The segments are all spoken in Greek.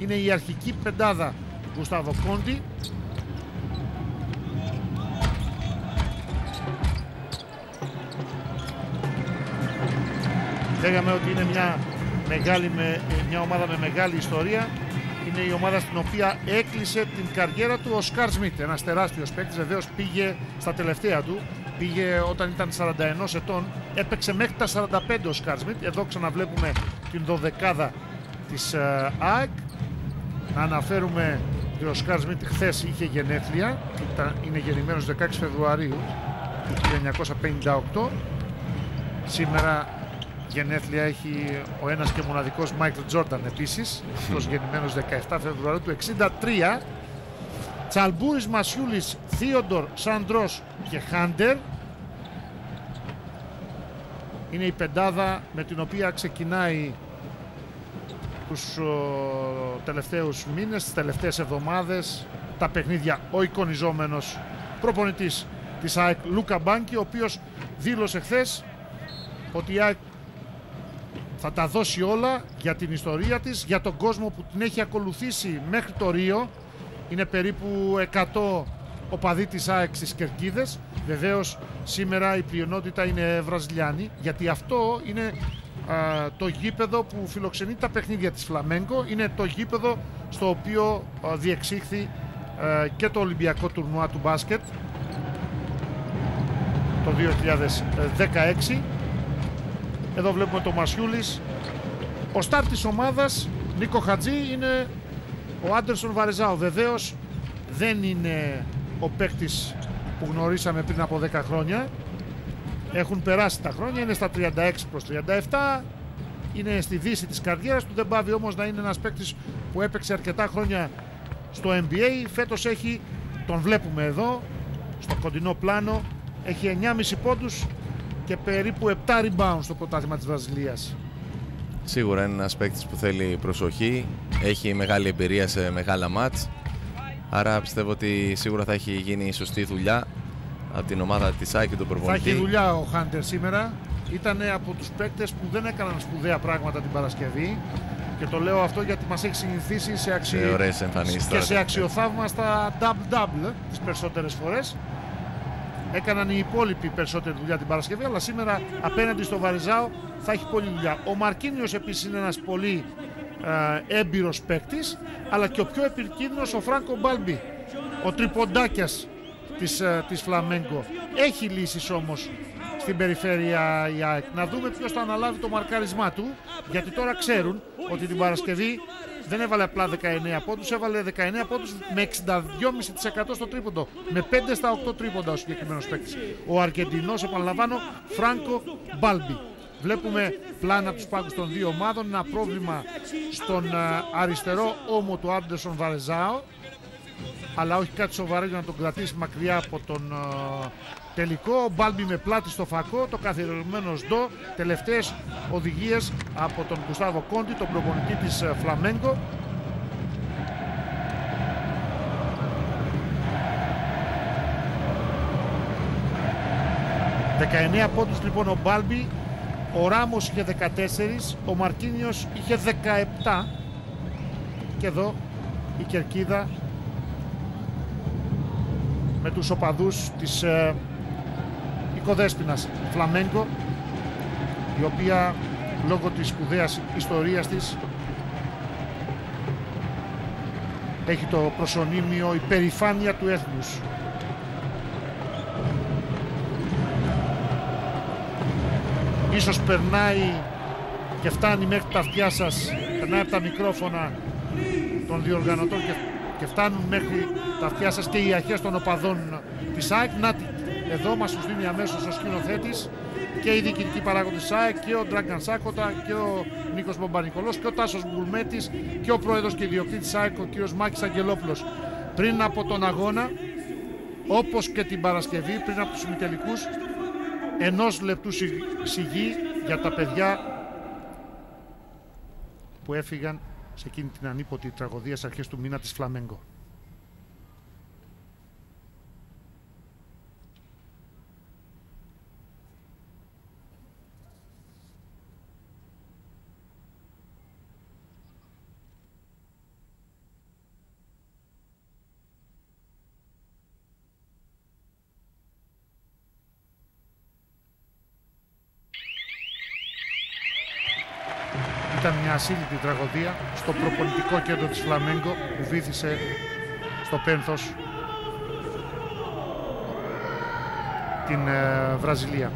είναι η αρχική πεντάδα Γκουστάβο Κόντι. Λέγαμε ότι είναι μια ομάδα με μεγάλη ιστορία. Είναι η ομάδα στην οποία έκλεισε την καριέρα του ο Σκαρ Σμιτ, ένας τεράστιος παίκτης. Βεβαίως πήγε στα τελευταία του, πήγε όταν ήταν 41 ετών, έπαιξε μέχρι τα 45 ο Σκαρ Σμιτ. Εδώ ξαναβλέπουμε την δωδεκάδα της ΑΕΚ. Να αναφέρουμε ότι ο Σκαρ Σμιτ χθες είχε γενέθλια, είναι γεννημένος 16 Φεβρουαρίου του 1958. Σήμερα γενέθλια έχει ο ένας και μοναδικός Μάικλ Τζόρνταν επίσης, αυτός γεννημένος 17 Φεβρουαρίου του 63. Τσαλμπούρης, Μασιούλης, Θείοντορ, Σαντρός και Χάντερ είναι η πεντάδα με την οποία ξεκινάει τους τελευταίους μήνες, τις τελευταίες εβδομάδες τα παιχνίδια ο εικονιζόμενος προπονητής της ΑΕΚ Λούκα Μπάνκι, ο οποίος δήλωσε χθες ότι η ΑΕΚ θα τα δώσει όλα για την ιστορία της, για τον κόσμο που την έχει ακολουθήσει μέχρι το Ρίο. Είναι περίπου 100 οπαδοί της ΑΕΚ στις κερκίδες. Βεβαίως σήμερα η πλειονότητα είναι Βραζιλιάνοι, γιατί αυτό είναι το γήπεδο που φιλοξενεί τα παιχνίδια της Φλαμέγκο. Είναι το γήπεδο στο οποίο διεξήχθη και το Ολυμπιακό τουρνουά του μπάσκετ το 2016. Εδώ βλέπουμε το Μασιούλης. Ο στάρ της ομάδας, Νίκο Χατζή, είναι ο Άντερσον Βαρεζάο. Βεβαίως δεν είναι ο παίκτης που γνωρίσαμε πριν από 10 χρόνια. Έχουν περάσει τα χρόνια, είναι στα 36 προς 37. Είναι στη δύση της καριέρας του. Δεν πάβει όμως να είναι ένας παίκτης που έπαιξε αρκετά χρόνια στο NBA. Φέτος τον βλέπουμε εδώ, στο κοντινό πλάνο, έχει 9,5 πόντους και περίπου 7 rebound στο πρωτάθλημα της Βραζιλίας. Σίγουρα είναι ένας παίκτης που θέλει προσοχή, έχει μεγάλη εμπειρία σε μεγάλα μάτς, άρα πιστεύω ότι σίγουρα θα έχει γίνει σωστή δουλειά από την ομάδα της ΑΕΚ και τον προπονητή. Θα έχει δουλειά ο Χάντερ σήμερα. Ήταν από τους παίκτες που δεν έκαναν σπουδαία πράγματα την Παρασκευή, και το λέω αυτό γιατί μας έχει συνηθίσει σε αξιοθαύμαστα double-double τις περισσότερες φορές. Έκαναν οι υπόλοιποι περισσότερη δουλειά την Παρασκευή, αλλά σήμερα απέναντι στο Βαρεζάο θα έχει πολλή δουλειά. Ο Μαρκίνιος επίσης είναι ένας πολύ έμπειρος παίκτης, αλλά και ο πιο επικίνδυνος ο Φράνκο Μπάλμπι, ο τριποντάκιας της Φλαμέγκο. Έχει λύσεις όμως στην περιφέρεια η ΑΕΚ. Να δούμε ποιος θα αναλάβει το μαρκάρισμά του, γιατί τώρα ξέρουν ότι την Παρασκευή δεν έβαλε απλά 19 πόντους, έβαλε 19 πόντους με 62,5% στο τρίποντο, με 5 στα 8 τρίποντα ο συγκεκριμένος παίκτης. Ο Αργεντινός, επαναλαμβάνω, Φράνκο Μπάλμπι. Βλέπουμε πλάνα από τους πάγκους των δύο ομάδων, ένα πρόβλημα στον αριστερό ώμο του Άντερσον Βαρεζάο, αλλά όχι κάτι σοβαρό για να τον κρατήσει μακριά από τον τελικό. Ο Μπάλμπι με πλάτη στο φακό, το καθιερωμένο σντο. Τελευταίες οδηγίες από τον Γκουστάβο Κόντι, τον προπονητή της Φλαμέγκο. «19 πόντους λοιπόν ο Μπάλμπι, ο Ράμος είχε 14, ο Μαρκίνιος είχε 17». Και εδώ η κερκίδα με τους οπαδούς της οικοδέσποινας Φλαμέγκο, η οποία λόγω της σπουδαίας ιστορίας της έχει το προσωνύμιο «Υπερηφάνεια του έθνους». Ίσως περνάει και φτάνει μέχρι τα αυτιά σας, περνάει από τα μικρόφωνα των διοργανωτών και φτάνουν μέχρι τα αυτιά σας και οι αρχές των οπαδών της ΑΕΚ. Να, εδώ μας τους δίνει αμέσως ο σκηνοθέτης και οι διοικητικοί παράγοντες της ΑΕΚ και ο Ντράγκαν Σάκοτα και ο Νίκος Μπομπανικολός και ο Τάσος Μπουλμέτης και ο πρόεδρος και ιδιοκτήτης της ΑΕΚ ο κύριος Μάκης Αγγελόπουλος. Πριν από τον αγώνα, όπως και την Παρασκευή, πριν από τους ημιτελικούς, 1 λεπτού σιγή για τα παιδιά που έφυγαν σε εκείνη την ανίποτη τραγωδία στις αρχές του μήνα της Φλαμέγκο. Ήταν μια ασύλληπτη τραγωδία στο προπονητικό κέντρο της Φλαμέγκο που βύθισε στο πένθος την Βραζιλία.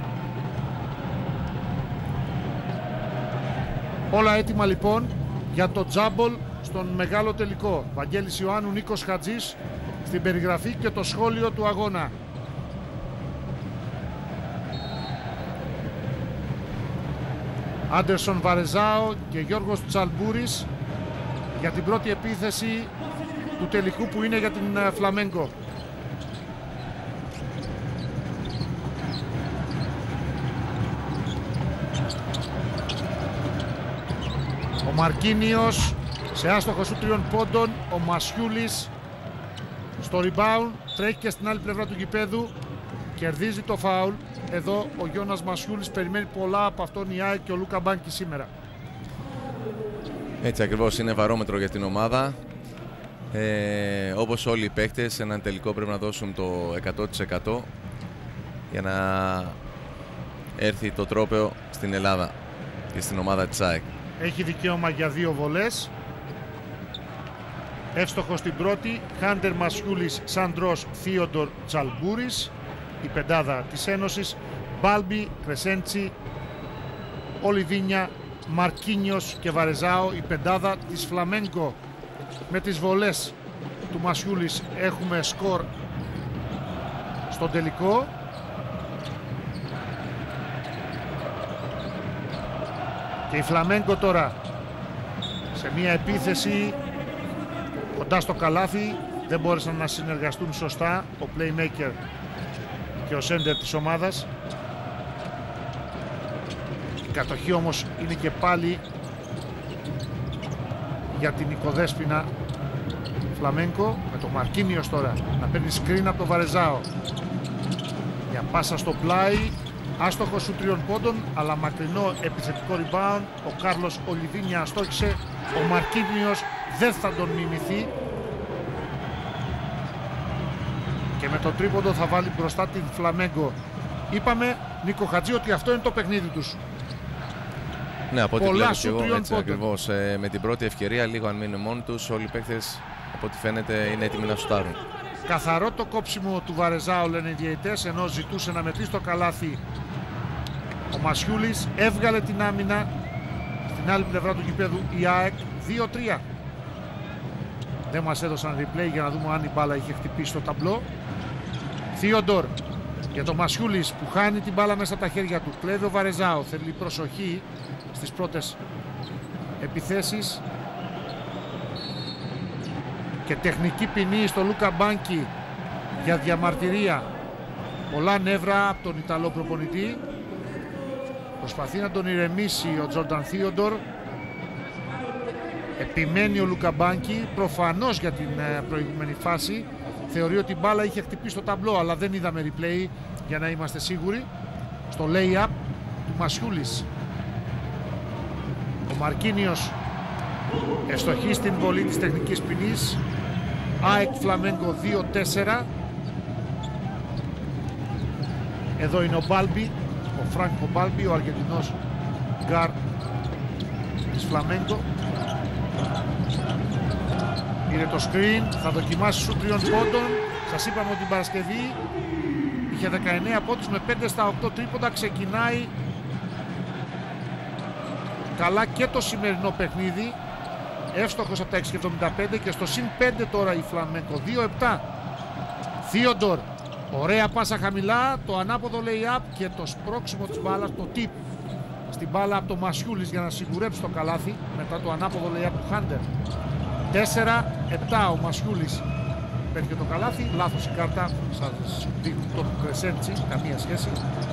Όλα έτοιμα λοιπόν για το τζάμπολ στον μεγάλο τελικό. Βαγγέλης Ιωάννου, Νίκος Χατζής στην περιγραφή και το σχόλιο του αγώνα. Άντερσον Βαρεζάο και Γιώργος Τσαλμπούρης για την πρώτη επίθεση του τελικού που είναι για την Φλαμέγκο. Ο Μαρκίνιος σε άστοχο σου 3 πόντων. Ο Μασιούλης στο rebound τρέχει και στην άλλη πλευρά του γηπέδου, κερδίζει το φάουλ. Εδώ ο Γιώνας Μασιούλης περιμένει πολλά από αυτόν η ΑΕΚ και ο Λούκα Μπάνκι σήμερα. Έτσι ακριβώς είναι βαρόμετρο για την ομάδα. Όπως όλοι οι παίκτες, σε έναν τελικό πρέπει να δώσουν το 100% για να έρθει το τρόπαιο στην Ελλάδα και στην ομάδα της ΑΕΚ. Έχει δικαίωμα για 2 βολές. Εύστοχος στην πρώτη, Χάντερ Μασιούλης, Σαντρός, Θείοντορ, Τσαλμπούρης. Η πεντάδα της Ένωσης, Μπάλμπι, Κρεσέντσι, Ολιβίνια, Μαρκίνιος και Βαρεζάο. Η πεντάδα της Φλαμέγκο. Με τις βολές του Μασιούλης έχουμε σκορ στον τελικό. Και η Φλαμέγκο τώρα σε μια επίθεση κοντά στο καλάθι, δεν μπόρεσαν να συνεργαστούν σωστά ο playmaker και ο σέντερ της ομάδας. Η κατοχή όμως είναι και πάλι για την οικοδέσποινα Φλαμέγκο, με το Μαρκίνιος τώρα να παίρνει screen από το Βαρεζάο. Για πάσα στο πλάι, άστοχο σου 3 πόντων, αλλά μακρινό επιθετικό rebound. Ο Κάρλος Ολιβίνια αστόχησε. Ο Μαρκίνιος δεν θα τον μιμηθεί και με το τρίποντο θα βάλει μπροστά την Φλαμέγκο. Είπαμε, Νίκο Χατζή, ότι αυτό είναι το παιχνίδι τους. Ναι, από ό,τι βλέπω και εγώ, έτσι ακριβώς. Με την πρώτη ευκαιρία, λίγο αν μείνουν μόνοι τους, όλοι οι παίκτες από ό,τι φαίνεται είναι έτοιμοι να σουτάρουν. Καθαρό το κόψιμο του Βαρεζάου, λένε οι διαιτητές, ενώ ζητούσε να μετρήσει το καλάθι ο Μασιούλης. Έβγαλε την άμυνα στην άλλη πλευρά του γηπέδου η ΑΕΚ. 2-3. Δεν μας έδωσαν replay για να δούμε αν η μπάλα είχε χτυπήσει το ταμπλό. Θείοντορ για το Μασιούλης που χάνει την μπάλα μέσα από τα χέρια του. Κλέβει ο Βαρεζάο, θέλει προσοχή στις πρώτες επιθέσεις και τεχνική ποινή στο Λούκα Μπάνκι για διαμαρτυρία. Πολλά νεύρα από τον Ιταλό προπονητή. Προσπαθεί να τον ηρεμήσει ο Τζόρνταν Θείοντορ. Επιμένει ο Λούκα Μπάνκι, προφανώς για την προηγούμενη φάση. Θεωρεί ότι η μπάλα είχε χτυπήσει το ταμπλό, αλλά δεν είδαμε replay για να είμαστε σίγουροι. Στο lay-up του Μασιούλης. Ο Μαρκίνιος ευστοχεί στην βολή της τεχνικής ποινής. ΑΕΚ Φλαμέγκο 2-4. Εδώ είναι ο Μπάλμπι, ο Φράνκο Μπάλμπι, ο Αργεντινός γκάρ της Φλαμέγκο. Πήρε το screen, θα δοκιμάσει σου 3 πόντων. Σας είπαμε ότι την Παρασκευή είχε 19 πόντους με 5 στα 8 τρίποντα. Ξεκινάει καλά και το σημερινό παιχνίδι. Εύστοχος από τα 6,75 και στο συν 5 τώρα η Φλαμέγκο. 2-7. Θείοντορ, ωραία πάσα χαμηλά, το ανάποδο lay-up και το σπρώξιμο της μπάλας, το tip στην μπάλα από το Μασιούλης για να σιγουρέψει το καλάθι μετά το ανάποδο lay-up του Χάντερ. 4-7 ο Μασιούλης παίρνει και το καλάθι. Λάθος η κάρτα, σας δείχνει τον Κρεσέντσι, καμία σχέση.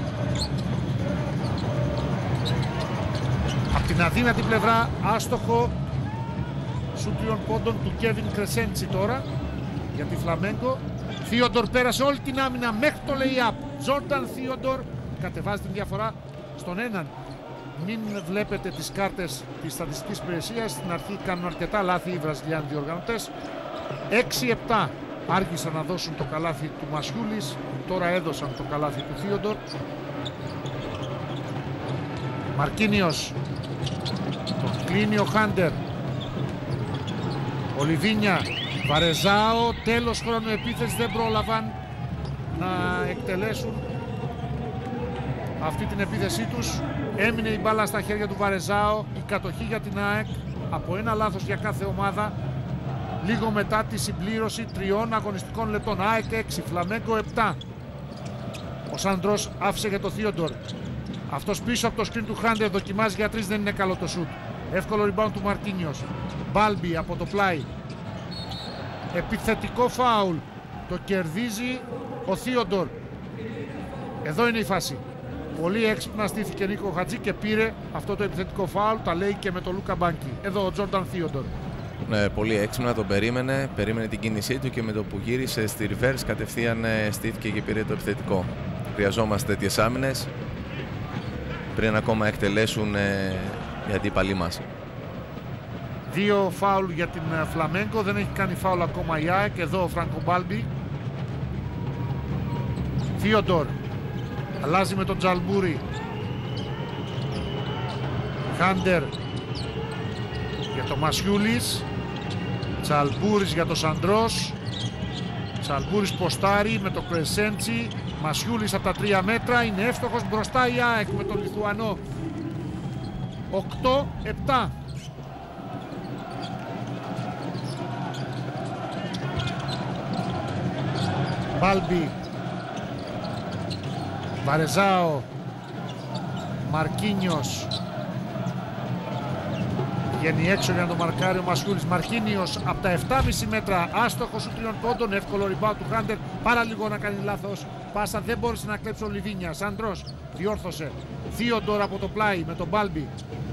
Απ' την αδύνατη πλευρά, άστοχο σου 3 πόντων του Κέβιν Κρεσέντσι τώρα για τη Φλαμέγκο. Θείοντορ πέρασε όλη την άμυνα μέχρι το lay-up. Τζόρνταν Θείοντορ κατεβάζει την διαφορά στον έναν. Μην βλέπετε τις κάρτες της στατιστικής υπηρεσίας. Στην αρχή κάνουν αρκετά λάθη οι Βραζιλιάνοι διοργανωτές. 6-7 άργησαν να δώσουν το καλάθι του Μασιούλης. Τώρα έδωσαν το καλάθι του Θείοντορ. Μαρκίνιος Τον κλείνει ο Χάντερ. Ο Λιβίνια, Βαρεζάο, τέλος χρόνου επίθεση, δεν πρόλαβαν να εκτελέσουν αυτή την επίθεσή τους. Έμεινε η μπάλα στα χέρια του Βαρεζάο, η κατοχή για την ΑΕΚ από ένα λάθος για κάθε ομάδα. Λίγο μετά τη συμπλήρωση 3 αγωνιστικών λεπτών. ΑΕΚ 6, Φλαμέγκο 7. Ο Σαντρός άφησε για το Θείοντορ. Αυτός πίσω από το σκριν του Χάντερ δοκιμάζει για 3, δεν είναι καλό το σουτ. Εύκολο rebound του Μαρκίνιος. Μπάλμπι από το πλάι. Επιθετικό φάουλ. Το κερδίζει ο Θείοντορ. Εδώ είναι η φάση. Πολύ έξυπνα στήθηκε Νίκο Χατζή και πήρε αυτό το επιθετικό φάουλ. Τα λέει και με τον Λούκα Μπάνκι. Εδώ ο Τζόρνταν Θείοντορ. Ναι, πολύ έξυπνα τον περίμενε την κίνησή του και με το που γύρισε στη reverse κατευθείαν στήθηκε και πήρε το επιθετικό. Χρειαζόμαστε τέτοιες άμυνες πριν ακόμα εκτελέσουν οι αντίπαλοι μας. 2 φάουλ για την Φλαμέγκο, δεν έχει κάνει φάουλ ακόμα η ΑΕΚ. Εδώ ο Φράνκο Μπάλμπι. Θείοντορ αλλάζει με τον Τζαλμπούρι. Χάντερ για το Μασιούλης. Τσαλμπούρης για το Σαντρός. Τσαλμπούρης ποστάρει με το Κρεσέντσι. Μασιούλης από τα 3 μέτρα. Είναι εύστοχος, μπροστά η ΑΕΚ με τον Λιθουανό. 8-7. Μπάλμπι. Βαρεζάο. Μαρκίνιος. Βγαίνει έξω για να το μαρκάρει ο Μασιούλης. Μαρκίνιος από τα 7,5 μέτρα. Άστοχος σου 3 πόντων. Εύκολο rebound του Χάντερ. Πάρα λίγο να κάνει λάθος. Πάσα δεν μπόρεσε να κλέψει ο Λιβίνια. Σαντρός διόρθωσε. Θείοντορ από το πλάι με τον Μπάλμπι.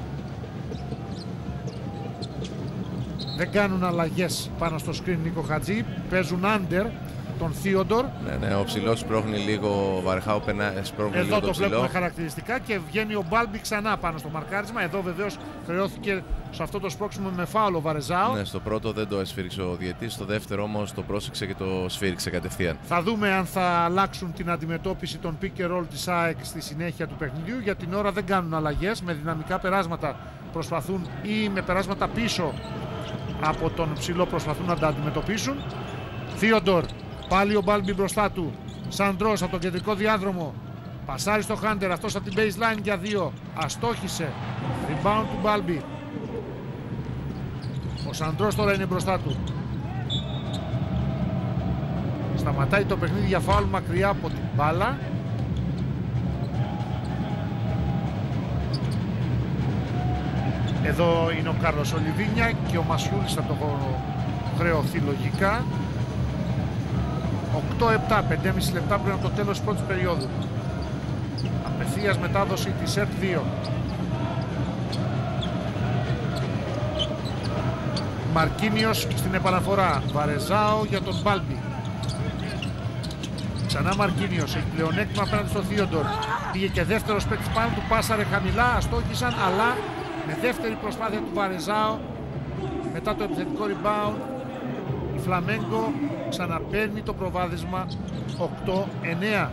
Δεν κάνουν αλλαγές πάνω στο screen Νίκο Χατζή. Παίζουν under τον Θείοντορ. Ναι, ο ψηλός σπρώχνει λίγο, ο Βαρεχάου σπρώχνει εδώ λίγο το βλέπουμε χαρακτηριστικά και βγαίνει ο Μπάλμπι ξανά πάνω στο μαρκάρισμα. Εδώ βεβαίως χρεώθηκε σε αυτό το σπρώξιμο με φάουλ ο Βαρεζάο. Ναι, στο πρώτο δεν το εσφύριξε ο διαιτής, στο δεύτερο όμως το πρόσεξε και το σφύριξε κατευθείαν. Θα δούμε αν θα αλλάξουν την αντιμετώπιση των pick and roll της ΑΕΚ στη συνέχεια του παιχνιδιού. Για την ώρα δεν κάνουν αλλαγές, με δυναμικά περάσματα προσπαθούν ή με περάσματα πίσω από τον ψηλό προσπαθούν να τα αντιμετωπίσουν. Θείοντορ. Πάλι ο Μπάλμπι μπροστά του. Σαντρός από τον κεντρικό διάδρομο. Πασάρει στο Χάντερ. Αυτός από την baseline για 2. Αστόχησε. Rebound του Μπάλμπι. Ο Σαντρός τώρα είναι μπροστά του. Σταματάει το παιχνίδι για φάουλ μακριά από την μπάλα. Εδώ είναι ο Κάρλος Ολιβίνια και ο Μασιούλης θα το χρεωθεί λογικά. 8-7, 5,5 λεπτά πριν από το τέλος της πρώτης περίοδου. Απευθείας μετάδοση της ΕΡΤ 2. Μαρκίνιος στην επαναφορά. Βαρεζάο για τον Μπάλμπι. Ξανά Μαρκίνιος, έχει πλεονέκτημα απέναντι στο Θείοντορ. Πήγε και δεύτερος παίκτης πάνω του, πάσαρε χαμηλά, αστόχησαν, αλλά με δεύτερη προσπάθεια του Βαρεζάο μετά το επιθετικό rebound η Φλαμέγκο ξαναπαίρνει το προβάδισμα 8-9.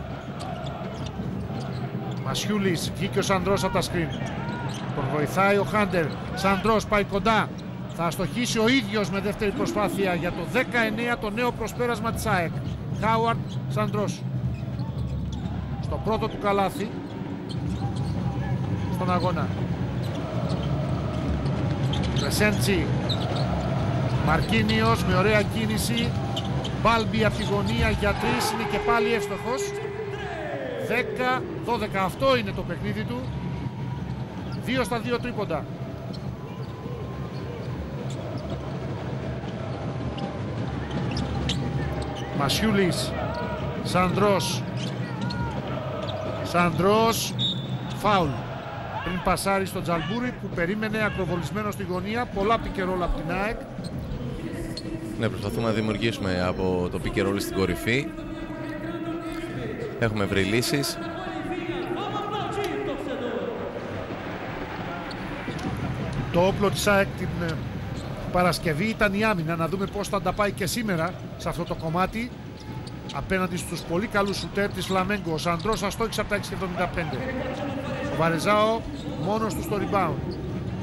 Μασιούλης, βγήκε ο Σαντρός από τα σκριν. Τον βοηθάει ο Χάντερ. Σαντρός πάει κοντά. Θα αστοχίσει ο ίδιος με δεύτερη προσπάθεια για το 19, το νέο προσπέρασμα της ΑΕΚ. Χάουαρντ, Σαντρός. Στο πρώτο του καλάθι στον αγώνα. Κρεσέντσι. Μαρκίνιος με ωραία κίνηση. Μπάλμπι από τη γωνία για 3, είναι και πάλι εύστοχος. 10-12, αυτό είναι το παιχνίδι του. 2 στα 2 τρίποντα. Μασιούλης. Σαντρός. Σαντρός. Φάουλ. Πριν πασάρει στον Τζαλμπούρι που περίμενε ακροβολισμένο στη γωνία. Πολλά πικερόλα από την ΑΕΚ. Ναι, προσπαθούμε να δημιουργήσουμε από το pick and roll στην κορυφή. Έχουμε βρει λύσεις. Το όπλο της ΑΕΚ την Παρασκευή ήταν η άμυνα. Να δούμε πώς θα τα πάει και σήμερα σε αυτό το κομμάτι απέναντι στους πολύ καλούς σουτέρ της Φλαμέγκο. Ο Σαντρός αστόχησε από τα 6,75. Ο Βαρεζάο μόνος του στο rebound.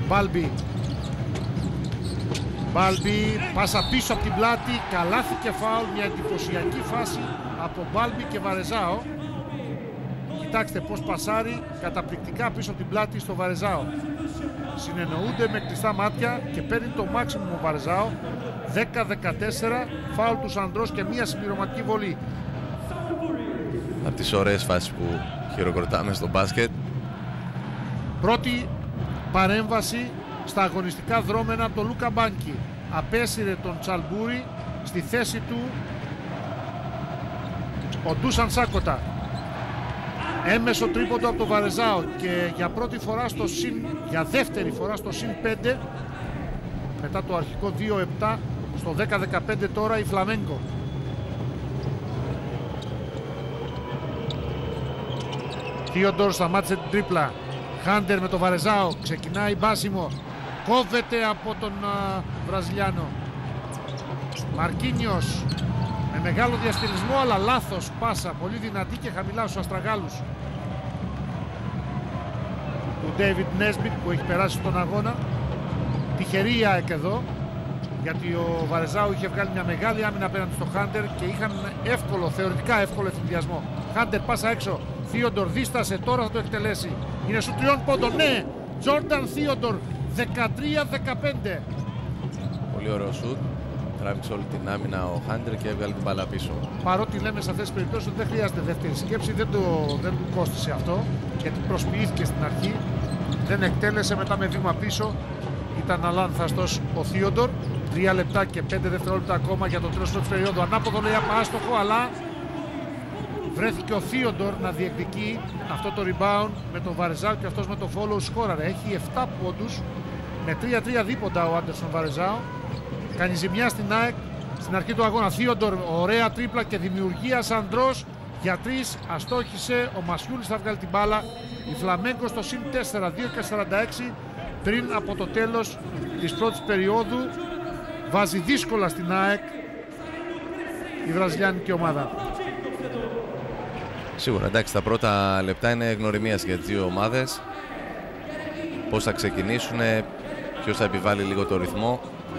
Μπάλμπι, πάσα πίσω από την πλάτη, καλάθι και φάουλ, μια εντυπωσιακή φάση από Μπάλμπι και Βαρεζάο. Κοιτάξτε πως πασάρει καταπληκτικά πίσω από την πλάτη στο Βαρεζάο. Συνεννοούνται με κλειστά μάτια και παίρνει το μάξιμο ο Βαρεζάο. 10-14, φάουλ του Σαντρός και μια συμπληρωματική βολή. Από τις ωραίες φάσεις που χειροκροτάμε στο μπάσκετ. Πρώτη παρέμβαση στα αγωνιστικά δρόμενα από τον Λούκα Μπάνκι. Απέσυρε τον Τσαλμπούρη, στη θέση του ο Ντούσαν Σάκοτα. Έμεσο τρίποντο από τον Βαρεζάο και για πρώτη φορά στο για δεύτερη φορά στο συν 5 μετά το αρχικό 2-7 στο 10-15 τώρα η Φλαμέγκο. Θείοντορ σταμάτησε την τρίπλα. Χάντερ με τον Βαρεζάο, ξεκινάει μπάσιμο, κόβεται από τον Βραζιλιάνο. Μαρκίνιος με μεγάλο διαστηρισμό, αλλά λάθος πάσα, πολύ δυνατή και χαμηλά στους αστραγάλους του Ντέιβιντ Νέσμπιτ που έχει περάσει στον αγώνα. Τυχερή η ΑΕΚ εδώ, γιατί ο Βαρεζάου είχε βγάλει μια μεγάλη άμυνα απέναντι στο Χάντερ και είχαν εύκολο, θεωρητικά εύκολο ευθυνδιασμό. Χάντερ πάσα έξω, Θείοντορ δίστασε, τώρα θα το εκτελέσει. Είναι σου 3 πόντων, ναι! Τζόρνταν Θείοντορ, 13-15. Πολύ ωραίο σουτ. Τράβηξε όλη την άμυνα ο Χάντερ και έβγαλε την μπάλα πίσω. Παρότι λέμε σε αυτές τις περιπτώσεις ότι δεν χρειάζεται δεύτερη σκέψη, δεν του κόστησε αυτό, γιατί προσποιήθηκε στην αρχή, δεν εκτέλεσε, μετά με βήμα πίσω ήταν αλάνθαστος ο Θείοντορ. 3 λεπτά και 5 δευτερόλεπτα ακόμα για το τέλος της περίοδου. Ανάποδο λέει άστοχο, αλλά βρέθηκε ο Θείοντορ να διεκδικεί αυτό το rebound με τον Βαρεζάο και αυτός με το follow σκόραρε. Έχει 7 πόντους με 3-3 δίποντα ο Άντερσον Βαρεζάο. Κάνει ζημιά στην ΑΕΚ στην αρχή του αγώνα. Θείοντορ, ωραία τρίπλα και δημιουργία. Σαντρός για 3, αστόχησε. Ο Μασιούλης θα βγάλει την μπάλα. Η Φλαμέγκο στο συν 4, 2-46 πριν από το τέλος της πρώτης περίοδου. Βάζει δύσκολα στην ΑΕΚ η βραζιλιάνικη ομάδα. Σίγουρα, εντάξει, τα πρώτα λεπτά είναι γνωριμίας για τις δύο ομάδες. Πώς θα ξεκινήσουν, ποιος θα επιβάλλει λίγο το ρυθμό.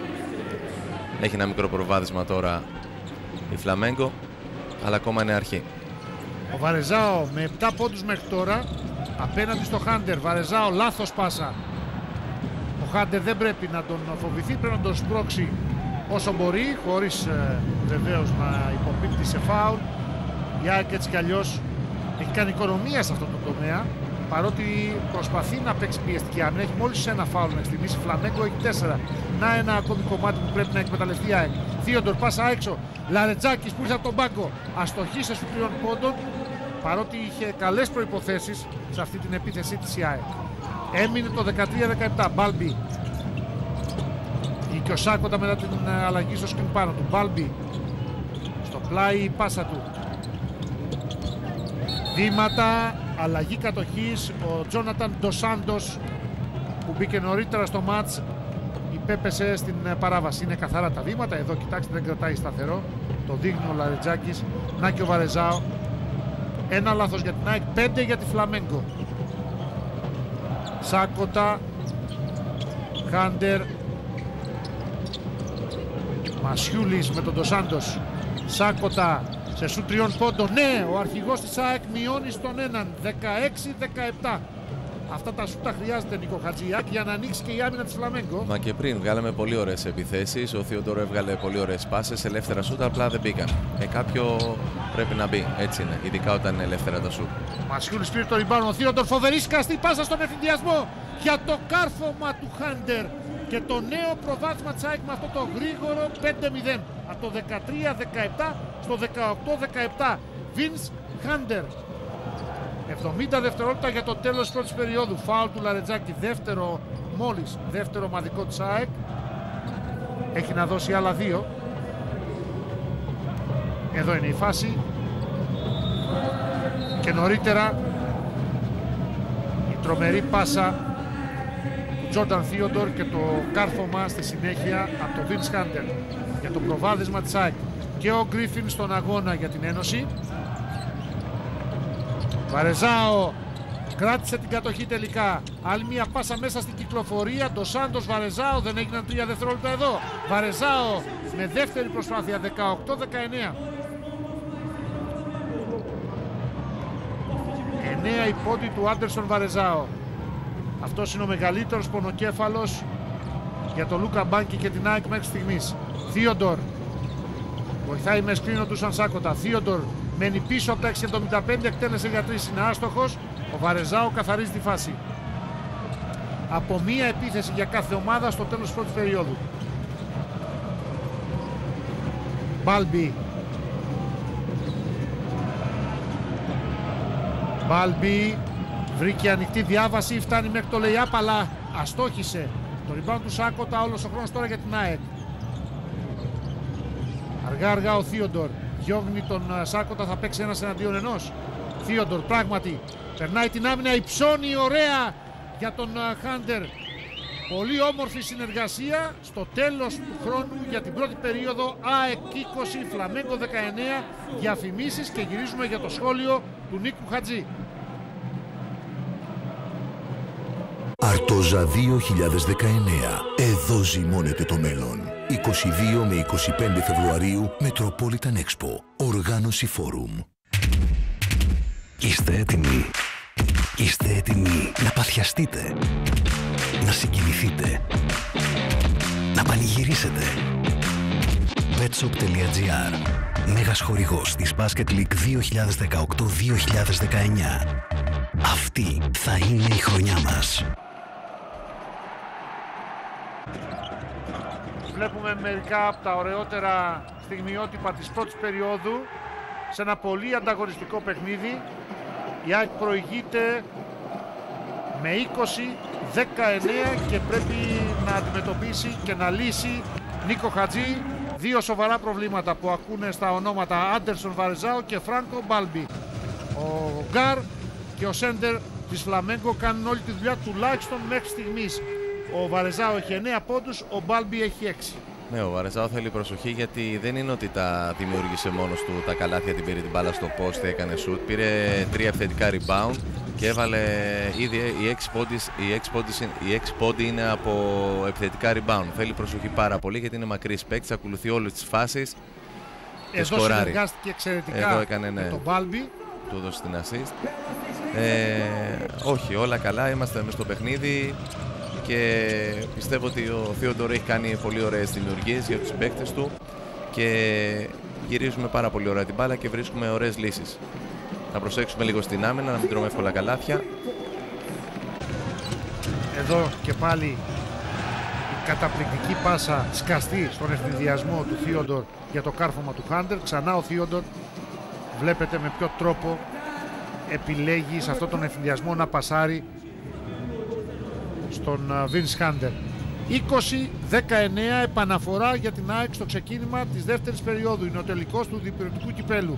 Έχει ένα μικρό προβάδισμα τώρα η Φλαμέγκο, αλλά ακόμα είναι αρχή. Ο Βαρεζάο με 7 πόντους μέχρι τώρα απέναντι στο Χάντερ. Βαρεζάο, λάθος πάσα. Ο Χάντερ δεν πρέπει να τον φοβηθεί, πρέπει να τον σπρώξει όσο μπορεί, χωρίς βεβαίως να υποπίπτει σε φάουλ. Η ΑΕΚ έτσι κι αλλιώς έχει κάνει οικονομία σε αυτό το τομέα, παρότι προσπαθεί να παίξει πιεστική άμυνα. Έχει μόλις ένα φάουλ μέχρι στιγμής. Η Φλαμέγκο έχει 4. Να ένα ακόμη κομμάτι που πρέπει να εκμεταλλευτεί η ΑΕΚ. Θείοντορ, πάσα έξω. Λαρετζάκης που ήρθε από τον πάγκο. Αστοχή σε σου 3 πόντων, παρότι είχε καλές προϋποθέσεις σε αυτή την επίθεσή της η ΑΕΚ. Έμεινε το 13-17. Μπάλμπι. Και ο Σάκοτα μετά την αλλαγή στο σκριν πάνω του. Μπάλμπι. Στο πλάι η πάσα του. Βήματα, αλλαγή κατοχής. Ο Τζόναταν Ντοσάντος που μπήκε νωρίτερα στο μάτς υπέπεσε στην παράβαση. Είναι καθαρά τα βήματα. Εδώ κοιτάξτε, δεν κρατάει σταθερό. Το δείχνει ο Λαρετζάκης. Να και ο Βαρεζάο. Ένα λάθος για την ΑΕΚ, 5 για τη Φλαμέγκο. Σάκοτα, Χάντερ, Μασιούλης με τον Ντοσάντος. Σάκοτα σε σου 3 πόντων. Ναι, ο αρχηγός της ΑΕΚ μειώνει στον έναν. 16-17. Αυτά τα σούτα χρειάζεται Νίκο Χατζιάκ για να ανοίξει και η άμυνα της Φλαμέγκο. Μα και πριν βγάλαμε πολύ ωραίες επιθέσεις. Ο Θείοντορ έβγαλε πολύ ωραίες πάσες. Ελεύθερα σούτα απλά δεν μπήκαν. Κάποιο πρέπει να μπει. Έτσι είναι. Ειδικά όταν είναι ελεύθερα τα σούτ. Μασιούλης πήρε το rebound. Ο Θείοντορ, φοβερή σκαστή πάσα στον ευθυνδιασμό για το κάρφωμα του Χάντερ. Και το νέο προβάδισμα της ΑΕΚ με αυτό το γρήγορο 5-0. Από το 13-17 στο 18-17. Βινς Χάντερ. 70 δευτερόλεπτα για το τέλος της πρώτης περίοδου. Φάουλ του Λαρετζάκη, δεύτερο ομαδικό της ΑΕΚ. Έχει να δώσει άλλα 2. Εδώ είναι η φάση. Και νωρίτερα η τρομερή πάσα του Τζόρνταν Θείοντορ και το κάρφωμα στη συνέχεια από τον Βινς Χάντερ για το προβάδισμα της ΑΕΚ. Και ο Γκρίφιν στον αγώνα για την Ένωση. Βαρεζάο, Κράτησε την κατοχή τελικά. Άλλη μια πάσα μέσα στην κυκλοφορία. Ντος Σάντος, Βαρεζάο, δεν έγιναν 3 δευτερόλεπτα εδώ. Βαρεζάο με δεύτερη προσπάθεια, 18-19. 9 η πόντι του Άντερσον Βαρεζάο. Αυτός είναι ο μεγαλύτερος πονοκέφαλος για τον Λούκα Μπάνκι και την ΑΕΚ μέχρι στιγμής. Θείοντορ βοηθάει με σκρίνο του Σανσάκοτα. Θείοντορ μένει πίσω από τα 6.75, εκτέλεσε για 3, είναι άστοχος. Ο Βαρεζάο καθαρίζει τη φάση. Από μία επίθεση για κάθε ομάδα στο τέλος της πρώτης περίοδου. Μπάλμπι. Μπάλμπι βρήκε ανοιχτή διάβαση, φτάνει μέχρι το lay-up, αλλά αστόχησε. Το rebound του Σάκοτα, όλος ο χρόνος τώρα για την ΑΕΚ. Αργά ο Θείοντορ διώγνει τον Σάκοτα, θα παίξει ένας εναντίον ενός. Θείοντορ πράγματι περνάει την άμυνα, υψώνει ωραία για τον Χάντερ. Πολύ όμορφη συνεργασία στο τέλος του χρόνου για την πρώτη περίοδο. ΑΕΚ 20, Φλαμέγκο 19. Διαφημίσεις και γυρίζουμε για το σχόλιο του Νίκου Χατζή. Αρτόζα 2019. Εδώ ζυμώνεται το μέλλον. 22 με 25 Φεβρουαρίου, Metropolitan Expo. Οργάνωση Φόρουμ. Είστε έτοιμοι? Είστε έτοιμοι να παθιαστείτε, να συγκινηθείτε, να πανηγυρίσετε? Betshop.gr, μέγας χορηγός της Basket League 2018-2019. Αυτή θα είναι η χρονιά μας. Βλέπουμε μερικά από τα ωραιότερα στιγμιότυπα της πρώτης περίοδου σε ένα πολύ ανταγωνιστικό παιχνίδι. Η ΑΕΚ προηγείται με 20-19 και πρέπει να αντιμετωπίσει και να λύσει, Νίκο Χατζή, δύο σοβαρά προβλήματα που ακούνε στα ονόματα Άντερσον Βαρεζάο και Φράνκο Μπάλμπι. Ο Γκάρ και ο Σέντερ της Φλαμέγκο κάνουν όλη τη δουλειά τουλάχιστον μέχρι στιγμής. Ο Βαρεζάο έχει 9 πόντους, ο Μπάλμπι έχει 6. Ναι, ο Βαρεζάο θέλει προσοχή γιατί δεν είναι ότι τα δημιούργησε μόνος του τα καλάθια, την πήρε την μπάλα στο post, έκανε shoot, πήρε 3 επιθετικά rebound και έβαλε ήδη οι 6 πόντι είναι από επιθετικά rebound. Θέλει προσοχή πάρα πολύ γιατί είναι μακρύς παίκτης, ακολουθεί όλες τις φάσεις και εδώ σκοράρει. Συνεργάστηκε εξαιρετικά εδώ έκανε, ναι, με τον Μπάλμπι. Του έδωσε την assist. Όχι, όλα καλά, είμαστε μες στο παιχνίδι και πιστεύω ότι ο Θείοντορ έχει κάνει πολύ ωραίες δημιουργίες για τους παίκτες του και γυρίζουμε πάρα πολύ ωραία την μπάλα και βρίσκουμε ωραίες λύσεις. Θα προσέξουμε λίγο στην άμυνα, να μην τρώμε εύκολα καλάθια. Εδώ και πάλι η καταπληκτική πάσα σκαστή στον ευνηδιασμό του Θείοντορ για το κάρφωμα του Χάντερ. Ξανά ο Θείοντορ, βλέπετε με ποιο τρόπο επιλέγει σε αυτόν τον ευνηδιασμό να πασάρει στον Vince Χάντερ. 20-19 επαναφορά για την ΑΕΚ στο ξεκίνημα της δεύτερης περίοδου. Είναι ο τελικός του διπυρωτικού κυπέλου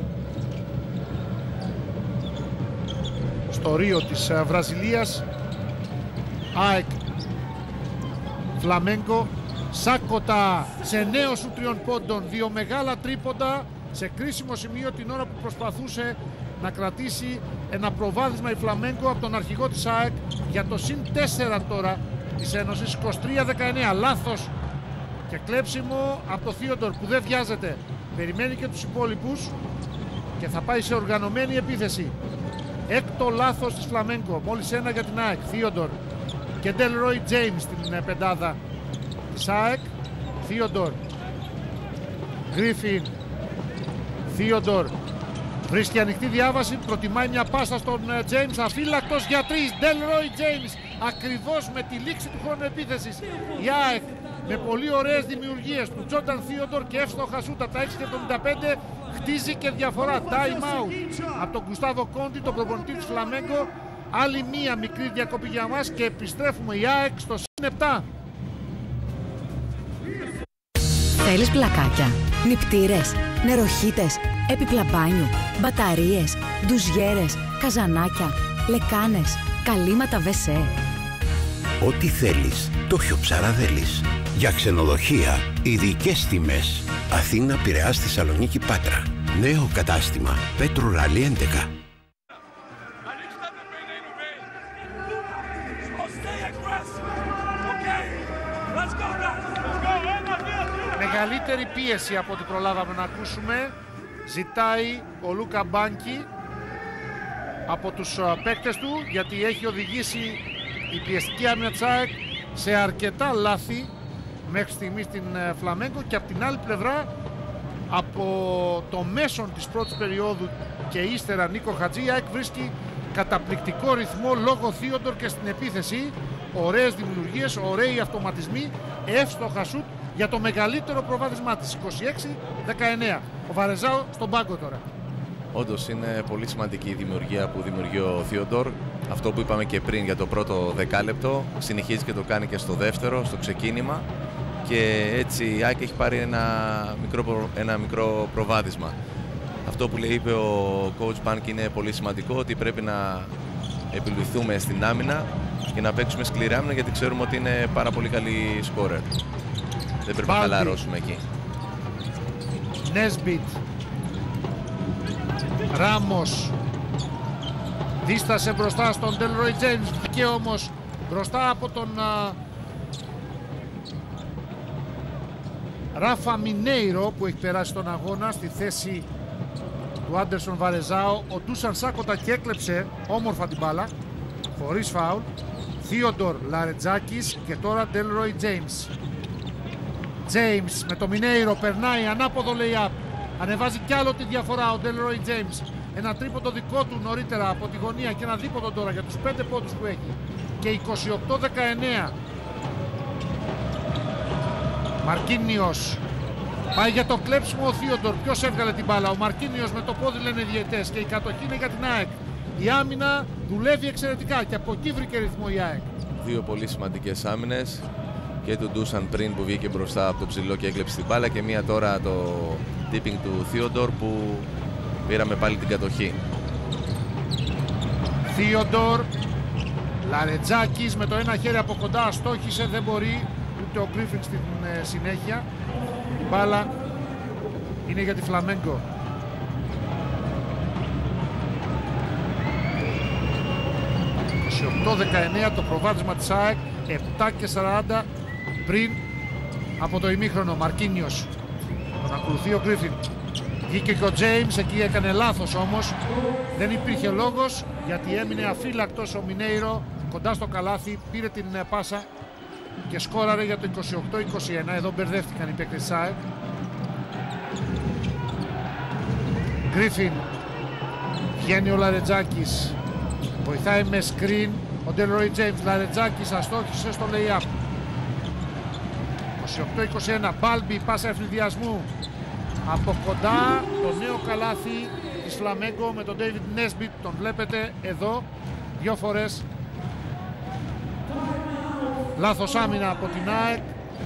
στο Ρίο της Βραζιλίας. ΑΕΚ Φλαμέγκο. Σάκοτα σε νέο σου 3 πόντων, 2 μεγάλα τρίποντα σε κρίσιμο σημείο την ώρα που προσπαθούσε να κρατήσει ένα προβάδισμα η Φλαμέγκο από τον αρχηγό της ΑΕΚ για το συν 4 τώρα της Ένωσης. 23-19, λάθος και κλέψιμο από το Θείοντορ που δεν βιάζεται, περιμένει και τους υπόλοιπους και θα πάει σε οργανωμένη επίθεση. Έκτο λάθος της Φλαμέγκο, μόλις ένα για την ΑΕΚ. Θείοντορ και Ντελρόι Τζέιμς στην πεντάδα της ΑΕΚ. Θείοντορ, Γκρίφιν, Θείοντορ βρίσκει ανοιχτή διάβαση, προτιμάει μια πάσα στον Τζέιμς, αφύλακτος για 3, Ντελρόι Τζέιμς, ακριβώς με τη λήξη του χρόνου επίθεσης. Η ΑΕΚ με πολύ ωραίες δημιουργίες του Τζόνταν Θείοντορ και εύστοχα σούτ από τα 6.75 χτίζει και διαφορά. Time out από τον Γκουστάβο Κόντι, τον προπονητή της Φλαμέγκο. Άλλη μία μικρή διακοπή για μας και επιστρέφουμε, η ΑΕΚ στο συν 7. Θέλεις πλακάκια, νηπτήρες, νεροχύτες, έπιπλα μπάνιου, μπαταρίες, ντουζιέρες, καζανάκια, λεκάνες, καλύματα WC? Ό,τι θέλεις, το Χιο Ψαραδέλης. Για ξενοδοχεία, ειδικές τιμές. Αθήνα, Πειραιάς, Θεσσαλονίκη, Πάτρα. Νέο κατάστημα, Πέτρου Ράλι 11. μεγαλύτερη πίεση από ό,τι προλάβαμε να ακούσουμε ζητάει ο Λούκα Μπάνκι από τους παίκτες του, γιατί έχει οδηγήσει η πιεστική άμυνα της ΑΕΚ σε αρκετά λάθη μέχρι στιγμής στην Φλαμέγκο, και από την άλλη πλευρά από το μέσον της πρώτης περίοδου και ύστερα Νίκο Χατζή, η ΑΕΚ βρίσκει καταπληκτικό ρυθμό λόγω Θείοντορ και στην επίθεση. Ωραίες δημιουργίες, ωραίοι αυτοματισμοί, εύστοχα σουτ για το μεγαλύτερο προβάδισμά της, 26-19. Ο Βαρεζάο στον πάγκο τώρα. Όντως είναι πολύ σημαντική η δημιουργία που δημιουργεί ο Θείοντορ. Αυτό που είπαμε και πριν για το πρώτο δεκάλεπτο συνεχίζει και το κάνει και στο δεύτερο, στο ξεκίνημα, και έτσι η ΑΕΚ έχει πάρει ένα μικρό προβάδισμα. Αυτό που είπε ο coach Bank είναι πολύ σημαντικό, ότι πρέπει να επιλυθούμε στην άμυνα και να παίξουμε σκληρή άμυνα, γιατί ξέρουμε ότι είναι πάρα πολύ καλή σκόρερ. Δεν πρέπει να χαλαρώσουμε εκεί. Νέσμπιτ, Ράμος, δίστασε μπροστά στον Ντέλροι Τζέιμς, βγήκε όμως μπροστά από τον Ράφα Μινέιρο που έχει περάσει τον αγώνα στη θέση του Άντερσον Βαρεζάο. Ο Ντούσαν Σάκοτα και έκλεψε όμορφα την μπάλα χωρίς φάουλ. Θείοντορ Λαρετζάκης και τώρα Ντέλροι Τζέιμς. Τζέιμς με το Μινέιρο περνάει ανάποδο lay-up, ανεβάζει κι άλλο τη διαφορά ο Ντέλροι Τζέιμς. Ένα τρίποντο δικό του νωρίτερα από τη γωνία και ένα δίποντο τώρα για τους 5 πόντους που έχει, και 28-19. Μαρκίνιος πάει για το κλέψιμο ο Θείοντορ. Ποιος έβγαλε την μπάλα? Ο Μαρκίνιος με το πόδι, λένε οι διαιτητές, και η κατοχή είναι για την ΑΕΚ. Η άμυνα δουλεύει εξαιρετικά και από εκεί βρήκε ρυθμό η ΑΕΚ. Δύο πολύ σημαντικές άμυνες, και του Ντούσαν πριν που βγήκε μπροστά από το ψηλό και έκλεψε την μπάλα, και μία τώρα το tipping του Θείοντορ που πήραμε πάλι την κατοχή. Θείοντορ, Λαρετζάκης με το ένα χέρι από κοντά αστόχησε, δεν μπορεί ούτε ο Γκρίφιν στην συνέχεια. Η μπάλα είναι για τη Φλαμέγκο. ...28-19 το προβάδισμα της ΑΕΚ, 7:40 πριν από το ημίχρονο. Μαρκίνιος, τον ακολουθεί ο Γκρίφιν. Βγήκε και ο Τζέιμς, εκεί έκανε λάθος όμως. Δεν υπήρχε λόγος, γιατί έμεινε αφύλακτος ο Μινέιρο κοντά στο καλάθι, πήρε την πάσα και σκόραρε για το 28-21. Εδώ μπερδεύτηκαν οι παίκτες της ΑΕΚ. Γκρίφιν, βγαίνει ο Λαρετζάκης, βοηθάει με screen ο Ντέλροι Τζέιμς. Λαρετζάκης αστόχησε στο lay-up. 28-21. Μπάλμπι, πάσα ευνηδιασμού από κοντά, το νέο καλάθι της Φλαμέγκο με τον Ντέιβιντ Νέσμπιτ. Τον βλέπετε εδώ δύο φορές. Λάθος άμυνα από την ΑΕΚ.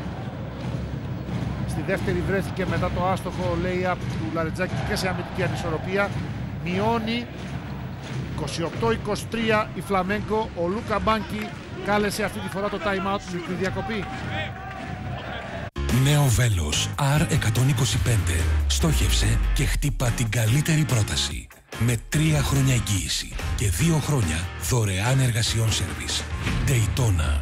Στη δεύτερη βρέθηκε μετά το άστοχο lay-up του Λαρετζάκη και σε αμυντική ανισορροπία. Μειώνει 28-23 η Φλαμέγκο. Ο Λούκα Μπάνκι κάλεσε αυτή τη φορά το time out, μικρή διακοπή. Νέο βέλος R125. Στόχευσε και χτύπα την καλύτερη πρόταση. Με 3 χρόνια εγγύηση και 2 χρόνια δωρεάν εργασιών σέρβις. Daytona.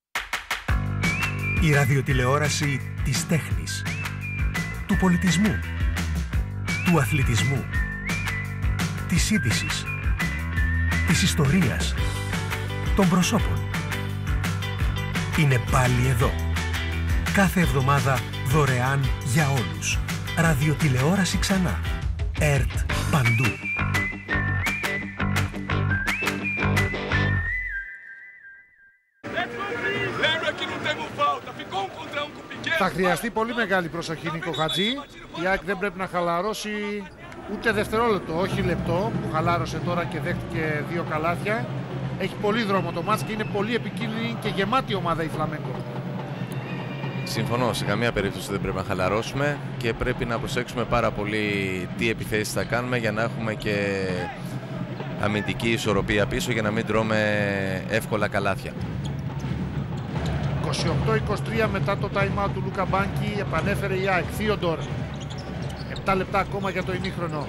Η ραδιοτηλεόραση της τέχνης, του πολιτισμού, του αθλητισμού, της είδησης, της ιστορίας, των προσώπων. Είναι πάλι εδώ. Κάθε εβδομάδα δωρεάν για όλους. Ραδιοτηλεόραση ξανά. ΕΡΤ παντού. Θα χρειαστεί πολύ μεγάλη προσοχή, Νίκο Χατζή. Η ΑΕΚ δεν πρέπει να χαλαρώσει ούτε δευτερόλεπτο, όχι λεπτό, που χαλάρωσε τώρα και δέχτηκε 2 καλάθια. Έχει πολύ δρόμο το μάτς και είναι πολύ επικίνδυνη και γεμάτη ομάδα η Φλαμέγκο. Συμφωνώ, σε καμία περίπτωση δεν πρέπει να χαλαρώσουμε και πρέπει να προσέξουμε πάρα πολύ τι επιθέσεις θα κάνουμε για να έχουμε και αμυντική ισορροπία πίσω, για να μην τρώμε εύκολα καλάθια. 28-23 μετά το time out του Λούκα Μπάνκι, επανέφερε η ΑΕΚ. Θείοντορ, 7 λεπτά ακόμα για το ημίχρονο.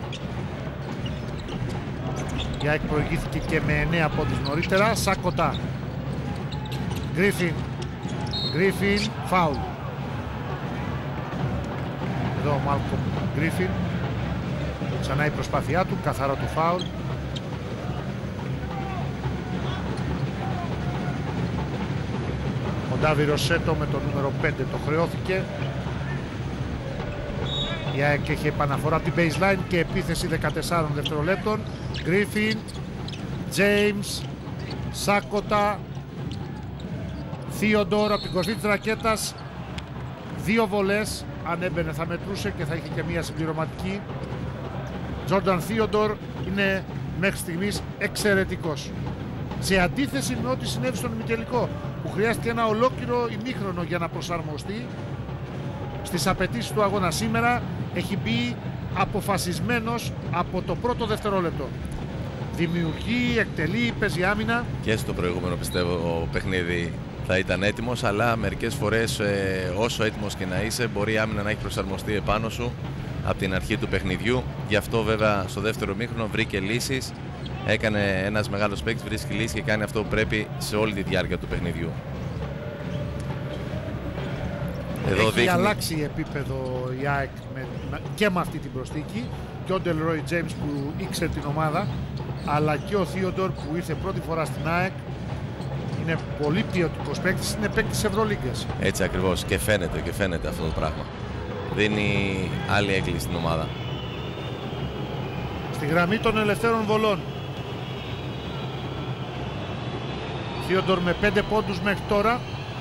Η ΑΕΚ προηγήθηκε και με 9 πόντους νωρίτερα. Σάκοτα, Γκρίφιν, φάουλ. Εδώ ο Μάλκομ Γκρίφιν. Ξανά η προσπάθειά του, καθαρό του φάουλ. Ο Ντάβι Ροσέτο με το νούμερο 5 το χρεώθηκε. Η ΑΕΚ έχει επαναφορά από την baseline και επίθεση 14 δευτερολέπτων. Γκρίφιν, James, Σάκοτα, Θείοντορ από την κορφή της ρακέτας. 2 βολές, αν έμπαινε θα μετρούσε και θα είχε και μία συμπληρωματική. Τζόρνταν Θείοντορ είναι μέχρι στιγμής εξαιρετικός. Σε αντίθεση με ό,τι συνέβη στον ημιτελικό, που χρειάστηκε ένα ολόκληρο ημίχρονο για να προσαρμοστεί στις απαιτήσεις του αγώνα, σήμερα έχει μπει αποφασισμένος από το πρώτο δευτερόλεπτο. Δημιουργεί, εκτελεί, παίζει άμυνα. Και στο προηγούμενο πιστεύω παιχνίδι θα ήταν έτοιμος, αλλά μερικές φορές όσο έτοιμος και να είσαι, μπορεί η άμυνα να έχει προσαρμοστεί επάνω σου από την αρχή του παιχνιδιού. Γι' αυτό βέβαια στο δεύτερο ημίχρονο βρήκε λύσεις. Έκανε ένας μεγάλος παίκτης, βρίσκει λύσεις και κάνει αυτό που πρέπει σε όλη τη διάρκεια του παιχνιδιού. Εδώ έχει αλλάξει επίπεδο η ΑΕΚ και με αυτή την προσθήκη, και ο Ντελρόι Τζέιμς που ήξερε την ομάδα, αλλά και ο Θείοντορ που ήρθε πρώτη φορά στην ΑΕΚ. Είναι πολύ ποιοτικός παίκτης, είναι παίκτης Ευρωλίγκας. Έτσι ακριβώς, και φαίνεται αυτό το πράγμα. Δίνει άλλη έκκληση στην ομάδα. Στη γραμμή των ελευθέρων βολών, Θείοντορ με 5 πόντους μέχρι τώρα.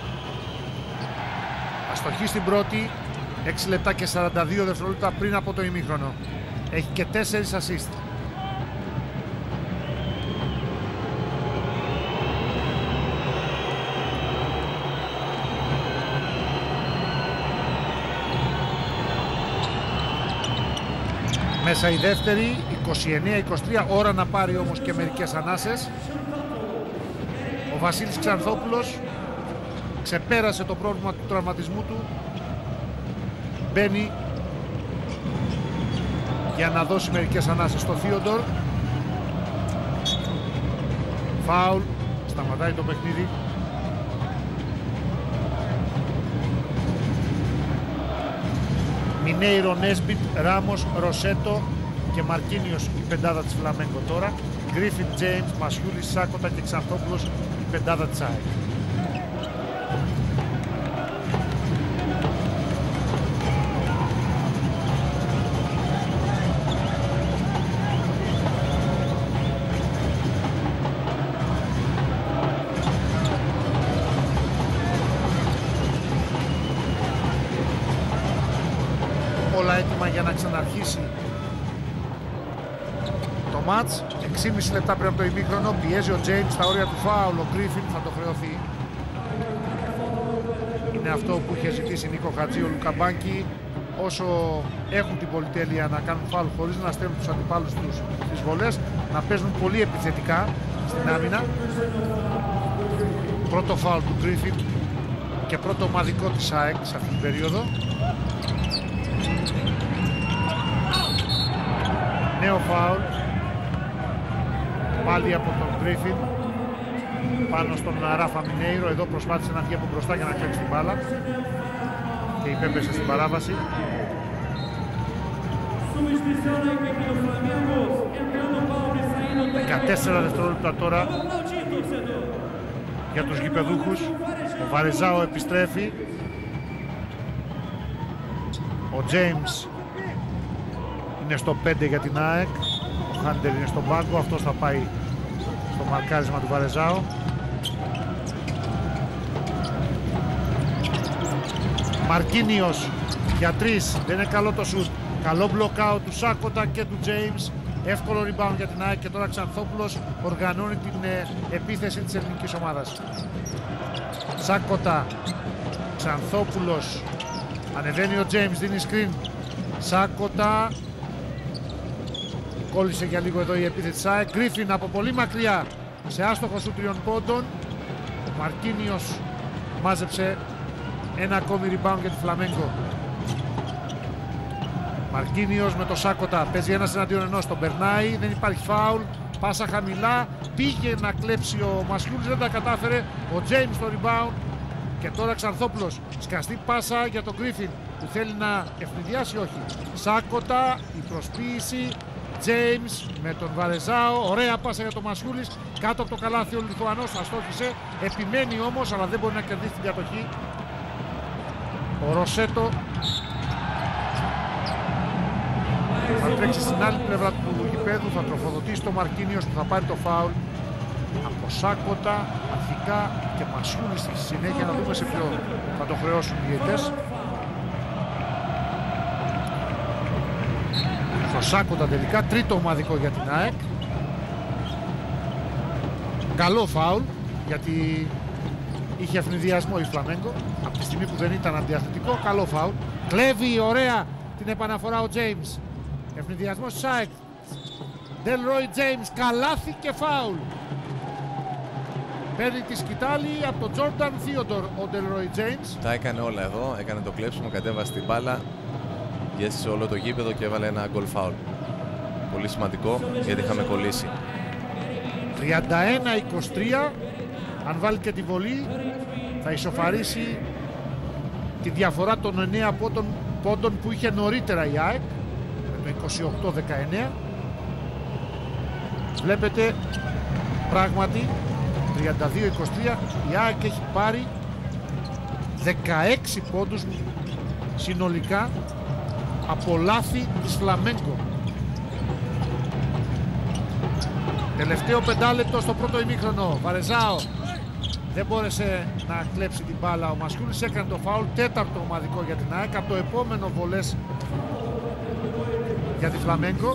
Αστοχή στην πρώτη, 6 λεπτά και 42 δευτερόλεπτα πριν από το ημίχρονο. Έχει και 4 assist. Μέσα η δεύτερη, 29-23, ώρα να πάρει όμως και μερικές ανάσες. Ο Βασίλης Ξανθόπουλος ξεπέρασε το πρόβλημα του τραυματισμού του. Μπαίνει για να δώσει μερικές ανάσες στο Θείοντορ. Φάουλ, σταματάει το παιχνίδι. Μινέιρο, Νέσμπιτ, Ράμος, Ροσέτο και Μαρκίνιος η πεντάδα της Φλαμέγκο τώρα. Γκρίφιν, Τζέιμς, Μασιούλης, Σάκοτα και Ξανθόπουλος η πεντάδα της ΑΕΚ. Όλα έτοιμα για να ξαναρχίσει το μάτς. 6,5 λεπτά πριν από το ημίχρονο. Πιέζει ο Τζέιμς στα όρια του φάουλ. Ο Γκρίφιν θα το χρεωθεί. Είναι αυτό που είχε ζητήσει Νίκο Χατζή, ο Λουκαμπάνκι. Όσο έχουν την πολυτέλεια να κάνουν φάουλ χωρίς να στέλνουν τους αντιπάλους τους στις βολές, να παίζουν πολύ επιθετικά στην άμυνα. Πρώτο φάουλ του Γκρίφιν και πρώτο ομαδικό της ΑΕΚ σε αυτή την περίοδο. Νέο φάουλ πάλι από τον Γκρίφιν πάνω στον Ράφα Μινέιρο. Εδώ προσπάθησε να βγει από μπροστά για να κλέψει την μπάλα και υπέπεσε στην παράβαση. 14 δευτερόλεπτα τώρα για τους γηπεδούχους. Ο Βαρεζάο επιστρέφει. Ο Τζέιμς είναι στο 5 για την ΑΕΚ. Ο Χάντερ είναι στον πάγκο. Αυτός θα πάει στο μαρκάρισμα του Βαρεζάου. Μαρκίνιος για 3. Δεν είναι καλό το σουτ. Καλό block out του Σάκοτα και του James. Εύκολο rebound για την ΑΕΚ και τώρα Ξανθόπουλος οργανώνει την επίθεση της ελληνικής ομάδας. Σάκοτα, Ξανθόπουλος, ανεβαίνει ο James, δίνει screen. Σάκοτα, κόλλησε για λίγο εδώ η επίθεση της ΑΕΚ. Γκρίφιν από πολύ μακριά σε άστοχο σου 3 πόντων. Ο Μαρκίνιος μάζεψε ένα ακόμη rebound για τη Φλαμέγκο. Μαρκίνιος με το Σάκοτα, παίζει ένας εναντίον ενός, τον περνάει, δεν υπάρχει φάουλ, πάσα χαμηλά, πήγε να κλέψει ο Μασιούλης, δεν τα κατάφερε. Ο James στο rebound Και τώρα Ξανθόπουλος, σκαστή πάσα για τον Γκρίφιν που θέλει να ευνηδιάσει, όχι. Σάκοτα, η προσποίηση, James με τον Βαρεζάο, ωραία πάσα για τον Μασιούλης, κάτω από το καλάθι ο Λιθουανός, αστόχησε, επιμένει όμως αλλά δεν μπορεί να κερδίσει την κατοχή. Ο Ροσέτο θα τρέξει στην άλλη πλευρά του γηπέδου, θα τροφοδοτήσει το Μαρκίνιος που θα πάρει το φάουλ από Σάκοτα αρχικά και Μασιούλη στη συνέχεια, να δούμε σε ποιο θα το χρεώσουν οι διαιτητές. Στο Σάκοτα τελικά, τρίτο ομαδικό για την ΑΕΚ. Καλό φάουλ γιατί είχε ευνηδιασμό η Φλαμέγκο από τη στιγμή που δεν ήταν αντιαθλητικό. Καλό φάουλ, κλέβει ωραία την επαναφορά ο James. Ευνηδιασμός της ΑΕΚ. Delroy James, καλάθι και φάουλ. Παίρνει τη σκητάλη από τον Τζόρνταν Θείοντορ ο Delroy James. Τα έκανε όλα εδώ, έκανε το κλέψιμο, κατέβασε την μπάλα, γέστησε όλο το γήπεδο και έβαλε ένα γκολ φάουλ. Πολύ σημαντικό γιατί είχαμε κολλήσει. 31-23, αν βάλει και τη βολή θα ισοφαρίσει τη διαφορά των 9 πόντων που είχε νωρίτερα η ΑΕΚ με το 28-19. Βλέπετε πράγματι 32-23 η ΑΕΚ έχει πάρει 16 πόντους συνολικά από λάθη της Φλαμέγκο. Τελευταίο πεντάλεπτο στο πρώτο ημίχρονο. Βαρεζάο δεν μπόρεσε να κλέψει την μπάλα. Ο Μασιούλης έκανε το φάουλ, τέταρτο ομαδικό για την ΑΕΚ. Από το επόμενο βολές για τη Φλαμέγκο.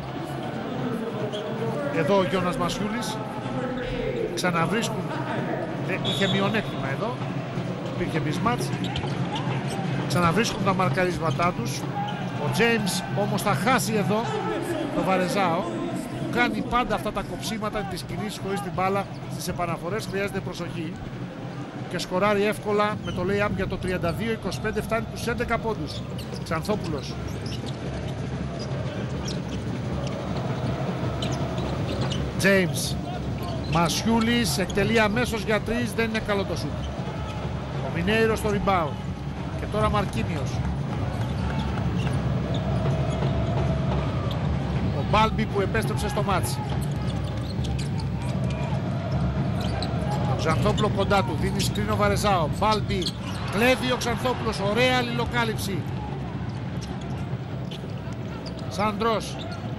Εδώ ο Γιώνας Μασιούλης, ξαναβρίσκουν, είχε μειονέκτημα εδώ, υπήρχε μισμάτς, ξαναβρίσκουν τα μαρκαρίσματά τους. Ο James όμως θα χάσει εδώ το Βαρεζάο που κάνει πάντα αυτά τα κοψίματα της κινήσεις χωρίς την μπάλα στις επαναφορές, χρειάζεται προσοχή και σκοράρει εύκολα με το lay-up για το 32-25, φτάνει τους 11 πόντους. Ξανθόπουλος, James, Μασιούλης εκτελεί αμέσως για 3, δεν είναι καλό το σουτ. Ο Μινέιρο στο rebound και τώρα Μαρκίνιος. Ο Μπάλμπι που επέστρεψε στο μάτς. Ο Ξανθόπουλο κοντά του, δίνει σκρίνο Βαρεζάο. Μπάλμπι, κλέβει ο Ξανθόπουλος, ωραία αλληλοκάλυψη. Σαντρός,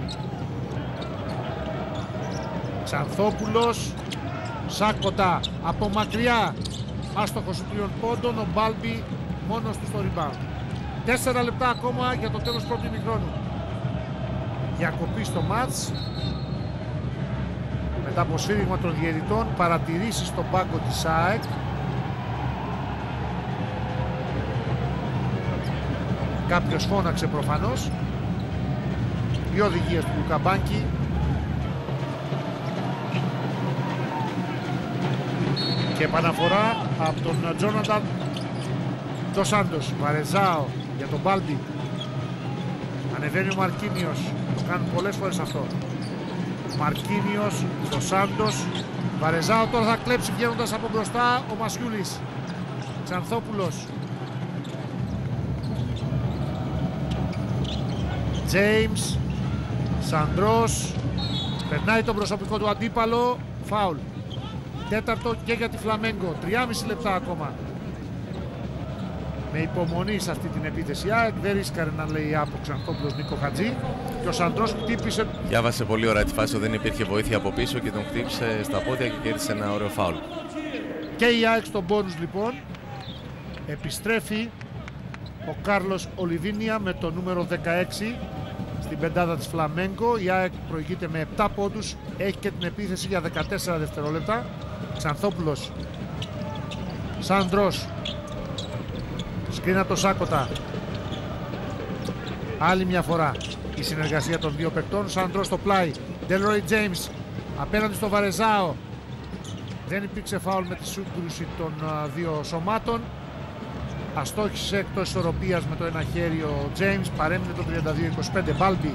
Ξανθόπουλος, Σάκοτα από μακριά, άστοχος του 3 πόντων, ο Μπάλμπι μόνος του στο rebound. 4 λεπτά ακόμα για το τέλος πρώτου ημιχρόνου. Διακοπή στο μάτς μετά από σφύριγμα των διαιτητών, παρατηρήσεις στον πάγκο της ΑΕΚ. Κάποιος φώναξε προφανώς. Οι οδηγίες του Λουκαμπάνκι. Και επαναφορά από τον Τζόναταν Ντος Σάντος. Βαρεζάο για τον Μπάλμπι. Ανεβαίνει ο Μαρκίνιος. Το κάνουν πολλές φορές αυτό. Μαρκίνιος, Ντος Σάντος. Βαρεζάο τώρα θα κλέψει βγαίνοντας από μπροστά ο Μασιούλης. Ξανθόπουλος. James. Σαντρός. Περνάει τον προσωπικό του αντίπαλο. Φάουλ. Τέταρτο και για τη Φλαμέγκο. 3,5 λεπτά ακόμα. Με υπομονή σε αυτή την επίθεση ΑΕΚ. Δεν ρίσκαρε να λέει από Ξανθόπουλος Νίκο Χατζή. Και ο Σαντρός χτύπησε. Διάβασε πολύ ωραία τη φάση, δεν υπήρχε βοήθεια από πίσω και τον χτύπησε στα πόδια και κέρδισε ένα ωραίο φάουλ. Και η ΑΕΚ στον πόνους λοιπόν. Επιστρέφει ο Κάρλος Ολιβίνια με το νούμερο 16 στην πεντάδα της Φλαμέγκο. Η ΑΕΚ προηγείται με 7 πόντους. Έχει και την επίθεση για 14 δευτερόλεπτα. Ξανθόπουλος. Σαντρός. Σκρίνα το Σάκοτα. Άλλη μια φορά η συνεργασία των δύο παικτών. Σαντρός στο πλάι. Delroy James απέναντι στο Βαρεζάο. Δεν υπήρξε φάουλ με τη σύγκρουση των δύο σωμάτων. Αστόχησε εκτός ισορροπίας με το ένα χέρι ο James. Παρέμεινε το 32-25. Μπάλμπι.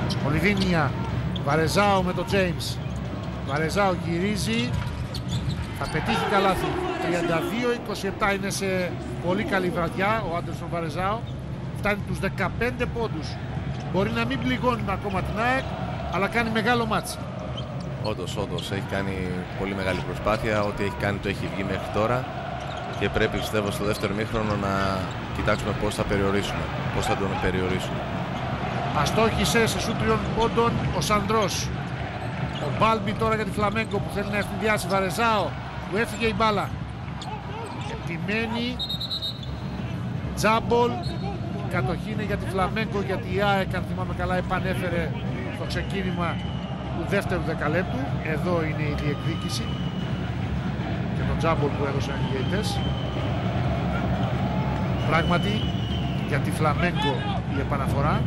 Ολιβίνια. Βαρεζάο με το James. Βαρεζάο γυρίζει. Θα πετύχει καλάθι. 32-27, είναι σε πολύ καλή βραδιά ο Άντερσον Βαρεζάο. Φτάνει τους 15 πόντους. Μπορεί να μην πληγώνει ακόμα την ΑΕΚ, αλλά κάνει μεγάλο μάτς. Όντως έχει κάνει πολύ μεγάλη προσπάθεια. Ό,τι έχει κάνει το έχει βγει μέχρι τώρα. Και πρέπει, πιστεύω, στο δεύτερο ημίχρονο να κοιτάξουμε πώς θα περιορίσουμε. Πώς θα τον περιορίσουμε. Αστόχησε σε σούτ 3 πόντων ο Σαντρός. Ο Μπάλμπι τώρα για τη Φλαμέγκο που θέλει να ευθυνδιάσει. Βαρεζάο που έφυγε η μπάλα. Επιμένει. Τζάμπολ. Η κατοχή είναι για τη Φλαμέγκο, γιατί η ΑΕΚ, αν θυμάμαι καλά, επανέφερε στο ξεκίνημα του δεύτερου δεκαλέπτου. Εδώ είναι η διεκδίκηση και τον Τζάμπολ που έδωσαν οι διαιτητές. Πράγματι για τη Φλαμέγκο η επαναφορά.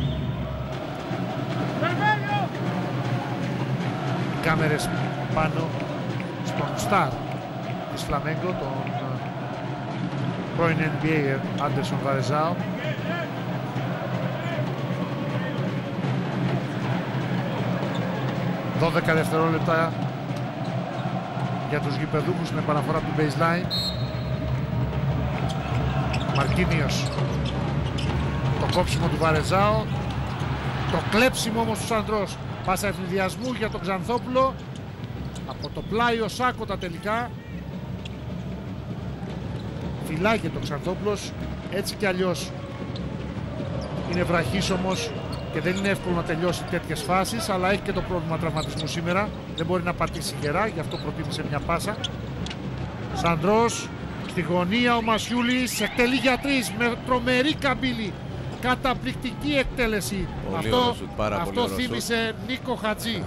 Οι κάμερες πάνω στον στάρ της Φλαμέγκο, τον πρώην NBA Άντερσον Βαρεζάο. «12 δευτερόλεπτα για τους γηπεδούχους στην επαναφορά του baseline». Μαρκίνιος. Το κόψιμο του Βαρεζάο. Το κλέψιμο όμως του Σαντρός. Πάσα ευνηδιασμού για τον Ξανθόπουλο. Από το πλάι ο Σάκοτα τελικά. Φυλάγει τον Ξανθόπουλος. Έτσι κι αλλιώς είναι βραχής όμως και δεν είναι εύκολο να τελειώσει τέτοιες φάσεις, αλλά έχει και το πρόβλημα τραυματισμού σήμερα. Δεν μπορεί να πατήσει γερά, γι' αυτό προτίμησε μια πάσα. Σαντρός στη γωνία, ο Μασιούλης εκτελεί για 3 με τρομερή καμπύλη. Καταπληκτική εκτέλεση. Αυτό θύμισε Νίκο Χατζή.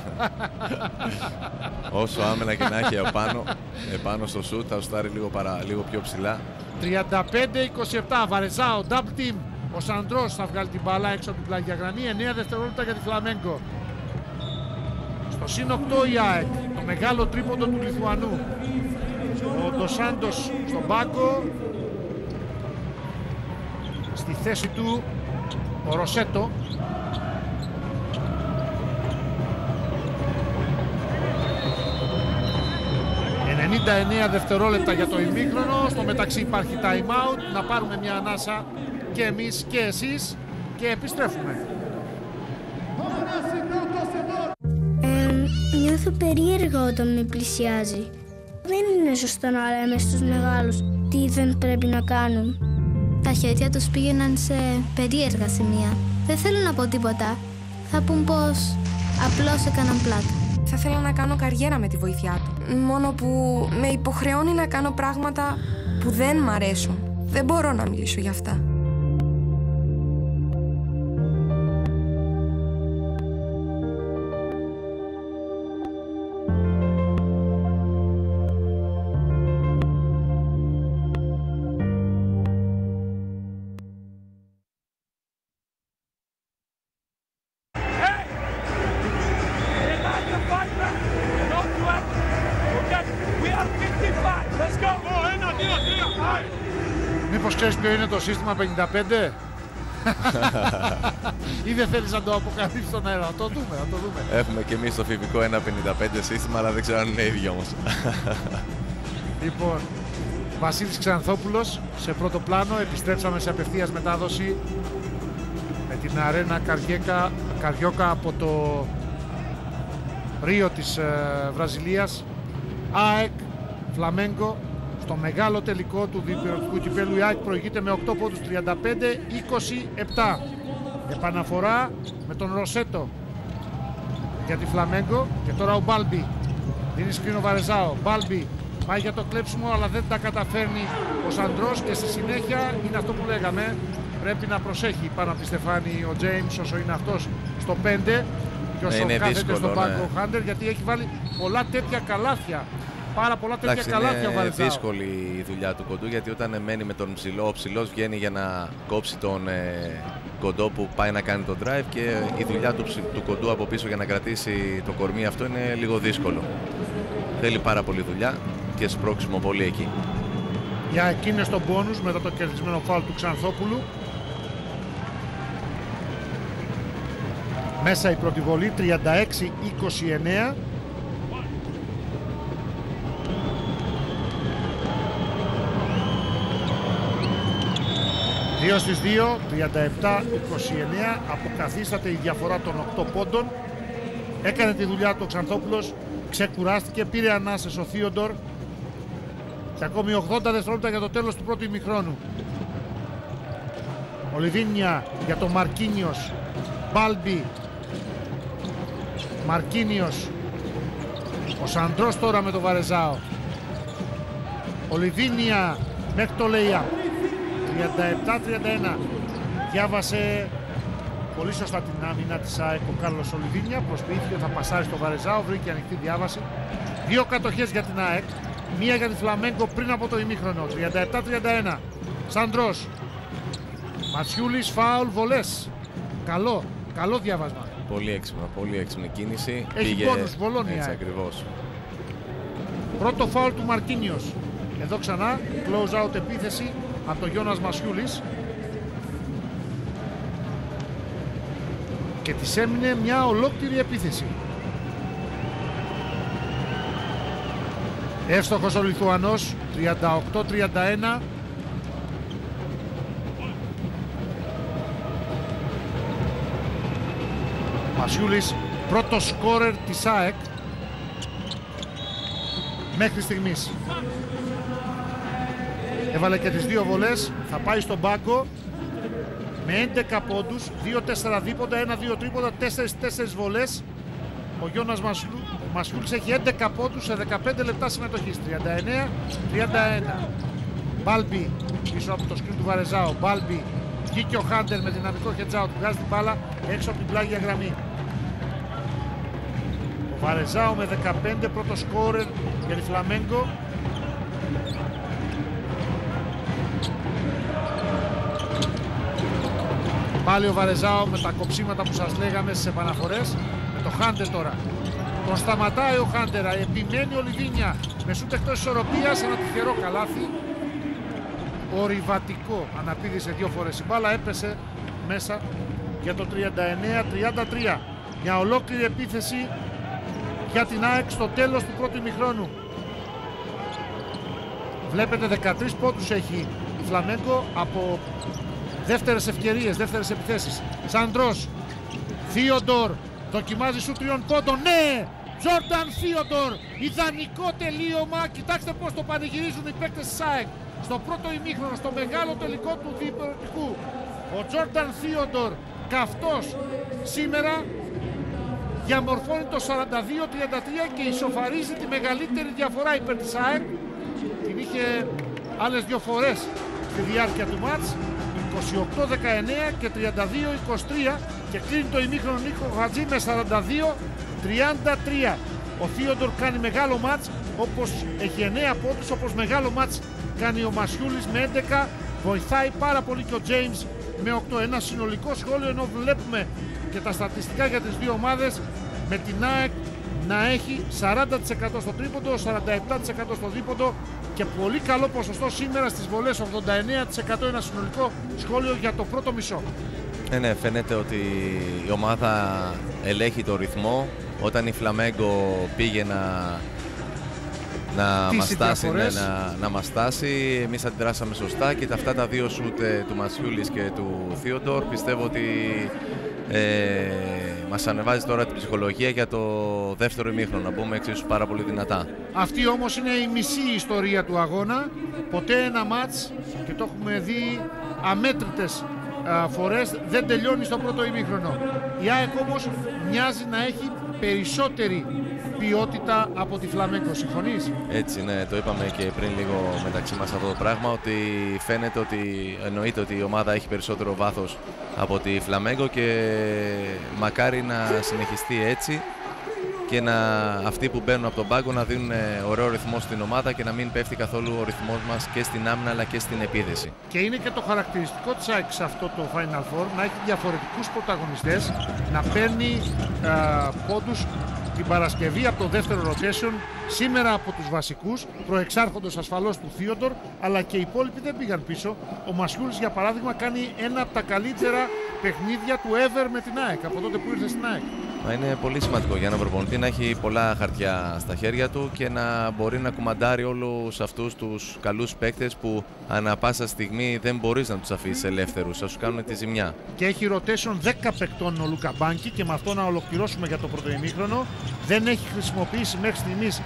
Όσο άμενα και να έχει επάνω στο σουτ, θα στάρει λίγο πιο ψηλά. 35-27, Βαρεζάο, double team. Ο Σαντρός θα βγάλει την μπάλα έξω από την πλάγια γραμμή. 9 δευτερόλεπτα για τη Φλαμέγκο. Στο συν 8 η ΑΕΚ. Το μεγάλο τρίποντο του Λιθουανού. Ο Ντοσάντος στον πάγκο. Στη θέση του ο Ροσέτο. ...99 δευτερόλεπτα για το ημίχρονο. Στο μεταξύ υπάρχει time out. Να πάρουμε μια ανάσα και εμείς και εσείς και επιστρέφουμε. Νιώθω περίεργα όταν με πλησιάζει. Δεν είναι σωστό να λέμε στους μεγάλους τι δεν πρέπει να κάνουν. Τα χέρια τους πήγαιναν σε περίεργα σημεία. Δεν θέλω να πω τίποτα. Θα πούν πως απλώς έκαναν πλάκα. Θα ήθελα να κάνω καριέρα με τη βοήθειά του. Μόνο που με υποχρεώνει να κάνω πράγματα που δεν μ' αρέσουν. Δεν μπορώ να μιλήσω για αυτά. Μήπως ξέρεις ποιο είναι το σύστημα 55? Ή δεν θέλεις να το αποκαλύψεις στον αέρα? Θα το δούμε. Έχουμε και εμείς το φιβικό 1.55 σύστημα, αλλά δεν ξέρω αν είναι ίδιο όμως. Λοιπόν, Βασίλης Ξανθόπουλος σε πρώτο πλάνο. Επιστρέψαμε σε απευθείας μετάδοση με την αρένα Καριόκα από το Ρίο της Βραζιλίας. ΑΕΚ Φλαμέγκο στο μεγάλο τελικό του διπυρωτικού κυπέλου. Η ΑΕΚ προηγείται με 8 πόντους, 35-27. Επαναφορά με τον Ροσέτο για τη Φλαμέγκο. Και τώρα ο Μπάλμπι δίνει σκρίνο Βαρεζάο. Μπάλμπι πάει για το κλέψιμο, αλλά δεν τα καταφέρνει ο Σαντρός. Και στη συνέχεια είναι αυτό που λέγαμε, πρέπει να προσέχει πάνω από τη στεφάνη ο Τζέιμς όσο είναι αυτός στο 5 και όσο κάθεται στον πάγκο ο Χάντερ, γιατί έχει βάλει πολλά τέτοια καλάθια. Πάρα πολλά τέτοια καλάθια ο Βαρεζάο. Είναι δύσκολη η δουλειά του κοντού, γιατί όταν μένει με τον ψηλό, ο ψηλός βγαίνει για να κόψει τον κοντό που πάει να κάνει τον drive, και η δουλειά του κοντού από πίσω για να κρατήσει το κορμί αυτό είναι λίγο δύσκολο. Θέλει πάρα πολύ δουλειά και σπρώξιμο πολύ εκεί. Για εκείνες τον μπόνους μετά το κερδισμένο φάουλ του Ξανθόπουλου. Μέσα η πρώτη βολή, 36-29. 2 στις 2, 37-29, αποκαθίσταται η διαφορά των 8 πόντων. Έκανε τη δουλειά του ο Ξανθόπουλος, ξεκουράστηκε, πήρε ανάσες ο Θείοντορ και ακόμη 80 δευτερόλεπτα για το τέλος του πρώτου ημιχρόνου. Ο Λιβίνια για τον Μαρκίνιος, Μπάλμπι, Μαρκίνιος, ο Σαντρός τώρα με τον Βαρεζάο, ο Λιβίνια μέχρι το Λέια. 37-31. Διάβασε πολύ σωστά την άμυνα της ΑΕΚ ο Κάρλος Ολιβίνια. Προσποιήθηκε θα πασάρει στο Βαρεζάο, βρήκε ανοιχτή διάβαση. 2 κατοχές για την ΑΕΚ, 1 για τη Φλαμέγκο πριν από το ημίχρονο. 37-31. Σαντρός, Ματσιούλης, φάουλ, βολές. Καλό διάβασμα. Πολύ έξυπνη κίνηση. Έχει πόνους, βολώνει. Έτσι ακριβώς. Πρώτο φάουλ του Μαρκίνιος. Εδώ ξανά close out επίθεση από τον Γιώνας Μασιούλης. Και της έμεινε μια ολόκληρη επίθεση. Εύστοχος ο Λιθουανός, 38-31. Μασιούλης, πρώτο σκόρερ της ΑΕΚ μέχρι στιγμής. Έβαλε και τις 2 βολές, θα πάει στον πάγκο με 11 πόντους, 2-4 δίποντα, 1-2 τρίποντα, 4 βολές. Ο Γιώνας Μασιούλης έχει 11 πόντους σε 15 λεπτά συμμετοχής. 39-31. Μπάλμπι πίσω από το σκριν του Βαρεζάο. Μπάλμπι, βγήκε ο Χάντερ με δυναμικό heads out, βγάζει την μπάλα έξω από την πλάγια γραμμή. Ο Βαρεζάο με 15, πρώτο σκόρερ για τη Φλαμέγκο. Πάλι ο Βαρεζάο με τα κοψίματα που σας λέγαμε στις επαναφορές. Με το Χάντερ τώρα. Τον σταματάει ο Χάντερ. Επιμένει ο Λιβίνια. Με σούτ εκτός ισορροπίας. Ένα τυχερό καλάθι. Ορειβατικό. Αναπήδησε 2 φορές η μπάλα. Έπεσε μέσα για το 39-33. Μια ολόκληρη επίθεση για την ΑΕΚ στο τέλος του πρώτου ημιχρόνου. Βλέπετε 13 πόντους έχει η Φλαμέγκο από δεύτερες ευκαιρίες, δεύτερες επιθέσεις. Σαντρός, Θείοντορ, δοκιμάζει σου 3 πόντων. Ναι! Τζόρνταν Θείοντορ, ιδανικό τελείωμα. Κοιτάξτε πώς το πανηγυρίζουν οι παίκτες της ΑΕΚ στο πρώτο ημίχρονο, στο μεγάλο τελικό του διπλωματικού. Ο Τζόρνταν Θείοντορ, καυτός σήμερα, διαμορφώνει το 42-33 και ισοφαρίζει τη μεγαλύτερη διαφορά υπέρ της ΑΕΚ. Την είχε άλλες 2 φορές στη διάρκεια του μάτς. 28-19 και 32-23 και κλείνει το ημίχρονο Νίκο Χατζή με 42-33. Ο Θείοντορ κάνει μεγάλο μάτς, όπως έχει 9 πόντους, όπως μεγάλο μάτς κάνει ο Μασιούλης με 11. Βοηθάει πάρα πολύ και ο James με 8. Ένα συνολικό σχόλιο, ενώ βλέπουμε και τα στατιστικά για τις 2 ομάδες, με την ΑΕΚ να έχει 40% στο τρίποντο, 47% στο δίποντο και πολύ καλό ποσοστό σήμερα στις βολές, 89%. Ένα συνολικό σχόλιο για το πρώτο μισό. Ναι, φαίνεται ότι η ομάδα ελέγχει το ρυθμό. Όταν η Φλαμέγκο πήγε να μας στάσει, εμείς αντιδράσαμε σωστά και αυτά τα 2 σούτ του Μασιούλης και του Θείοντορ πιστεύω ότι μας ανεβάζει τώρα την ψυχολογία για το δεύτερο ημίχρονο, να μπούμε εξίσου πάρα πολύ δυνατά. Αυτή όμως είναι η μισή ιστορία του αγώνα. Ποτέ ένα μάτς, και το έχουμε δει αμέτρητες φορές, δεν τελειώνει στο πρώτο ημίχρονο. Η ΑΕΚ όμως μοιάζει να έχει περισσότερη ποιότητα από τη Φλαμέγκο. Συμφωνείς? Έτσι, ναι, το είπαμε και πριν λίγο μεταξύ μας αυτό το πράγμα, ότι φαίνεται ότι εννοείται ότι η ομάδα έχει περισσότερο βάθος από τη Φλαμέγκο και μακάρι να συνεχιστεί έτσι και αυτοί που μπαίνουν από τον πάγκο να δίνουν ωραίο ρυθμό στην ομάδα και να μην πέφτει καθόλου ο ρυθμός μας και στην άμυνα αλλά και στην επίδεση. Και είναι και το χαρακτηριστικό της ΑΕΚ σε αυτό το Final Four, να έχει διαφορετικούς πρωταγωνιστές, να παίρνει πόντους την Παρασκευή από το δεύτερο rotation, σήμερα από τους βασικούς, προεξάρχοντος ασφαλώς του Θείοντορ, αλλά και οι υπόλοιποι δεν πήγαν πίσω. Ο Μασιούλης, για παράδειγμα, κάνει ένα από τα καλύτερα παιχνίδια του ever με την ΑΕΚ, από τότε που ήρθε στην ΑΕΚ. Μα είναι πολύ σημαντικό για έναν προπονητή να έχει πολλά χαρτιά στα χέρια του και να μπορεί να κουμαντάρει όλους αυτούς τους καλούς παίκτες που ανά πάσα στιγμή δεν μπορείς να τους αφήσεις ελεύθερους, θα σου κάνουν τη ζημιά. Και έχει rotation 10 παικτών ο Λούκα Μπάνκι και με αυτό να ολοκληρώσουμε για το πρώτο ημίχρονο. Δεν έχει χρησιμοποιήσει μέχρι στιγμής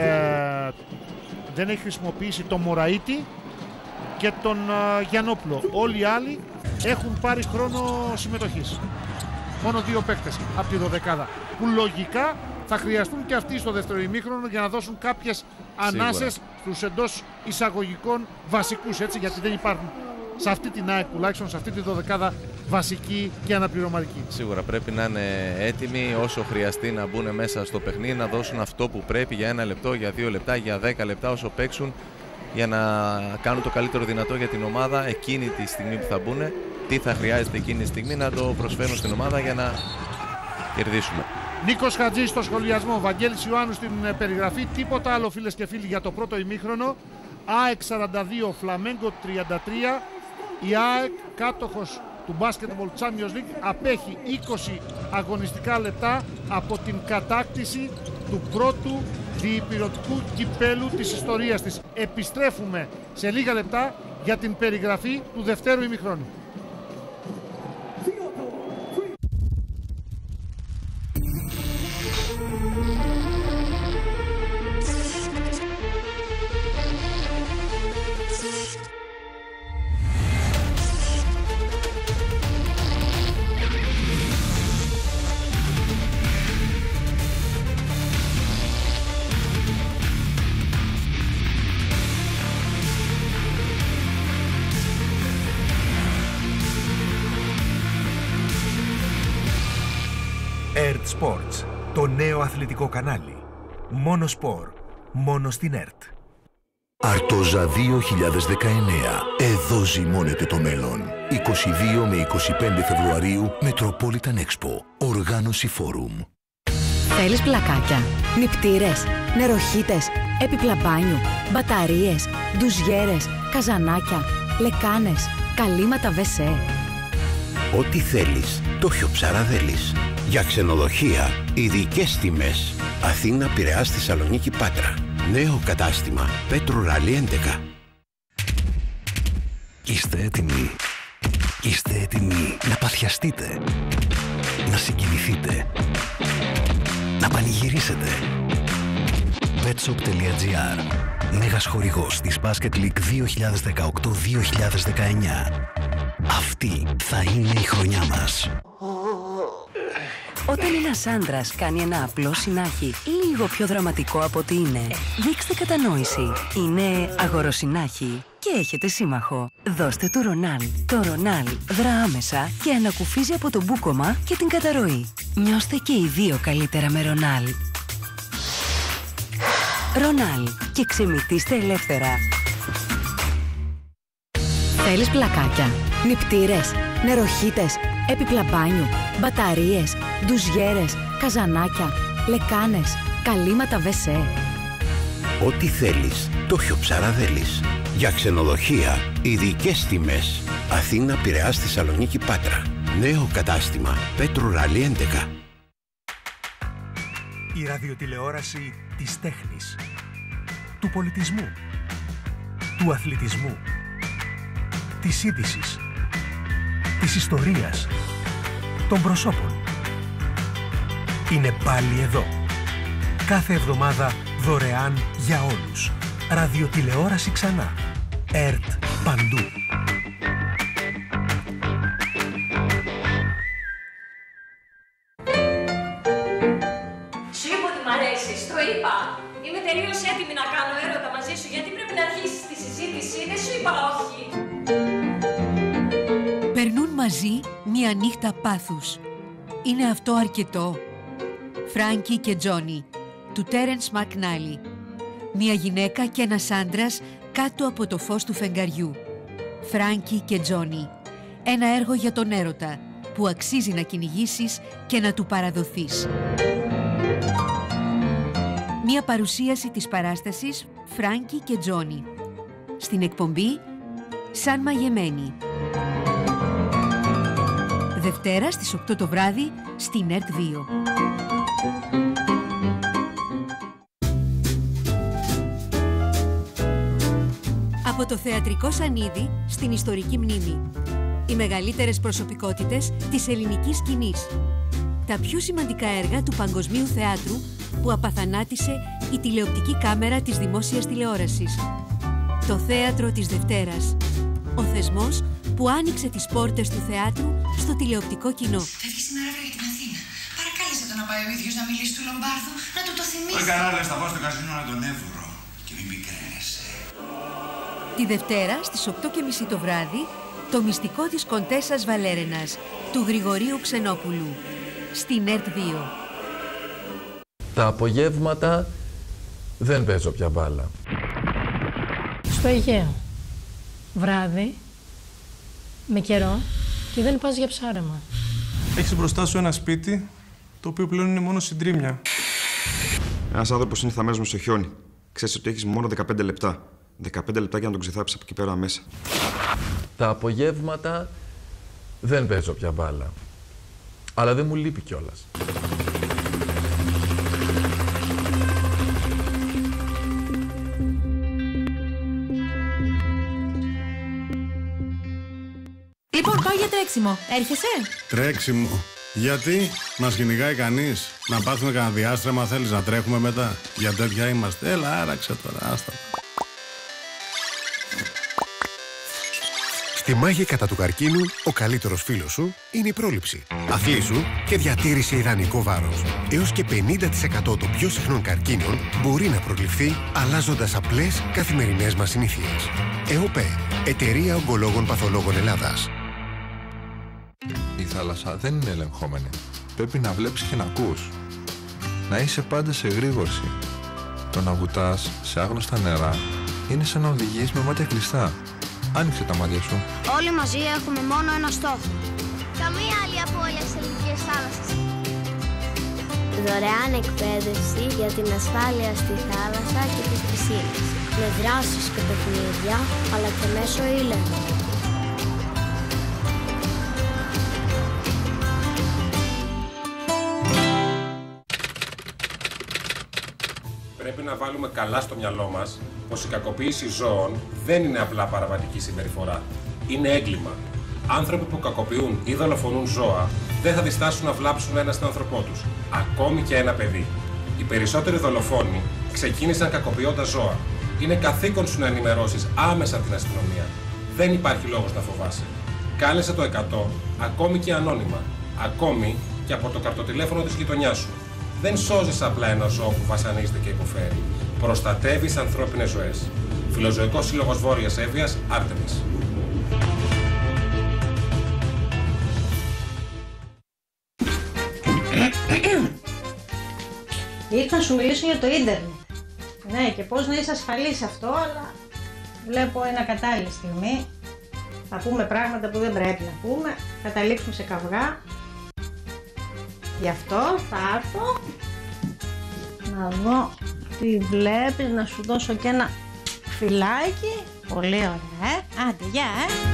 δεν έχει χρησιμοποιήσει τον Μωραΐτη και τον Γιαννόπουλο. Όλοι οι άλλοι έχουν πάρει χρόνο συμμετοχής. Μόνο 2 παίκτες από τη δωδεκάδα, που λογικά θα χρειαστούν και αυτοί στο δεύτερο ημίχρονο για να δώσουν κάποιες ανάσες στους εντός εισαγωγικών βασικούς, έτσι, γιατί δεν υπάρχουν σε αυτή την ΑΕΚ, τουλάχιστον σε αυτή τη δωδεκάδα, βασική και αναπληρωματική. Σίγουρα πρέπει να είναι έτοιμοι όσο χρειαστεί να μπουν μέσα στο παιχνίδι, να δώσουν αυτό που πρέπει για 1 λεπτό, για 2 λεπτά, για 10 λεπτά όσο παίξουν, για να κάνουν το καλύτερο δυνατό για την ομάδα εκείνη τη στιγμή που θα μπουν. Τι θα χρειάζεται εκείνη τη στιγμή να το προσφέρουν στην ομάδα για να κερδίσουμε. Νίκος Χατζής στο σχολιασμό, Βαγγέλης Ιωάννου στην περιγραφή. Τίποτα άλλο, φίλες και φίλοι, για το πρώτο ημίχρονο. ΑΕΚ 42, Φλαμέγκο 33. Η ΑΕΚ, κάτοχος του Basketball Champions League, απέχει 20 αγωνιστικά λεπτά από την κατάκτηση του πρώτου διυπηρωτικού κυπέλου της ιστορίας της. Επιστρέφουμε σε λίγα λεπτά για την περιγραφή του δευτέρου ημιχρόνου. ΕΡΤ Sports, το νέο αθλητικό κανάλι. Μόνο σπορ, μόνο στην ΕΡΤ. Αρτόζα 2019. Εδώ ζυμώνεται το μέλλον. 22 με 25 Φεβρουαρίου, Metropolitan Expo. Οργάνωση Φόρουμ. Θέλεις πλακάκια, νηπτήρες, νεροχύτες, έπιπλα μπάνιου, μπαταρίες, ντουζιέρες, καζανάκια, λεκάνες, καλύματα WC. Ό,τι θέλεις, το Χιοψαραδέλης. Για ξενοδοχεία, ειδικές τιμές. Αθήνα, Πειραιάς, Θεσσαλονίκη, Πάτρα. Νέο κατάστημα, Πέτρου Ράλι 11. Είστε έτοιμοι. Είστε έτοιμοι να παθιαστείτε, να συγκινηθείτε, να πανηγυρίσετε. Betshop.gr, μέγας χορηγός της Basket League 2018-2019. Αυτή θα είναι η χρονιά μας. Όταν ένας άντρας κάνει ένα απλό συνάχη λίγο πιο δραματικό από ό,τι είναι, δείξτε κατανόηση. Είναι αγοροσυνάχη και έχετε σύμμαχο. Δώστε του Ρονάλ. Το Ρονάλ δρά άμεσα και ανακουφίζει από το μπούκωμα και την καταρροή. Νιώστε και οι δύο καλύτερα με Ρονάλ. Ρονάλ και ξεμητήστε ελεύθερα. Θέλεις πλακάκια, νηπτήρες, νεροχύτες, έπιπλα μπάνιου, μπαταρίες, ντουζιέρες, καζανάκια, λεκάνες, καλύματα WC. Ό,τι θέλεις, το Χιοψαραδέλης. Για ξενοδοχεία, ειδικές τιμές. Αθήνα, Πειραιάς, Θεσσαλονίκη, Πάτρα. Νέο κατάστημα, Πέτρου Ράλι 11. Η ραδιοτηλεόραση της τέχνης, του πολιτισμού, του αθλητισμού, της είδησης, της ιστορίας, των προσώπων. Είναι πάλι εδώ. Κάθε εβδομάδα δωρεάν για όλους. Ραδιοτηλεόραση ξανά. ΕΡΤ παντού. Σου είπα ότι μ' αρέσεις, το είπα. Είμαι τελείως έτοιμη να κάνω έρωτα μαζί σου, γιατί πρέπει να αρχίσεις τη συζήτηση. Δεν σου είπα όχι. Περνούν μαζί μια νύχτα πάθους. Είναι αυτό αρκετό? Φράνκι και Τζόνι, του Τέρενς Μακνάλι. Μια γυναίκα και ένας άντρας κάτω από το φως του φεγγαριού. Φράνκι και Τζόνι. Ένα έργο για τον έρωτα που αξίζει να κυνηγήσεις και να του παραδοθείς. Μια παρουσίαση της παράστασης Φράνκι και Τζόνι. Στην εκπομπή Σαν Μαγεμένη. Δευτέρα στις 8 το βράδυ στην ΕΡΤ 2. Από το θεατρικό σανίδι στην ιστορική μνήμη. Οι μεγαλύτερες προσωπικότητες της ελληνικής σκηνής. Τα πιο σημαντικά έργα του παγκοσμίου θεάτρου που απαθανάτησε η τηλεοπτική κάμερα της δημόσιας τηλεόρασης. Το θέατρο της Δευτέρας. Ο θεσμός που άνοιξε τις πόρτες του θεάτρου στο τηλεοπτικό κοινό. Φεύγει σήμερα αύριο για την Αθήνα. Παρακάλεσε τον να πάει ο ίδιος να μιλήσει του Λομπάρδου, να του το θυμίσει. Όχι καλά, λες, θα πάω στο καζίνο να τον έβρω και μην πικραίνεσαι. Τη Δευτέρα στις 8:30 το βράδυ, το μυστικό της Κοντέσας Βαλέρενας του Γρηγορίου Ξενόπουλου στην ΕΡΤ 2. Τα απογεύματα δεν παίζω πια μπάλα. Στο Αιγαίο. Βράδυ, με καιρό και δεν πας για ψάρεμα. Έχεις μπροστά σου ένα σπίτι, το οποίο πλέον είναι μόνο συντρίμμια. Ένας άνθρωπος είναι θαμμένος στο χιόνι. Ξέρεις ότι έχεις μόνο 15 λεπτά. 15 λεπτά για να τον ξεθάψεις από εκεί πέρα μέσα. Τα απογεύματα δεν παίζω πια μπάλα. Αλλά δεν μου λείπει κιόλας. Λοιπόν, πάω για τρέξιμο. Έρχεσαι? Τρέξιμο. Γιατί? Μας κυνηγάει κανείς? Να πάθουμε κανένα διάστρεμα, θέλεις να τρέχουμε μετά? Για τέτοια είμαστε. Έλα, άραξε τώρα, άστα. Στη μάχη κατά του καρκίνου, ο καλύτερος φίλος σου είναι η πρόληψη. Αθλήσου και διατήρησε ιδανικό βάρος. Έως και 50% των πιο συχνών καρκίνων μπορεί να προληφθεί αλλάζοντας απλές καθημερινές μας συνήθειες. ΕΟΠΕ, Εταιρεία Ογκολόγων Παθολόγων Ελλάδας. Η θάλασσα δεν είναι ελεγχόμενη. Πρέπει να βλέπεις και να ακούς. Να είσαι πάντα σε γρήγορση. Το να βουτάς σε άγνωστα νερά είναι σαν να οδηγείς με μάτια κλειστά. Άνοιξε τα μάτια σου. Όλοι μαζί έχουμε μόνο ένα στόχο. Καμία άλλη απώλεια στις ελληνικές θάλασσες. Δωρεάν εκπαίδευση για την ασφάλεια στη θάλασσα και τις πισίνες. Με δράσεις και παιχνίδια, αλλά και μέσω e-learning. Πρέπει να βάλουμε καλά στο μυαλό μας πως η κακοποίηση ζώων δεν είναι απλά παραβατική συμπεριφορά. Είναι έγκλημα. Άνθρωποι που κακοποιούν ή δολοφονούν ζώα δεν θα διστάσουν να βλάψουν ένα στον άνθρωπό τους, ακόμη και ένα παιδί. Οι περισσότεροι δολοφόνοι ξεκίνησαν κακοποιώντας ζώα. Είναι καθήκον σου να ενημερώσεις άμεσα την αστυνομία. Δεν υπάρχει λόγος να φοβάσαι. Κάλεσε το 100, ακόμη και ανώνυμα. Ακόμη και από το καρτοτηλέφωνο της γειτονιάς σου. Δεν σώζεις απλά ένα ζώο που βασανίζεται και υποφέρει. Προστατεύεις ανθρώπινες ζωές. Φιλοζωικός Σύλλογος Βόρειας Εύβοιας, Άρτεμις. Ήρθα να σου μιλήσω για το ίντερνετ. Ναι, και πώς να είσαι ασφαλής σε αυτό, αλλά βλέπω ένα κατάλληλη στιγμή. Θα πούμε πράγματα που δεν πρέπει να πούμε, καταλήξουμε σε καυγά. Γι' αυτό θα έρθω να δω τι βλέπεις, να σου δώσω και ένα φυλάκι. Πολύ ωραία, άντε, γεια,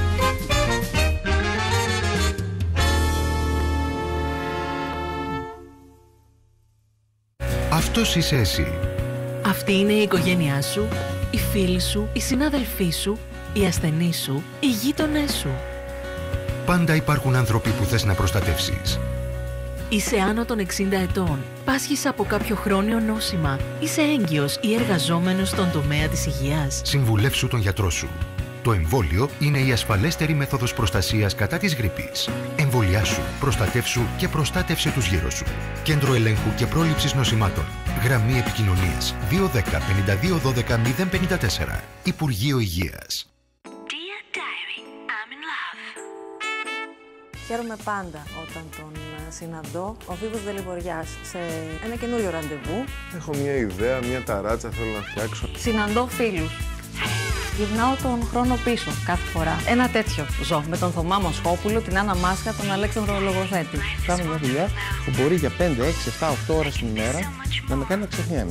Αυτός είσαι εσύ. Αυτή είναι η οικογένειά σου, οι φίλοι σου, οι συνάδελφοί σου, οι ασθενείς σου, οι γείτονές σου. Πάντα υπάρχουν άνθρωποι που θες να προστατεύσεις. Είσαι άνω των 60 ετών, πάσχεις από κάποιο χρόνιο νόσημα, είσαι έγκυος ή εργαζόμενος στον τομέα της υγείας. Συμβουλεύσου τον γιατρό σου. Το εμβόλιο είναι η ασφαλέστερη μέθοδος προστασίας κατά της γρίπης. Εμβολιάσου, προστατεύσου και προστάτευσε τους γύρω σου. Κέντρο Ελέγχου και Πρόληψης Νοσημάτων. Γραμμή επικοινωνίας 210 52 12 054. Υπουργείο Υγείας. Χαίρομαι πάντα όταν τον συναντώ, ο Φίβος Δελιβοριάς, σε ένα καινούριο ραντεβού. Έχω μια ιδέα, μια ταράτσα θέλω να φτιάξω. Συναντώ φίλους. Γυρνάω τον χρόνο πίσω κάθε φορά. Ένα τέτοιο ζω με τον Θωμά Μοσχόπουλο, την Άννα Μάσκα, τον Αλέξανδρο Λογοθέτη. Κάνω μια δουλειά που μπορεί για 5, 6, 7, 8 ώρες την ημέρα να με κάνει να ξεχνιέμαι.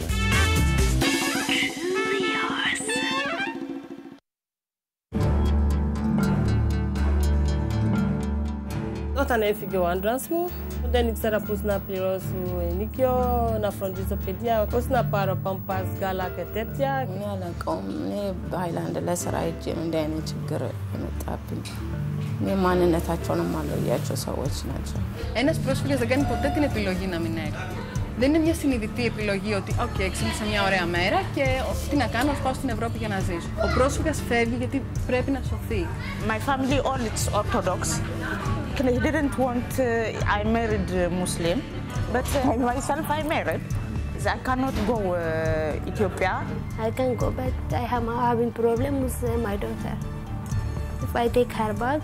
Όταν έφυγε ο άντρας μου, Δεν ήξερα πώς να πληρώσω ενοίκιο, να φροντίσω παιδιά, πώς να πάρω πάμπας, γάλα και τέτοια. በሃይላንድ ለስራ ሄጄ እንዲህ አይነት ችግር የመጣብኝ ማንነታቸውንም አለያቸው ሰዎች ናቸው። Ένας πρόσφυγας δεν κάνει ποτέ την επιλογή να μην έχει. Δεν είναι μια συνειδητή επιλογή ότι ξύπνησα μια ωραία μέρα και τι να κάνω, πάω στην Ευρώπη για να ζήσω. Ο πρόσφυγας φεύγει γιατί πρέπει να σωθεί. My family all is Orthodox. They didn't want, I married Muslim, but myself I married. I cannot go Ethiopia. I can go, but I am having problem with my daughter. If I take her back,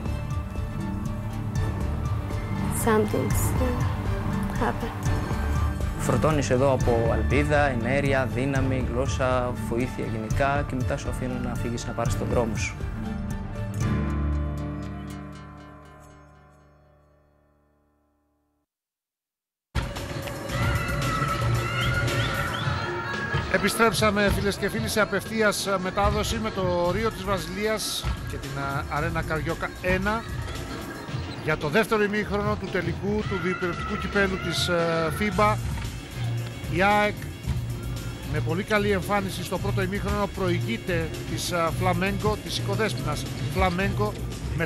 something happen. Φορτώνεις εδώ από αλπίδα, ενέργεια, δύναμη, γλώσσα, βοήθεια γενικά και μετά σου αφήνουν να φύγεις να πάρεις τον δρόμο σου. Επιστρέψαμε φίλες και φίλοι σε απευθείας μετάδοση με το Ρίο της Βραζιλίας και την Αρένα Καριόκα 1 για το δεύτερο ημίχρονο του τελικού του διπερωτικού κυπέλου της FIBA. Η ΑΕΚ με πολύ καλή εμφάνιση στο πρώτο ημίχρονο προηγείται της Φλαμέγκο, της οικοδέσποινας Φλαμέγκο με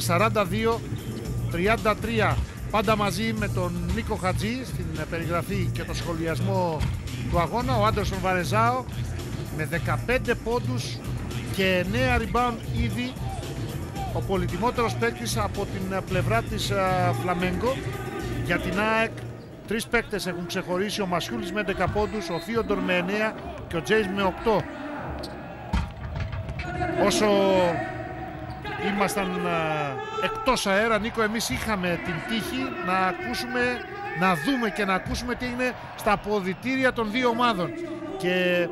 42-33. Πάντα μαζί με τον Νίκο Χατζή στην περιγραφή και το σχολιασμό του αγώνα. Ο Άντερσον Βαρεζάο με 15 πόντους και 9 rebound ήδη, ο πολυτιμότερος παίκτης από την πλευρά της Φλαμέγκο. Για την ΑΕΚ τρεις παίκτες έχουν ξεχωρίσει, ο Μασιούλης με 11 πόντους, ο Θείοντορ με 9 και ο Τζέις με 8. Όσο ήμασταν εκτός αέρα, Νίκο, εμείς είχαμε την τύχη να δούμε και να ακούσουμε τι είναι στα αποδυτήρια των δύο ομάδων. Και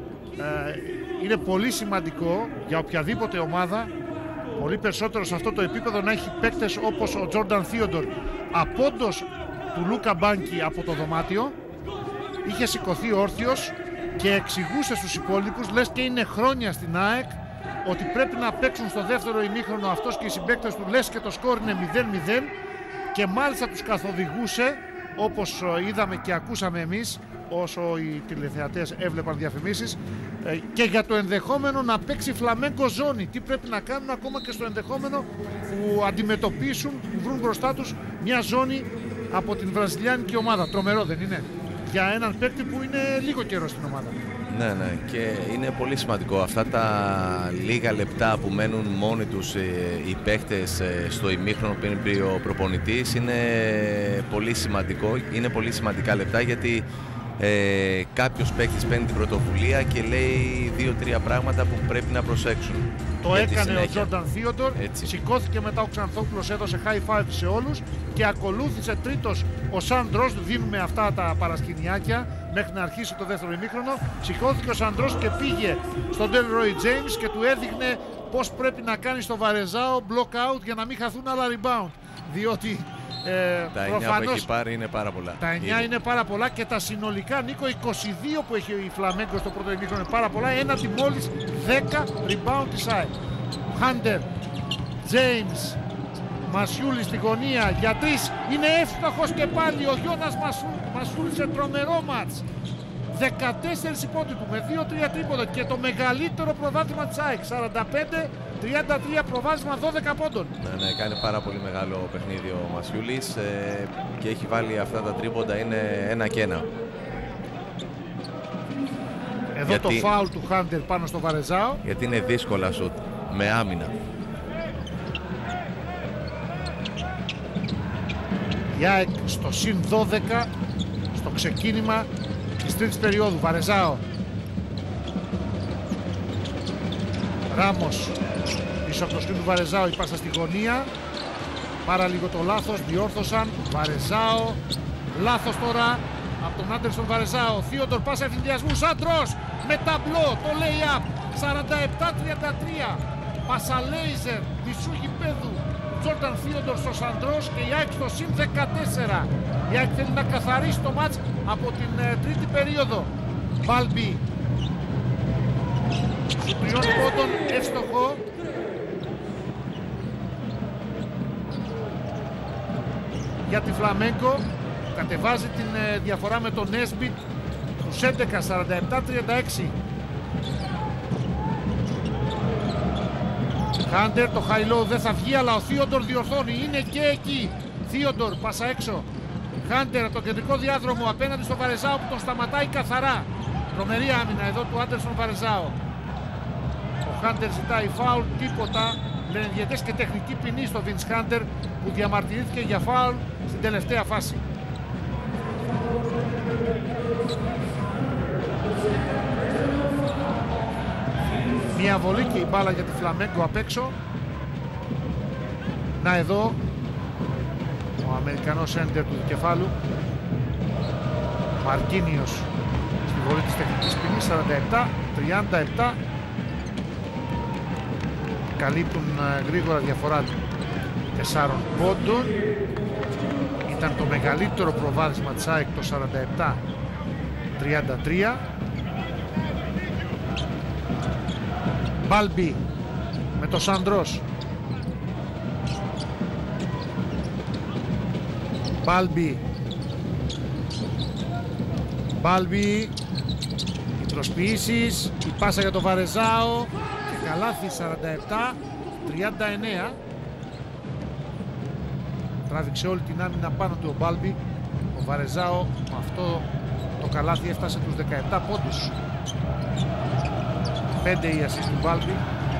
είναι πολύ σημαντικό για οποιαδήποτε ομάδα, πολύ περισσότερο σε αυτό το επίπεδο, να έχει παίκτες όπως ο Τζόρνταν Θείοντορ. Απόντος του Λούκα Μπάνκι από το δωμάτιο, είχε σηκωθεί όρθιος και εξηγούσε στους υπόλοιπους, λες και είναι χρόνια στην ΑΕΚ, ότι πρέπει να παίξουν στο δεύτερο ημίχρονο αυτός και οι συμπαίκτες του, λες και το σκορ είναι 0-0, και μάλιστα τους καθοδηγούσε, όπως είδαμε και ακούσαμε εμείς όσο οι τηλεθεατές έβλεπαν διαφημίσεις, και για το ενδεχόμενο να παίξει Φλαμέγκο ζώνη. Τι πρέπει να κάνουν ακόμα και στο ενδεχόμενο που αντιμετωπίσουν, που βρουν μπροστά τους μια ζώνη από την βραζιλιάνικη ομάδα. Τρομερό δεν είναι? Για έναν παίκτη που είναι λίγο καιρό στην ομάδα. Ναι, και είναι πολύ σημαντικό αυτά τα λίγα λεπτά που μένουν μόνοι τους οι παίκτες στο ημίχρονο που είναι ο προπονητής. Είναι πολύ σημαντικό, είναι πολύ σημαντικά λεπτά, γιατί κάποιος παίκτης παίρνει την πρωτοβουλία και λέει 2-3 πράγματα που πρέπει να προσέξουν. Το έκανε ο Τζόρνταν Θείοντορ, σηκώθηκε μετά ο Ξανθόπουλος, έδωσε high five σε όλους και ακολούθησε τρίτος ο Σαντρός. Δίνουμε αυτά τα παρασκηνιάκια μέχρι να αρχίσει το δεύτερο ημίχρονο. Σηκώθηκε ο Σαντρός και πήγε στον Delroy James και του έδειχνε πώς πρέπει να κάνει στο Βαρεζάο block out για να μην χαθούν άλλα rebound, διότι τα 9 που έχει πάρει είναι πάρα πολλά. Τα 9 είναι πάρα πολλά και τα συνολικά, Νίκο, 22 που έχει η Φλαμέγκο στο πρώτο ημίχρονο είναι πάρα πολλά, έναντι μόλις 10 rebound της ΑΕΚ. Χάντερ, James, Μασιούλη στη γωνία για 3, είναι εύστοχος και πάλι ο Γιώνας Μασιούλης σε τρομερό μάτς. 14 υπόντι του με 2-3 τρίποντα και το μεγαλύτερο προβάδισμα της ΑΕΚ, 45-33, προβάδισμα 12 πόντων. Ναι, κάνει πάρα πολύ μεγάλο παιχνίδι ο Μασιούλης και έχει βάλει αυτά τα τρίποντα, είναι 1 και 1. Εδώ το φάουλ του Χάντερ πάνω στο Βαρεζάο. Γιατί είναι δύσκολα σουτ, με άμυνα. Η ΑΕΚ στο συν 12 στο ξεκίνημα της τρίτης περίοδου. Βαρεζάο, Ράμος πίσω από το σκριν του Βαρεζάο, η πάσα στη γωνία, πάρα λίγο το λάθος, διόρθωσαν. Βαρεζάο, λάθος τώρα από τον Άντερσον Βαρεζάο. Θείοντορ, πάσα ευθυνδιασμού, Σάντρος με ταμπλό, το lay-up, 47-33, πάσα λέιζερ μισού γηπέδου, Τζόρνταν Θείοντορ στο Σαντρός και η ΑΕΚ στο συν 14. Η ΑΕΚ θέλει να καθαρίσει το μάτς από την τρίτη περίοδο. Μπάλμπι, του 3 πόντων, εύστοχο. για τη Φλαμέγκο. Κατεβάζει την διαφορά με τον Νέσμπιτ στους 11, 47-36. Χάντερ, το high low δεν θα βγει, αλλά ο Θείοντορ διορθώνει. Είναι και εκεί. Θείοντορ, πάσα έξω. Χάντερ από το κεντρικό διάδρομο απέναντι στο Βαρεζάο που τον σταματάει καθαρά. Τρομερή άμυνα εδώ του Άντερσον Βαρεζάο. Ο Χάντερ ζητάει φάουλ, τίποτα. Λένε διαιτές και τεχνική ποινή στο Βινς Χάντερ που διαμαρτυρήθηκε για φάουλ στην τελευταία φάση. Μια βολή και η μπάλα για τη Φλαμέγκο απ' έξω. Να εδώ ο Αμερικανός σέντερ του δικεφάλου Μαρκίνιος στη βολή της τεχνικής ποινής. 47-37. Καλύπτουν γρήγορα διαφορά 4 πόντων. Ήταν το μεγαλύτερο προβάδισμα της ΑΕΚ το 47-33. Μπάλμπι με το Σαντρός. Μπάλμπι, οι προσποιήσεις, η πάσα για το Βαρεζάο και καλάθι. 47-39. Τράβηξε όλη την άμυνα πάνω του ο Μπάλμπι. Ο Βαρεζάο με αυτό το καλάθι έφτασε τους 17 πόντους. 5 η ασίστ του Μπάλμπι.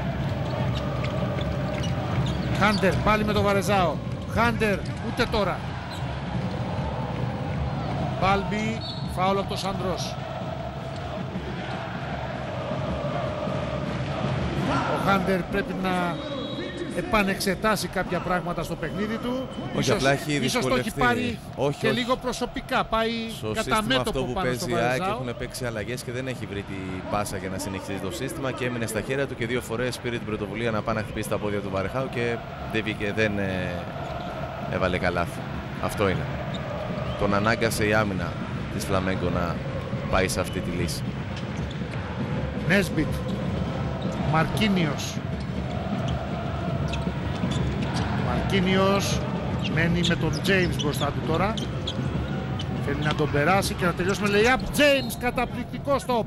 Χάντερ πάλι με το Βαρεζάο. Χάντερ ούτε τώρα. Μπάλμπι, φάουλ από το Σαντρός. Ο Χάντερ πρέπει να επανεξετάσει κάποια πράγματα στο παιχνίδι του. Ίσως το έχει πάρει και λίγο προσωπικά. Πάει κατά μέτωπο που πάνω στο παίζει Βαρεζάο. Έχουν παίξει αλλαγές και δεν έχει βρει την πάσα για να συνεχίσει το σύστημα και έμεινε στα χέρια του και 2 φορές πήρε την πρωτοβουλία να πάει να χτυπήσει τα πόδια του Βαρεζάου και δεν έβαλε καλάθι. Αυτό είναι. Τον ανάγκασε η άμυνα της Φλαμέγκο να πάει σε αυτή τη λύση. Νέσμπιτ, Μαρκίνιος. Μαρκίνιος μένει με τον James μπροστά του τώρα. Θέλει να τον περάσει και να τελειώσει με lay-up. James, καταπληκτικό stop.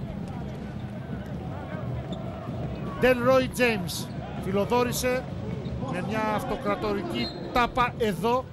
Delroy James φιλοδόρησε με μια αυτοκρατορική τάπα εδώ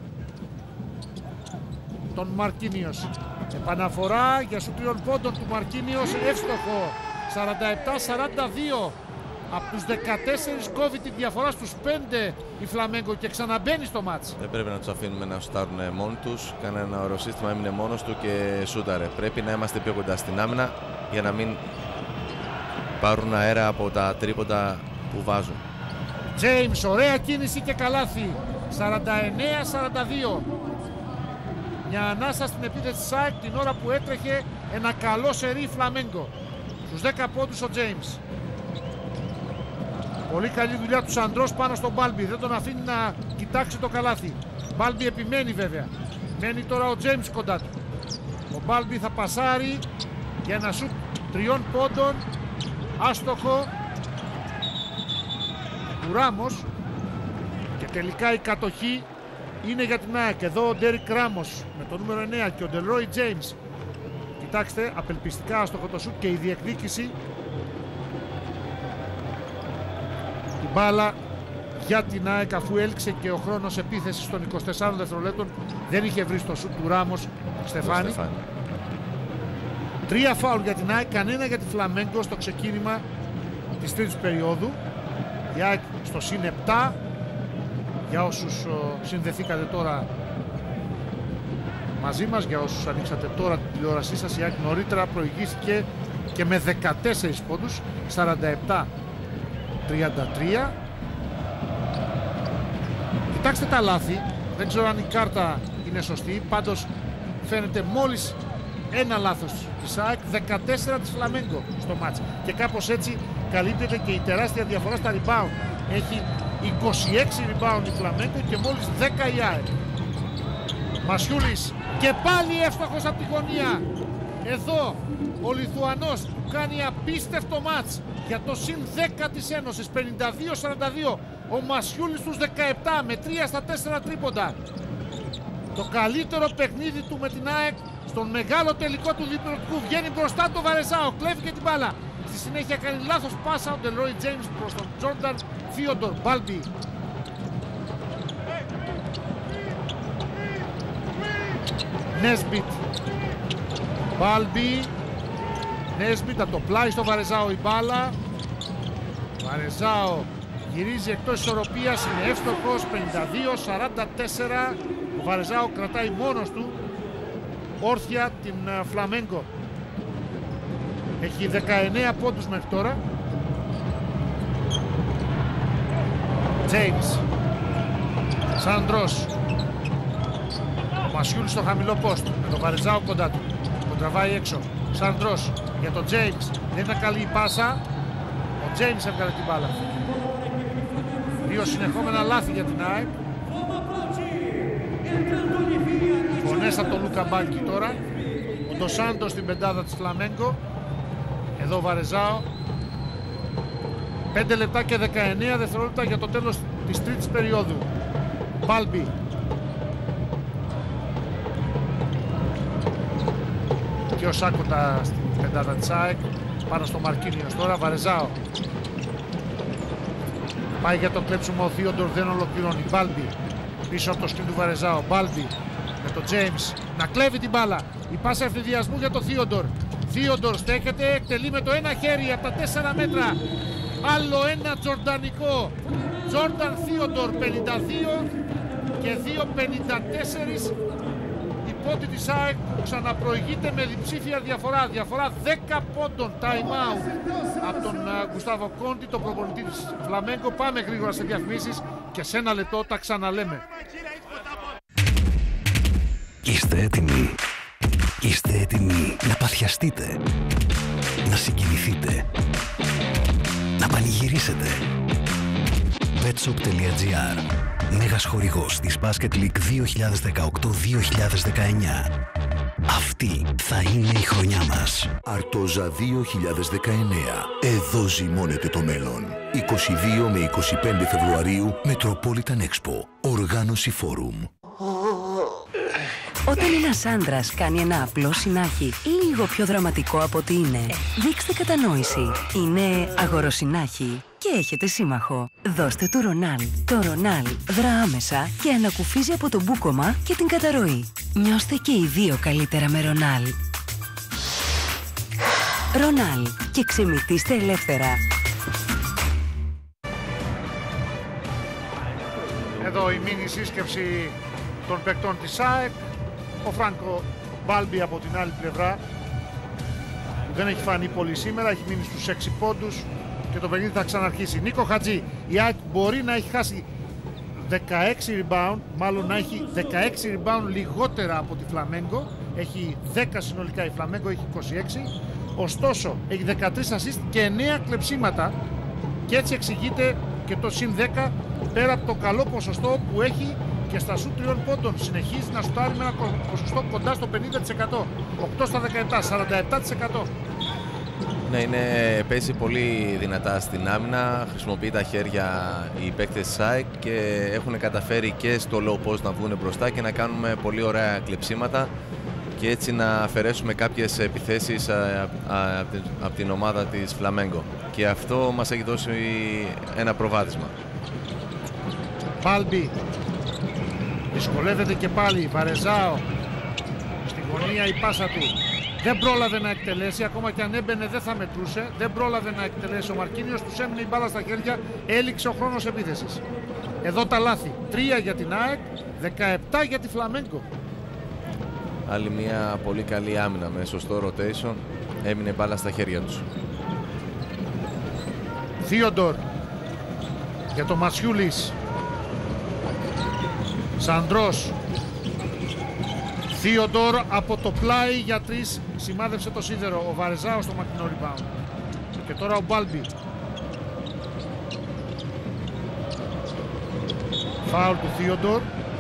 τον Μαρκίνιος. Επαναφορά για σου 3 πόντων του Μαρκίνιος, εύστοχο. 47-42. Από τους 14 κόβει τη διαφορά στους 5 η Φλαμέγκο και ξαναμπαίνει στο μάτς. Δεν πρέπει να τους αφήνουμε να σουτάρουν μόνοι τους. Κάνα ένα ωραίο σύστημα, έμεινε μόνος του και σούταρε. Πρέπει να είμαστε πιο κοντά στην άμυνα για να μην πάρουν αέρα από τα τρίποντα που βάζουν. James, ωραία κίνηση και καλάθι. 49-42. Μια ανάσα στην επίθεση της ΑΕΚ την ώρα που έτρεχε ένα καλό σερί Φλαμέγκο. Στους 10 πόντους ο James. Πολύ καλή δουλειά του Σαντρός πάνω στον Μπάλμπι. Δεν τον αφήνει να κοιτάξει το καλάθι. Μπάλμπι επιμένει βέβαια. Μένει τώρα ο James κοντά του. Ο Μπάλμπι θα πασάρει για ένα σουτ 3 πόντων. Άστοχο του Ράμος. Και τελικά η κατοχή είναι για την ΑΕΚ. Εδώ ο Ντέρικ Ράμος με το νούμερο 9 και ο Ντελρόι James. Κοιτάξτε, απελπιστικά άστοχο το σουτ και η διεκδίκηση. Η μπάλα για την ΑΕΚ αφού έλξε και ο χρόνος επίθεσης των 24 δευτερολέπτων. Δεν είχε βρει στο σουτ του Ράμος Στεφάνη. 3 φάουλ για την ΑΕΚ, κανένα για τη Φλαμέγκο στο ξεκίνημα της τρίτης περίοδου. Η ΑΕΚ στο συν 7. Για όσους συνδεθήκατε τώρα μαζί μας, για όσους ανοίξατε τώρα την τηλεόρασή σας, η ΑΕΚ νωρίτερα προηγήθηκε και με 14 πόντους, 47-33. Κοιτάξτε τα λάθη, δεν ξέρω αν η κάρτα είναι σωστή, πάντως φαίνεται μόλις ένα λάθος της ΑΕΚ, 14 της Φλαμέγκο στο μάτς. Και κάπως έτσι καλύπτεται και η τεράστια διαφορά στα rebound. Έχει 26 rebound η Φλαμέγκο και μόλις 10 η ΑΕΚ. Μασιούλης και πάλι εύστοχος από τη γωνία. Εδώ ο Λιθουανός κάνει απίστευτο μάτς για το συν 10 της Ένωσης, 52-42. Ο Μασιούλης στους 17 με 3 στα 4 τρίποντα. το καλύτερο παιχνίδι του με την ΑΕΚ στον μεγάλο τελικό του διπλωτικού. Βγαίνει μπροστά το Βαρεζάο, κλέβει και την μπάλα. Στη συνέχεια κάνει λάθος πάσα ο Ντελρόι Τζέιμς προς τον Τζόρνταν Θείοντορ. Μπάλμπι. Νέσμπιτ. Μπάλμπι. Νέσμπιτ από το πλάι στο Βαρεζάο η μπάλα. Βαρεζάο γυρίζει εκτός ισορροπίας, είναι εύστοχος, 52-44. Ο Βαρεζάο κρατάει μόνος του όρθια την Φλαμέγκο. Έχει 19 πόντους μέχρι τώρα. James. Σάντρος. Ο Μασιούλης στο χαμηλό post με τον Βαρεζάο κοντά του. Τον τραβάει έξω. Σάντρος για τον James. Δεν είναι καλή η πάσα. Ο James έβγαλε την μπάλα. Δύο συνεχόμενα λάθη για την ΑΕΚ. Φωνές από τον Λούκα Μπάλκι τώρα. Ο Ντοσάντο στην πεντάδα της Φλαμέγκο. Εδώ ο Βαρεζάο. 5 λεπτά και 19 δευτερόλεπτα για το τέλος της τρίτης περίοδου. Μπάλμπι. Και ο Σάκοτα στην πεντάδα της ΑΕΚ. Πάνω στο Μαρκίνιος τώρα. Βαρεζάο. Πάει για το κλέψιμο, ο Θείοντορ δεν ολοκληρώνει. Μπάλμπι πίσω από το σκριν του Βαρεζάο. Μπάλμπι με τον James να κλέβει την μπάλα. Η πάσα ευθυδιασμού για τον Θείοντορ. Θείοντορ στέκεται, εκτελεί με το ένα χέρι από τα 4 μέτρα. Άλλο ένα τζορντανικό. Τζόρνταν Θείοντορ 52 και 2-54. Η πόντη της ΑΕΚ ξαναπροηγείται με διψήφια διαφορά. Διαφορά 10 πόντων. Time out από τον Γκουστάβο Κόντι, τον προπονητή της Φλαμέγκο. Πάμε γρήγορα σε διαφημίσεις και σε ένα λεπτό τα ξαναλέμε. Είστε έτοιμοι? Είστε έτοιμοι να παθιαστείτε, να συγκινηθείτε, να πανηγυρίσετε? Betshop.gr, μέγας χορηγός της Basket League 2018-2019. Αυτή θα είναι η χρονιά μας. Αρτόζα 2019. Εδώ ζυμώνεται το μέλλον. 22 με 25 Φεβρουαρίου, Metropolitan Expo. Οργάνωση Φόρουμ. Όταν ένας άντρας κάνει ένα απλό συνάχη ή λίγο πιο δραματικό από ό,τι είναι, δείξτε κατανόηση. Είναι αγοροσυνάχη και έχετε σύμμαχο. Δώστε του Ρονάλ. Το Ρονάλ δρά άμεσα και ανακουφίζει από το μπούκωμα και την καταρροή. Νιώστε και οι δύο καλύτερα με Ρονάλ. Ρονάλ και ξεμητήστε ελεύθερα. Εδώ η μίνι σύσκεψη των παικτών της ΑΕΚ. Ο Φράνκο Μπάλμπι από την άλλη πλευρά, που δεν έχει φανεί πολύ σήμερα, έχει μείνει στους 6 πόντους και το παιχνίδι θα ξαναρχίσει. Νίκο Χατζή, η ΑΕΚ μπορεί να έχει χάσει 16 rebound, μάλλον να έχει 16 rebound λιγότερα από τη Φλαμέγκο. Έχει 10 συνολικά, η Φλαμέγκο έχει 26. Ωστόσο, έχει 13 assist και 9 κλεψίματα και έτσι εξηγείται και το συν 10 πέρα από το καλό ποσοστό που έχει και στα σουτ 3 πόντων. Συνεχίζει να σουτάρει με ένα ποσοστό κοντά στο 50%. 8 στα 17, 47%. Ναι, παίζει πολύ δυνατά στην άμυνα, χρησιμοποιεί τα χέρια οι παίκτες της ΑΕΚ και έχουν καταφέρει και στο low post να βγουν μπροστά και να κάνουμε πολύ ωραία κλεψίματα και έτσι να αφαιρέσουμε κάποιες επιθέσεις από την ομάδα της Φλαμέγκο. Και αυτό μας έχει δώσει ένα προβάδισμα. Μπάλμπι. Δυσκολεύεται και πάλι. Βαρεζάο. Στη γωνία η πάσα του. Δεν πρόλαβε να εκτελέσει. Ακόμα και αν έμπαινε δεν θα μετρούσε. Δεν πρόλαβε να εκτελέσει ο Μαρκίνιος. Τους έμεινε η μπάλα στα χέρια. Έληξε ο χρόνος επίθεσης. Εδώ τα λάθη. 3 για την ΑΕΚ. 17 για τη Φλαμέγκο. Άλλη μια πολύ καλή άμυνα με σωστό rotation. Έμεινε η μπάλα στα χέρια τους. Θείοντορ για το Μασιούλης. Σαντρός. Θείοντορ από το πλάι για 3. Σημάδεψε το σίδερο. Ο Βαρεζάο στο μακρινό rebound. Και τώρα ο Μπάλμπι. Φάουλ του Θείοντορ.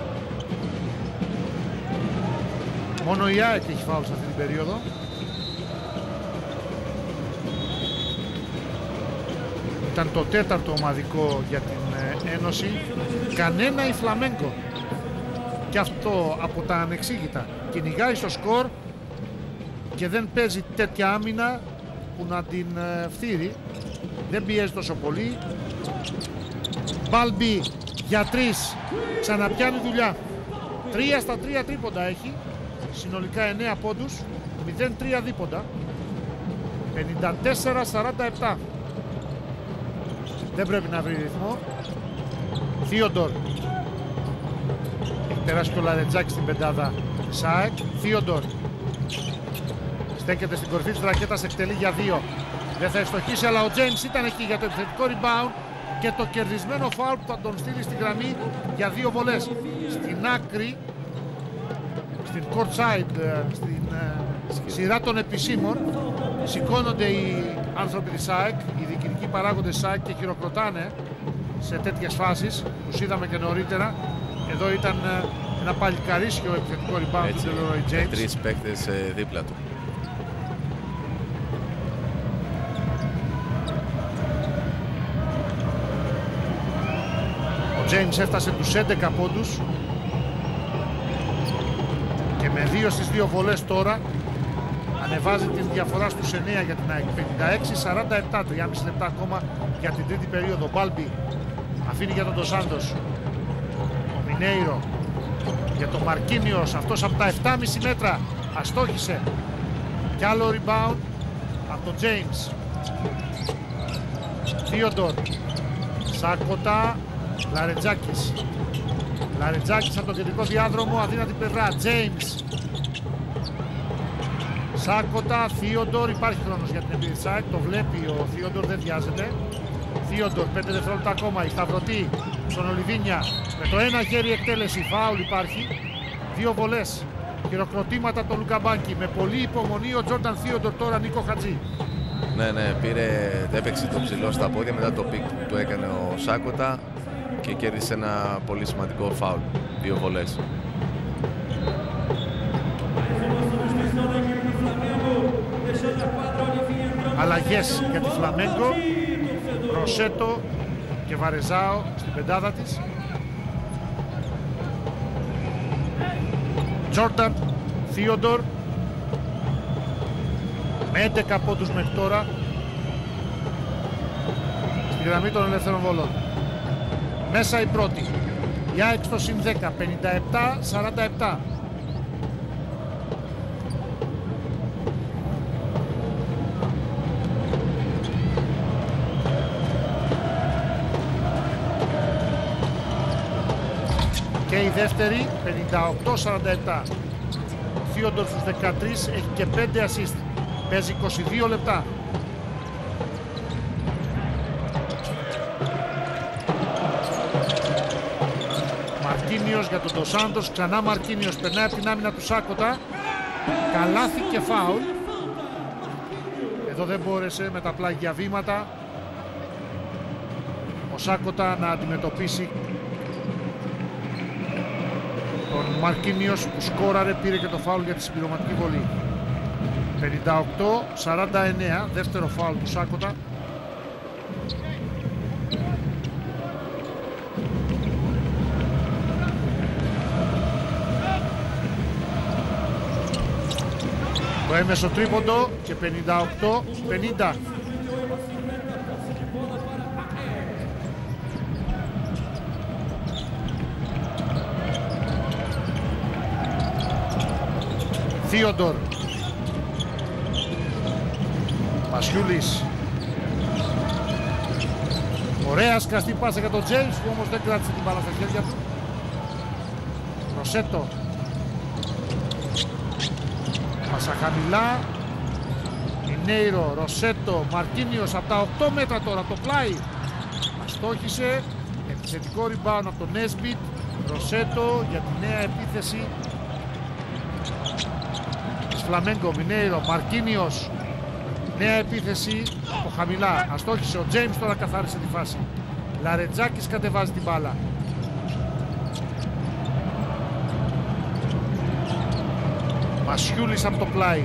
Μόνο η ΑΕΚ έχει φάουλ σε αυτή την περίοδο. Ήταν το 4ο ομαδικό για την Ένωση. Κανένα η Φλαμέγκο. και αυτό από τα ανεξήγητα. Κυνηγάει στο σκορ και δεν παίζει τέτοια άμυνα που να την φθείρει. Δεν πιέζει τόσο πολύ. Μπάλμπι για 3. Ξαναπιάνει δουλειά. 3 στα 3 τρίποντα έχει. Συνολικά 9 πόντους. 0-3 δίποντα. 54-47. Δεν πρέπει να βρει ρυθμό. Θείοντορ. Έχει περάσει και ο Λαρετζάκης στην πεντάδα ΣΑΕΚ. Θείοντορ. Στέκεται στην κορυφή της ρακέτας, εκτελεί για 2. Δεν θα ευστοχίσει, αλλά ο James ήταν εκεί για το επιθετικό rebound και το κερδισμένο φάουλ που θα τον στείλει στην γραμμή για 2 βολές. Στην άκρη, στην court side, στην σειρά των επισήμων, σηκώνονται οι άνθρωποι της ΣΑΕΚ, οι διοικητικοί παράγοντες ΣΑΕΚ και χειροκροτάνε σε τέτοιες φάσεις. Τους είδαμε και νωρίτερα. Εδώ ήταν ένα παλικαρίσιο επιθετικό rebound του Delroy James. 3 παίκτες δίπλα του. Ο James έφτασε τους 11 πόντους και με 2 στις 2 βολές τώρα ανεβάζει την διαφορά στους 9 για την ΑΕΚ. 56-47, 3,5 λεπτά ακόμα για την τρίτη περίοδο. Μπάλμπι αφήνει για τον Ντοσάντος. Ο Μινέιρο για τον Μαρκίνιος, αυτός από τα 7,5 μέτρα αστόχησε. Κι άλλο rebound από τον James. Θείοντορ. Σάκοτα. Λαρετζάκης. Λαρετζάκης από τον κεντρικό διάδρομο, αδύνατη πλευρά. James. Σάκοτα, Θείοντορ, υπάρχει χρόνος για την επίθεση ΣΑΕΚ, το βλέπει ο Θείοντορ, δεν βιάζεται. Θείοντορ, 5 δευτερόλεπτα ακόμα, η Σταυρωτή στον Ολιβίνια, με το ένα χέρι εκτέλεση, φάουλ υπάρχει. 2 βολές, χειροκροτήματα το Λουκαμπάνκι, με πολύ υπομονή ο Τζόρνταν Θείοντορ τώρα, Νίκο Χατζή. Ναι, έπαιξε το ψηλό στα πόδια μετά το πικ που έκανε ο Σάκοτα και κέρδισε ένα πολύ σημαντικό φάουλ, 2 βολές. Αλλαγές για τη Φλαμέγκο. Ροσέτο και Βαρεζάο στην πεντάδα της. Τζόρνταν Θείοντορ με 11 πόντους μέχρι τώρα στη γραμμή των ελεύθερων βολών. Μέσα η πρώτη. Η ΑΕΚ στο συν 10, 57-47. Και η δεύτερη, 58-47. Ο Θείοντορ στους 13 έχει και 5 assist. Παίζει 22 λεπτά. Μαρκίνιος για τον Ντοσάντος, ξανά Μαρκίνιος, περνάει από την άμυνα του Σάκοτα. Καλάθι και φάουλ. Εδώ δεν μπόρεσε με τα πλάγια βήματα ο Σάκοτα να αντιμετωπίσει τον Μαρκίνιος που σκόραρε, πήρε και το φάουλ για τη συμπληρωματική βολή. 58-49, δεύτερο φάουλ του Σάκοτα. Το έμεσο τρίποντο και 58-50. Θείοντορ. Μασιούλης. Ωραία σκαστή πάσα για τον Τζέιμς που όμως δεν κράτησε την μπάλα στα χέρια του. Ροσέτο. Πάσα χαμηλά. Μινέιρο, Ροσέτο, Μαρκίνιος από τα 8 μέτρα τώρα το πλάι. Αστόχησε. Επιθετικό rebound από τον Νέσμπιτ. Ροσέτο για τη νέα επίθεση της Φλαμέγκο. Μινέιρο, Μαρκίνιος. Νέα επίθεση από χαμηλά. Αστόχησε ο James, τώρα καθάρισε τη φάση. Λαρετζάκης κατεβάζει την μπάλα. Μασιούλης από το πλάι.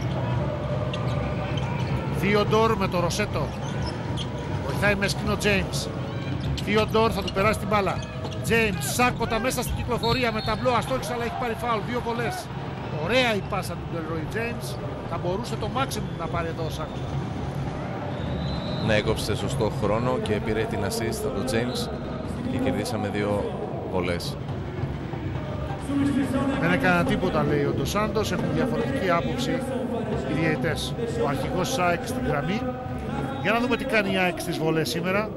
Θείοντορ με το Ροσέτο. Βοηθάει με σκηνό James. Θείοντορ θα του περάσει την μπάλα. James, Σάκοτα μέσα στην κυκλοφορία με ταμπλό, αστόχησε αλλά έχει πάρει φάουλ, 2 βολές. Ωραία η πάσα του Delroy James, θα μπορούσε το maximum να πάρει εδώ ο Σάκοτα. Ναι, έκοψε σωστό χρόνο και πήρε την assist από τον James και κερδίσαμε 2 βολές. Δεν έκανα τίποτα, λέει ο Ντος Σάντος, έχουν διαφορετική άποψη οι διαιτητές. Ο αρχηγός της ΑΕΚ στην γραμμή. Για να δούμε τι κάνει η ΑΕΚ στις βολές σήμερα.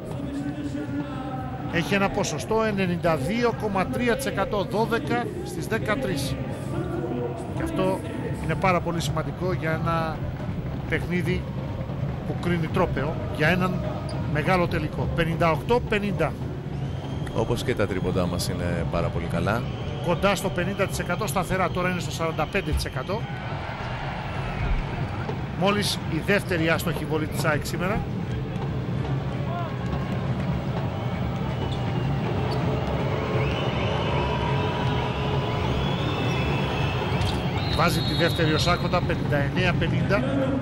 Έχει ένα ποσοστό 92,3%, 12 στις 13. Και αυτό είναι πάρα πολύ σημαντικό για ένα παιχνίδι που κρίνει τρόπαιο, για έναν μεγάλο τελικό. 58-50. Όπως και τα τρίποντά μας είναι πάρα πολύ καλά. Κοντά στο 50% σταθερά, τώρα είναι στο 45%. Μόλις η δεύτερη άστοχη βολή της ΑΕΚ σήμερα. Βάζει τη δεύτερη ο Σάκοτα, 59-50.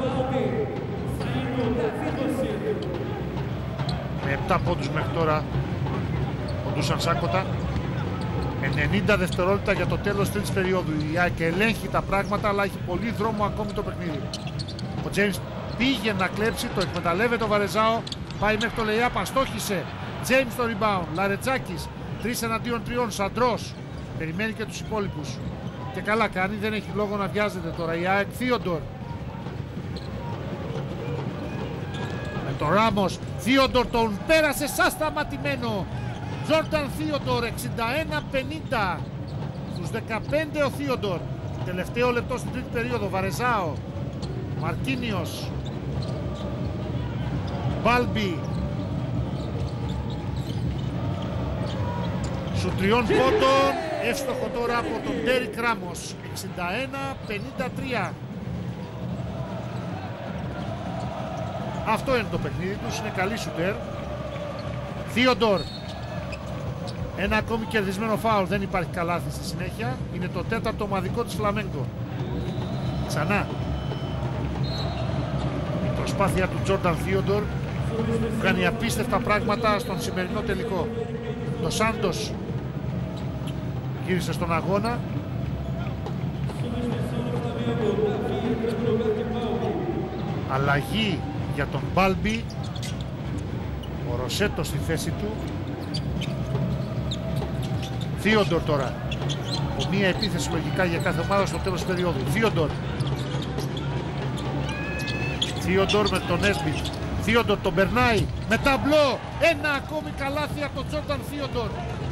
Με 7 πόντους μέχρι τώρα ο Ντούσαν Σάκοτα. 90 δευτερόλεπτα για το τέλος τρίτης περίοδου. Η ΑΕΚ ελέγχει τα πράγματα, αλλά έχει πολύ δρόμο ακόμη το παιχνίδι. Ο James πήγε να κλέψει, το εκμεταλλεύεται ο Βαρεζάο. Πάει μέχρι το lay-up, αστόχησε. James το rebound. Λαρετζάκης, 3 εναντίον 3. Σαντρός περιμένει και τους υπόλοιπους. Και καλά κάνει, δεν έχει λόγο να βιάζεται τώρα η ΑΕΚ. Θείοντορ. Με τον Ράμος. Θείοντορ τον πέρασε σαν σταματημένο. Τζόρνταν Θείοντορ, 61-50. Στους 15 ο Θείοντορ. Τελευταίο λεπτό στην τρίτη περίοδο. Βαρεζάο. Μαρκίνιος. Μπάλμπι. Σου 3 πόντων. Εύστοχο τώρα από τον Ντέρικ Ράμος. 61-53. Αυτό είναι το παιχνίδι τους. Είναι καλή σουτέρ. Θείοντορ. Ένα ακόμη κερδισμένο φάουλ. Δεν υπάρχει καλάθι στη συνέχεια. Είναι το 4ο ομαδικό της Φλαμέγκο. Ξανά. Η προσπάθεια του Τζόρνταν Θείοντορ που κάνει απίστευτα πράγματα στον σημερινό τελικό. Το Σάντος γύρισε στον αγώνα. Αλλαγή για τον Μπάλμπι. Ο Ροσέτο στη θέση του. Θείοντορ τώρα. Μία επίθεση λογικά για κάθε ομάδα στο τέλος της περίοδου. Θείοντορ. Θείοντορ με τον Νέσμπιτ. Θείοντορ τον περνάει με ταμπλό. Ένα ακόμη καλάθι από τον Τζόρνταν Θείοντορ.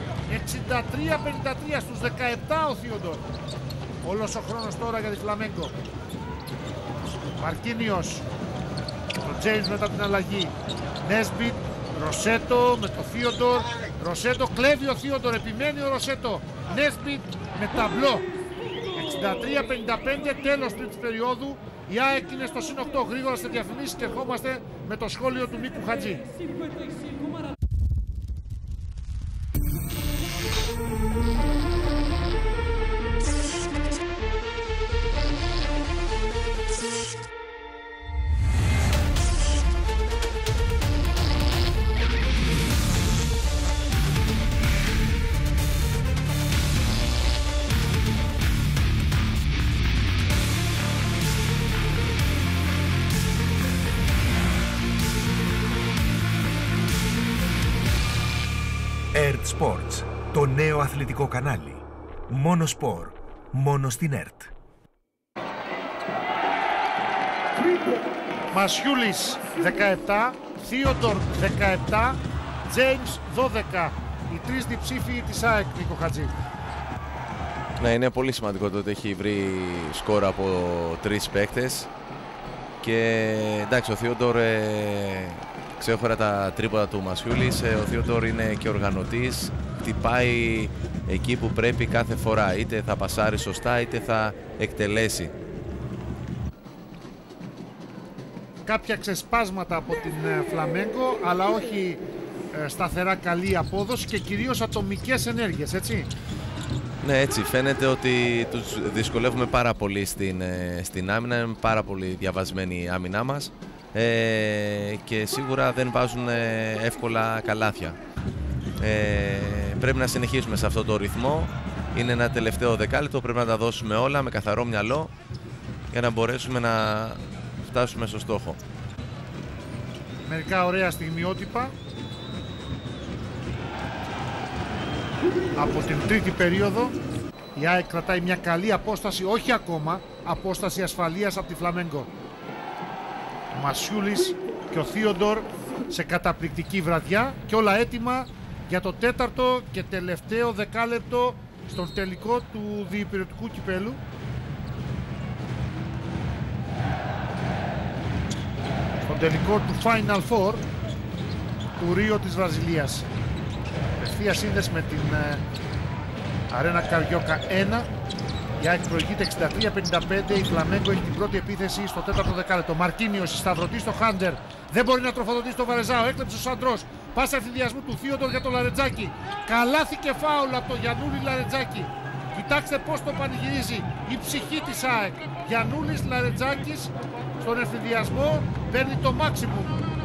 63-53 στους 17 ο Θείοντορ. Όλος ο χρόνος τώρα για τη Φλαμέγκο. Μαρκίνιος. Το James μετά την αλλαγή. Νέσμπιτ. Ροσέτο με το Θείοντορ. Ροσέτο κλέβει ο Θείοντορ. Επιμένει ο Ροσέτο. Νέσμπιτ με ταμπλό. 63-55 τέλος τρίτης περίοδου. Η ΑΕΚ είναι στο συν 8. Γρήγορα σε διαφημίσεις και ερχόμαστε με το σχόλιο του Νίκου Χατζή. ΕΡΤ Sports, το νέο αθλητικό κανάλι. Μόνο σπορ, μόνο στην ΕΡΤ. Μασιούλης 17, Θείοντορ 17, James 12. Οι τρεις διψήφοι της ΑΕΚ, Νίκο Χατζή. Ναι, είναι πολύ σημαντικό το ότι έχει βρει σκορ από 3 παίκτες. Και εντάξει, ο Θείοντορ ξέχωρα τα τρίποτα του Μασιούλης. Ο Θείοντορ είναι και οργανωτής. Χτυπάει εκεί που πρέπει κάθε φορά. Είτε θα πασάρει σωστά, είτε θα εκτελέσει. Κάποια ξεσπάσματα από την Φλαμέγκο, αλλά όχι σταθερά καλή απόδοση και κυρίως ατομικές ενέργειες, έτσι. Ναι, έτσι φαίνεται ότι τους δυσκολεύουμε πάρα πολύ στην άμυνα. Είναι πάρα πολύ διαβασμένη η άμυνά μας και σίγουρα δεν βάζουν εύκολα καλάθια. πρέπει να συνεχίσουμε σε αυτό το ρυθμό. Είναι ένα τελευταίο δεκάλεπτο, πρέπει να τα δώσουμε όλα με καθαρό μυαλό για να μπορέσουμε να φτάσουμε στο στόχο. Μερικά ωραία στιγμιότυπα από την τρίτη περίοδο. Η ΑΕΚ κρατάει μια καλή απόσταση, όχι ακόμα, απόσταση ασφαλείας από τη Φλαμέγκο. Ο Μασιούλης και ο Θείοντορ σε καταπληκτική βραδιά και όλα έτοιμα για το τέταρτο και τελευταίο δεκάλεπτο στον τελικό του διυπηρετικού κυπέλου. Στον τελικό του Final Four του Ρίο της Βραζιλίας. Ευθεία σύνδεση με την Αρένα Καριόκα 1. Η ΑΕΚ προηγείται 63-55. Η Φλαμέγκο έχει την πρώτη επίθεση στο τέταρτο δεκάλεπτο. Μαρκίνιος, σταυρωτή στο Χάντερ. Δεν μπορεί να τροφοδοτήσει το Βαρεζάο. Έκλεψε ο Σαντρός. Πάσα ευθυνδιασμού του Θείοντορ για το Λαρετζάκη. Καλάθι και φάουλ από το Γιαννούλη Λαρετζάκη. Κοιτάξτε πώς το πανηγυρίζει η ψυχή της ΑΕΚ. Γιαννούλης Λαρετζάκης στον ευθυνδιασμό παίρνει το maximum.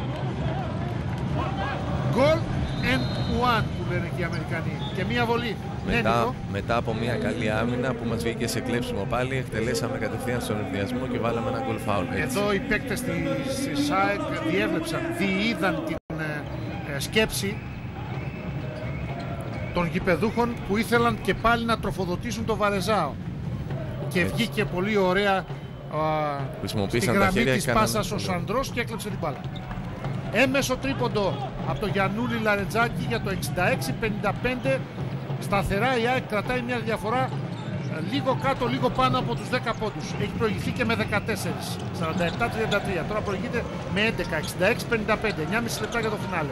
Goal and one που λένε και οι Αμερικανοί. Και μία βολή. Μετά από μια καλή άμυνα που μας βγήκε σε κλέψιμο πάλι, εκτελέσαμε κατευθείαν στον ευθυνδιασμό και βάλαμε ένα goal foul. Εδώ οι παίκτες της ΑΕΚ διέβλεψαν, διείδαν την σκέψη των γηπεδούχων που ήθελαν και πάλι να τροφοδοτήσουν το Βαρεζάο. Και βγήκε πολύ ωραία στη γραμμή της πάσας ο Σαντρός και έκλεψε την μπάλα. Έμεσο τρίποντο από το Γιαννούλη Λαρετζάκη για το 66-55. Σταθερά η ΑΕΚ κρατάει μια διαφορά λίγο κάτω, λίγο πάνω από τους 10 πόντους. Έχει προηγηθεί και με 14, 47-33. Τώρα προηγείται με 11, 66-55. 9,5 λεπτά για το φινάλε.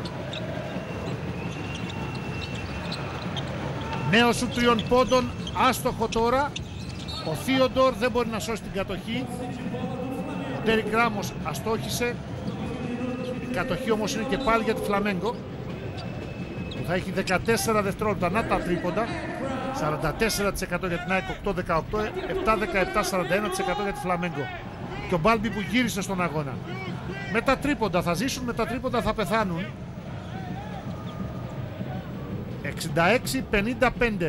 Νέο σου 3 πόντων, άστοχο τώρα. Ο Θείοντορ δεν μπορεί να σώσει την κατοχή. Ο Ντέρικ Ράμος αστόχησε. Η κατοχή όμως είναι και πάλι για τη Φλαμέγκο, που θα έχει 14 δευτερόλεπτα. Να τα τρίποντα. 44% για την ΑΕΚ, 8-18, 7-17, 41% για τη Φλαμέγκο. Και ο Μπάλμπι που γύρισε στον αγώνα. Με τα τρίποντα θα ζήσουν, με τα τρίποντα θα πεθάνουν. 66-55.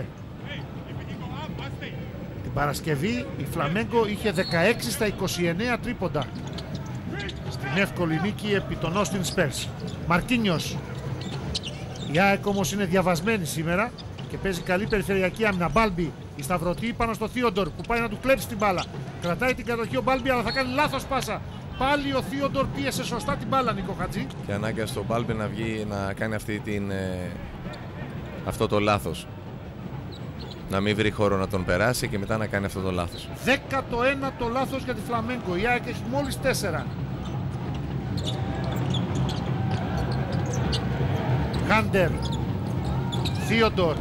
Την Παρασκευή η Φλαμέγκο είχε 16 στα 29 τρίποντα στην εύκολη νίκη επί των Όστιν Σπέρς. Μαρκίνιος. Η ΑΕΚ όμως είναι διαβασμένη σήμερα και παίζει καλή περιφερειακή άμυνα. Μπάλμπι, η σταυρωτή πάνω στο Θείοντορ που πάει να του κλέψει την μπάλα. Κρατάει την κατοχή ο Μπάλμπι, αλλά θα κάνει λάθος πάσα. Πάλι ο Θείοντορ πίεσε σωστά την μπάλα, Νίκο Χατζή. Και ανάγκασε τον Μπάλμπι να βγει να κάνει αυτό το λάθος. Να μην βρει χώρο να τον περάσει και μετά να κάνει αυτό το λάθος. 11ο λάθος για τη Φλαμέγκο. Η ΑΕΚ έχει μόλις 4. Χάντερ, Θείοντορ,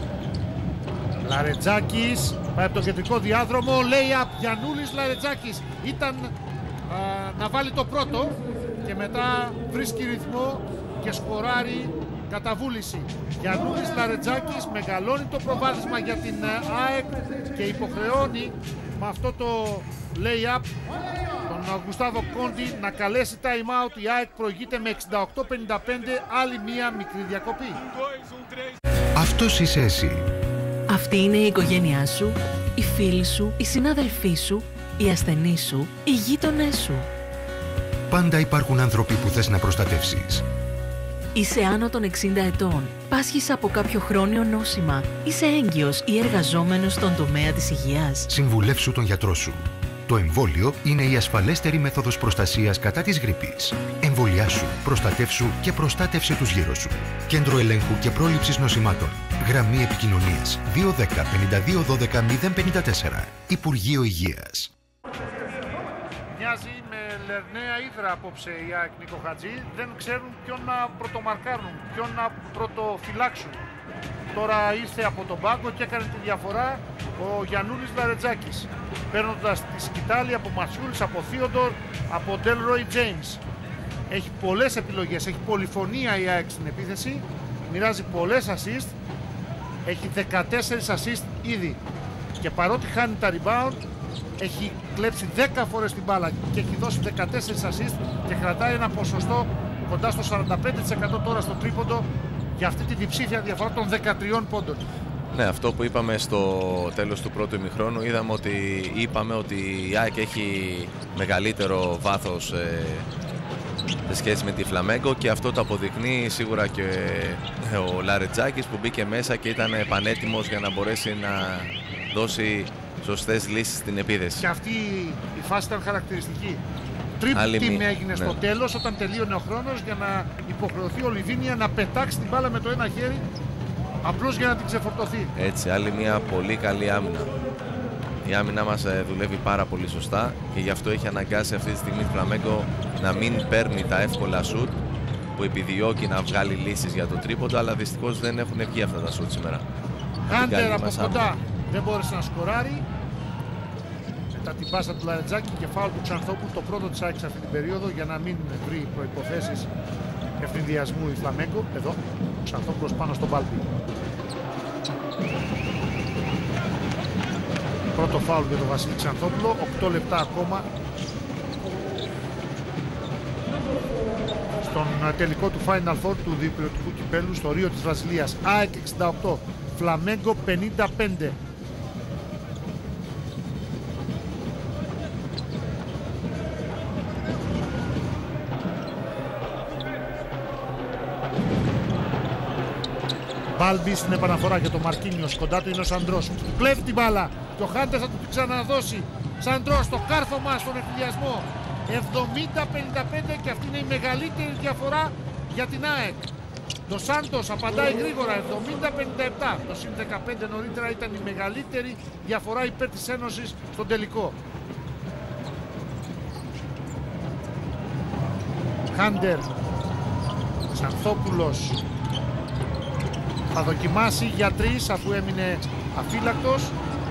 Λαρετζάκης, πάει από το κεντρικό διάδρομο, lay-up, Γιαννούλης Λαρετζάκης. Ήταν να βάλει το πρώτο και μετά βρίσκει ρυθμό και σκοράρει καταβούληση. Γιαννούλης Λαρετζάκης μεγαλώνει το προβάδισμα για την ΑΕΚ και υποχρεώνει με αυτό το lay-up τον Γκουστάβο Κόντι να καλέσει time out. Η ΑΕΚ προηγείται με 68-55, άλλη μία μικρή διακοπή. Αυτός είσαι εσύ. Αυτή είναι η οικογένειά σου, οι φίλοι σου, οι συνάδελφοί σου, οι ασθενείς σου, οι γείτονές σου. Πάντα υπάρχουν άνθρωποι που θες να προστατεύσεις. Είσαι άνω των 60 ετών, πάσχεις από κάποιο χρόνιο νόσημα, είσαι έγκυος ή εργαζόμενος στον τομέα της υγείας. Συμβουλεύσου τον γιατρό σου. Το εμβόλιο είναι η ασφαλέστερη μέθοδος προστασίας κατά της γρίπης. Εμβολιάσου, προστατεύσου και προστάτευσε τους γύρω σου. Κέντρο Ελέγχου και Πρόληψης Νοσημάτων. Γραμμή επικοινωνίας 210 52 12 054. Υπουργείο Υγείας. Μοιάζει με Λερναία Ύδρα απόψε η ΑΕΚ, Νίκο Χατζή. Δεν ξέρουν ποιον να πρωτομαρκάρουν, ποιον να πρωτοφυλάξουν. Τώρα ήρθε από τον πάγκο και έκανε τη διαφορά ο Γιαννούλης Λαρετζάκης, παίρνοντας τη σκητάλη από Μασιούλης, από Θείοντορ, από Ντέλροϊ Τζέιμς. Έχει πολλές επιλογές, έχει πολυφωνία η ΑΕΚ στην επίθεση, μοιράζει πολλές assist, έχει 14 assist ήδη και παρότι χάνει τα rebound έχει κλέψει 10 φορές την μπάλα και έχει δώσει 14 assist και κρατάει ένα ποσοστό κοντά στο 45% τώρα στο τρίποντο για αυτή τη διψήφια διαφορά των 13 πόντων. Ναι, αυτό που είπαμε στο τέλος του πρώτου ημιχρόνου, είπαμε ότι η ΑΕΚ έχει μεγαλύτερο βάθος σε σχέση με τη Φλαμέγκο και αυτό το αποδεικνύει σίγουρα και ο Λαρετζάκης που μπήκε μέσα και ήταν πανέτοιμος για να μπορέσει να δώσει σωστές λύσεις στην επίδεση. Και αυτή η φάση ήταν χαρακτηριστική. Τρίπλη τίμη έγινε στο τέλος όταν τελείωνε ο χρόνος για να υποχρεωθεί ο Λιβίνια να πετάξει την μπάλα με το ένα χέρι απλώς για να την ξεφορτωθεί. Έτσι, άλλη μια πολύ καλή άμυνα. Η άμυνα μας δουλεύει πάρα πολύ σωστά και γι' αυτό έχει αναγκάσει αυτή τη στιγμή η Φλαμέγκο να μην παίρνει τα εύκολα σουτ που επιδιώκει να βγάλει λύσεις για το τρίποντο, αλλά δυστυχώς δεν έχουν βγει αυτά τα σουτ σήμερα. Χάντερ από κοντά δεν μπόρεσε να σκοράρει. Μετά την πάσα του Λαρετζάκη και φάουλ του Ξανθόπουλου, το πρώτο της ΑΕΚ σε αυτή την περίοδο, για να μην βρει προϋποθέσεις ευνηδιασμού η Φλαμέγκο. Εδώ ο Ξανθόπουλος πάνω στον Μπάλμπι. Πρώτο φάουλ για τον Βασίλη Ξανθόπουλο, 8 λεπτά ακόμα στον τελικό του Final Four του διπυρωτικού κυπέλλου στο Ρίο της Βραζιλίας. ΑΕΚ 68, Φλαμέγκο 55. Μπάλμπι στην επαναφορά για τον Μαρκίνιος, κοντά του είναι ο Σαντρός. Κλέβει την μπάλα και ο Χάντερ θα του την ξαναδώσει. Σαντρός στο κάρφωμα στον εκβιασμό. 70-55 και αυτή είναι η μεγαλύτερη διαφορά για την ΑΕΚ. Το Σάντος απαντάει γρήγορα, 70-57. Το συν 15 νωρίτερα ήταν η μεγαλύτερη διαφορά υπέρ της Ένωσης στον τελικό. Χάντερ, Ξανθόπουλος θα δοκιμάσει για 3 αφού έμεινε αφύλακτος.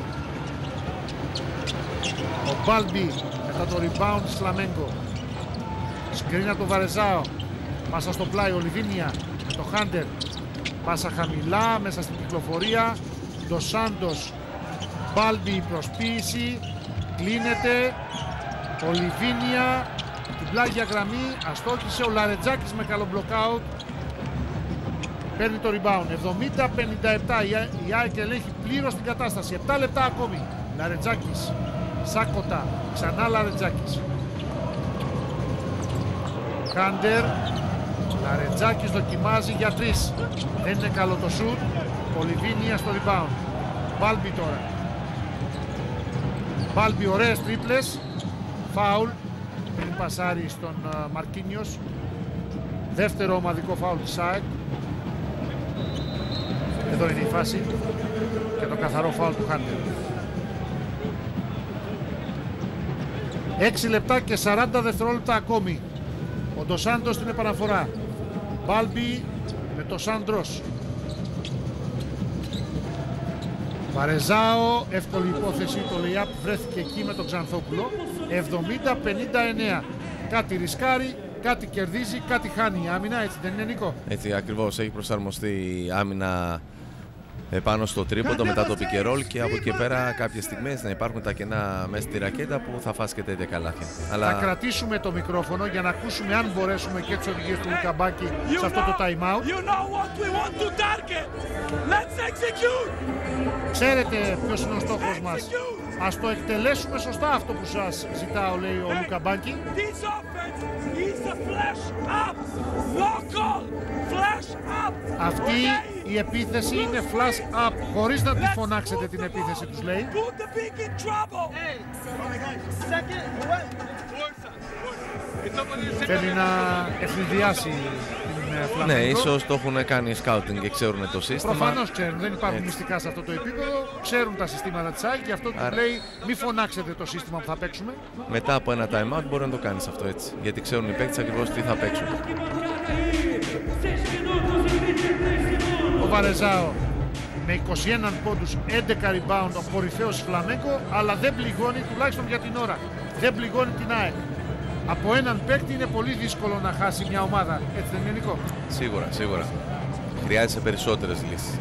Ο Μπάλμπι μετά το rebound της Φλαμέγκο. Σκρίνα το Βαρεζάο. Πάσα στο πλάι ο Λιβίνια με το Χάντερ. Πάσα χαμηλά μέσα στην κυκλοφορία. Το Σάντος. Μπάλμπι προσποίηση. Κλείνεται. Ο Λιβίνια την πλάγια γραμμή. Αστόχησε ο Λαρετζάκης με καλό blockout. Παίρνει το rebound. 70-57. Η ΑΕΚ ελέγχει πλήρως την κατάσταση. 7 λεπτά ακόμη. Λαρετζάκης. Σάκοτα. Ξανά Λαρετζάκης. Χάντερ. Λαρετζάκης δοκιμάζει για 3. Δεν είναι καλό το σουτ. Ο Λιβίνια στο rebound. Μπάλμπι τώρα. Μπάλμπι ωραίες τρίπλες. Φάουλ. Πριν πασάρει στον Μαρκίνιος. Δεύτερο ομαδικό φάουλ της ΑΕΚ. Εδώ είναι η φάση και το καθαρό φάουλ του Χάντερ. 6 λεπτά και 40 δευτερόλεπτα ακόμη. Ο Ντοσάντος στην επαναφορά. Μπάλμπι με το Σάντρος. Βαρεζάο, εύκολη υπόθεση, το lay-up βρέθηκε εκεί με τον Ξανθόπουλο. 70-59. Κάτι ρισκάρει, κάτι κερδίζει, κάτι χάνει η άμυνα, έτσι δεν είναι, Νίκο? Έτσι ακριβώς, έχει προσαρμοστεί η άμυνα πάνω στο τρίποντο μετά το pick and roll και από εκεί και πέρα κάποιες στιγμές να υπάρχουν τα κενά μέσα στη ρακέτα που θα φας και τέτοια καλάθια. Αλλά θα κρατήσουμε το μικρόφωνο για να ακούσουμε αν μπορέσουμε και τις οδηγίες του Λουκαμπάκη σε αυτό το time out. Ξέρετε ποιος είναι ο στόχος μας. Ας το εκτελέσουμε σωστά αυτό που σας ζητάω, λέει ο Λουκαμπάκη. Αυτή η επίθεση είναι flash up, χωρίς να τη φωνάξετε την επίθεση, τους λέει. Θέλει να ευνηδιάσει την Φλαμέγκο. Ναι, ίσως το έχουν κάνει scouting και ξέρουν το σύστημα. Προφανώς ξέρουν, δεν υπάρχουν μυστικά σε αυτό το επίπεδο. Ξέρουν τα συστήματα της ΑΕΚ, γι' αυτό του λέει μη φωνάξετε το σύστημα που θα παίξουμε. Μετά από ένα time out μπορεί να το κάνεις αυτό έτσι, γιατί ξέρουν οι παίκτες ακριβώς τι θα παίξουν. Ο Βαρεζάο με 21 πόντους, 11 rebound, ο κορυφαίος Φλαμέγκο, αλλά δεν πληγώνει, τουλάχιστον για την ώρα, δεν πληγώνει την ΑΕΚ. Από έναν παίκτη είναι πολύ δύσκολο να χάσει μια ομάδα, έτσι δεν είναι, Νίκο? Σίγουρα, σίγουρα. Χρειάζεται περισσότερες λύσεις.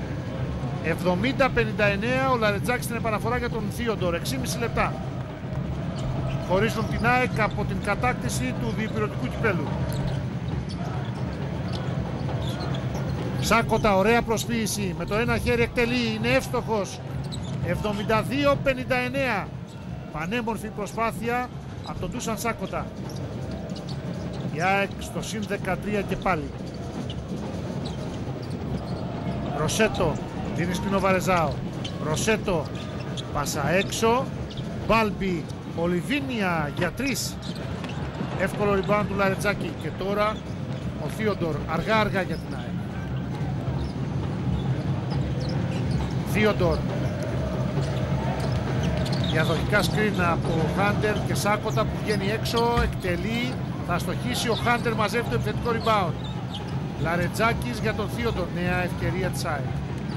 70-59, ο Λαρετζάκης στην επαναφορά για τον Θείοντορ, 6,5 λεπτά. Χωρίζουν την ΑΕΚ από την κατάκτηση του διπυρωτικού κυπέλλου. Σάκοτα, ωραία προσποίηση, με το ένα χέρι εκτελεί, είναι εύστοχος. 72-59. Πανέμορφη προσπάθεια από τον Ντούσαν Σάκοτα. Η ΑΕΚ στο συν 13 και πάλι. Ροσέτο, δίνει στην Βαρεζάο. Ροσέτο, πάσα έξω. Μπάλμπι, Ολιβίνια για 3. Εύκολο rebound του Λαρετζάκη. Και τώρα ο Θείοντορ, αργά για την ΑΕΚ. Θείοντορ. Διαδοχικά σκριν από Χάντερ και Σάκοτα που βγαίνει έξω, εκτελεί, θα στοχίσει ο Χάντερ, μαζεύει το επιθετικό rebound. Λαρετζάκης για τον Θείοντορ, νέα ευκαιρία της ΑΕΚ.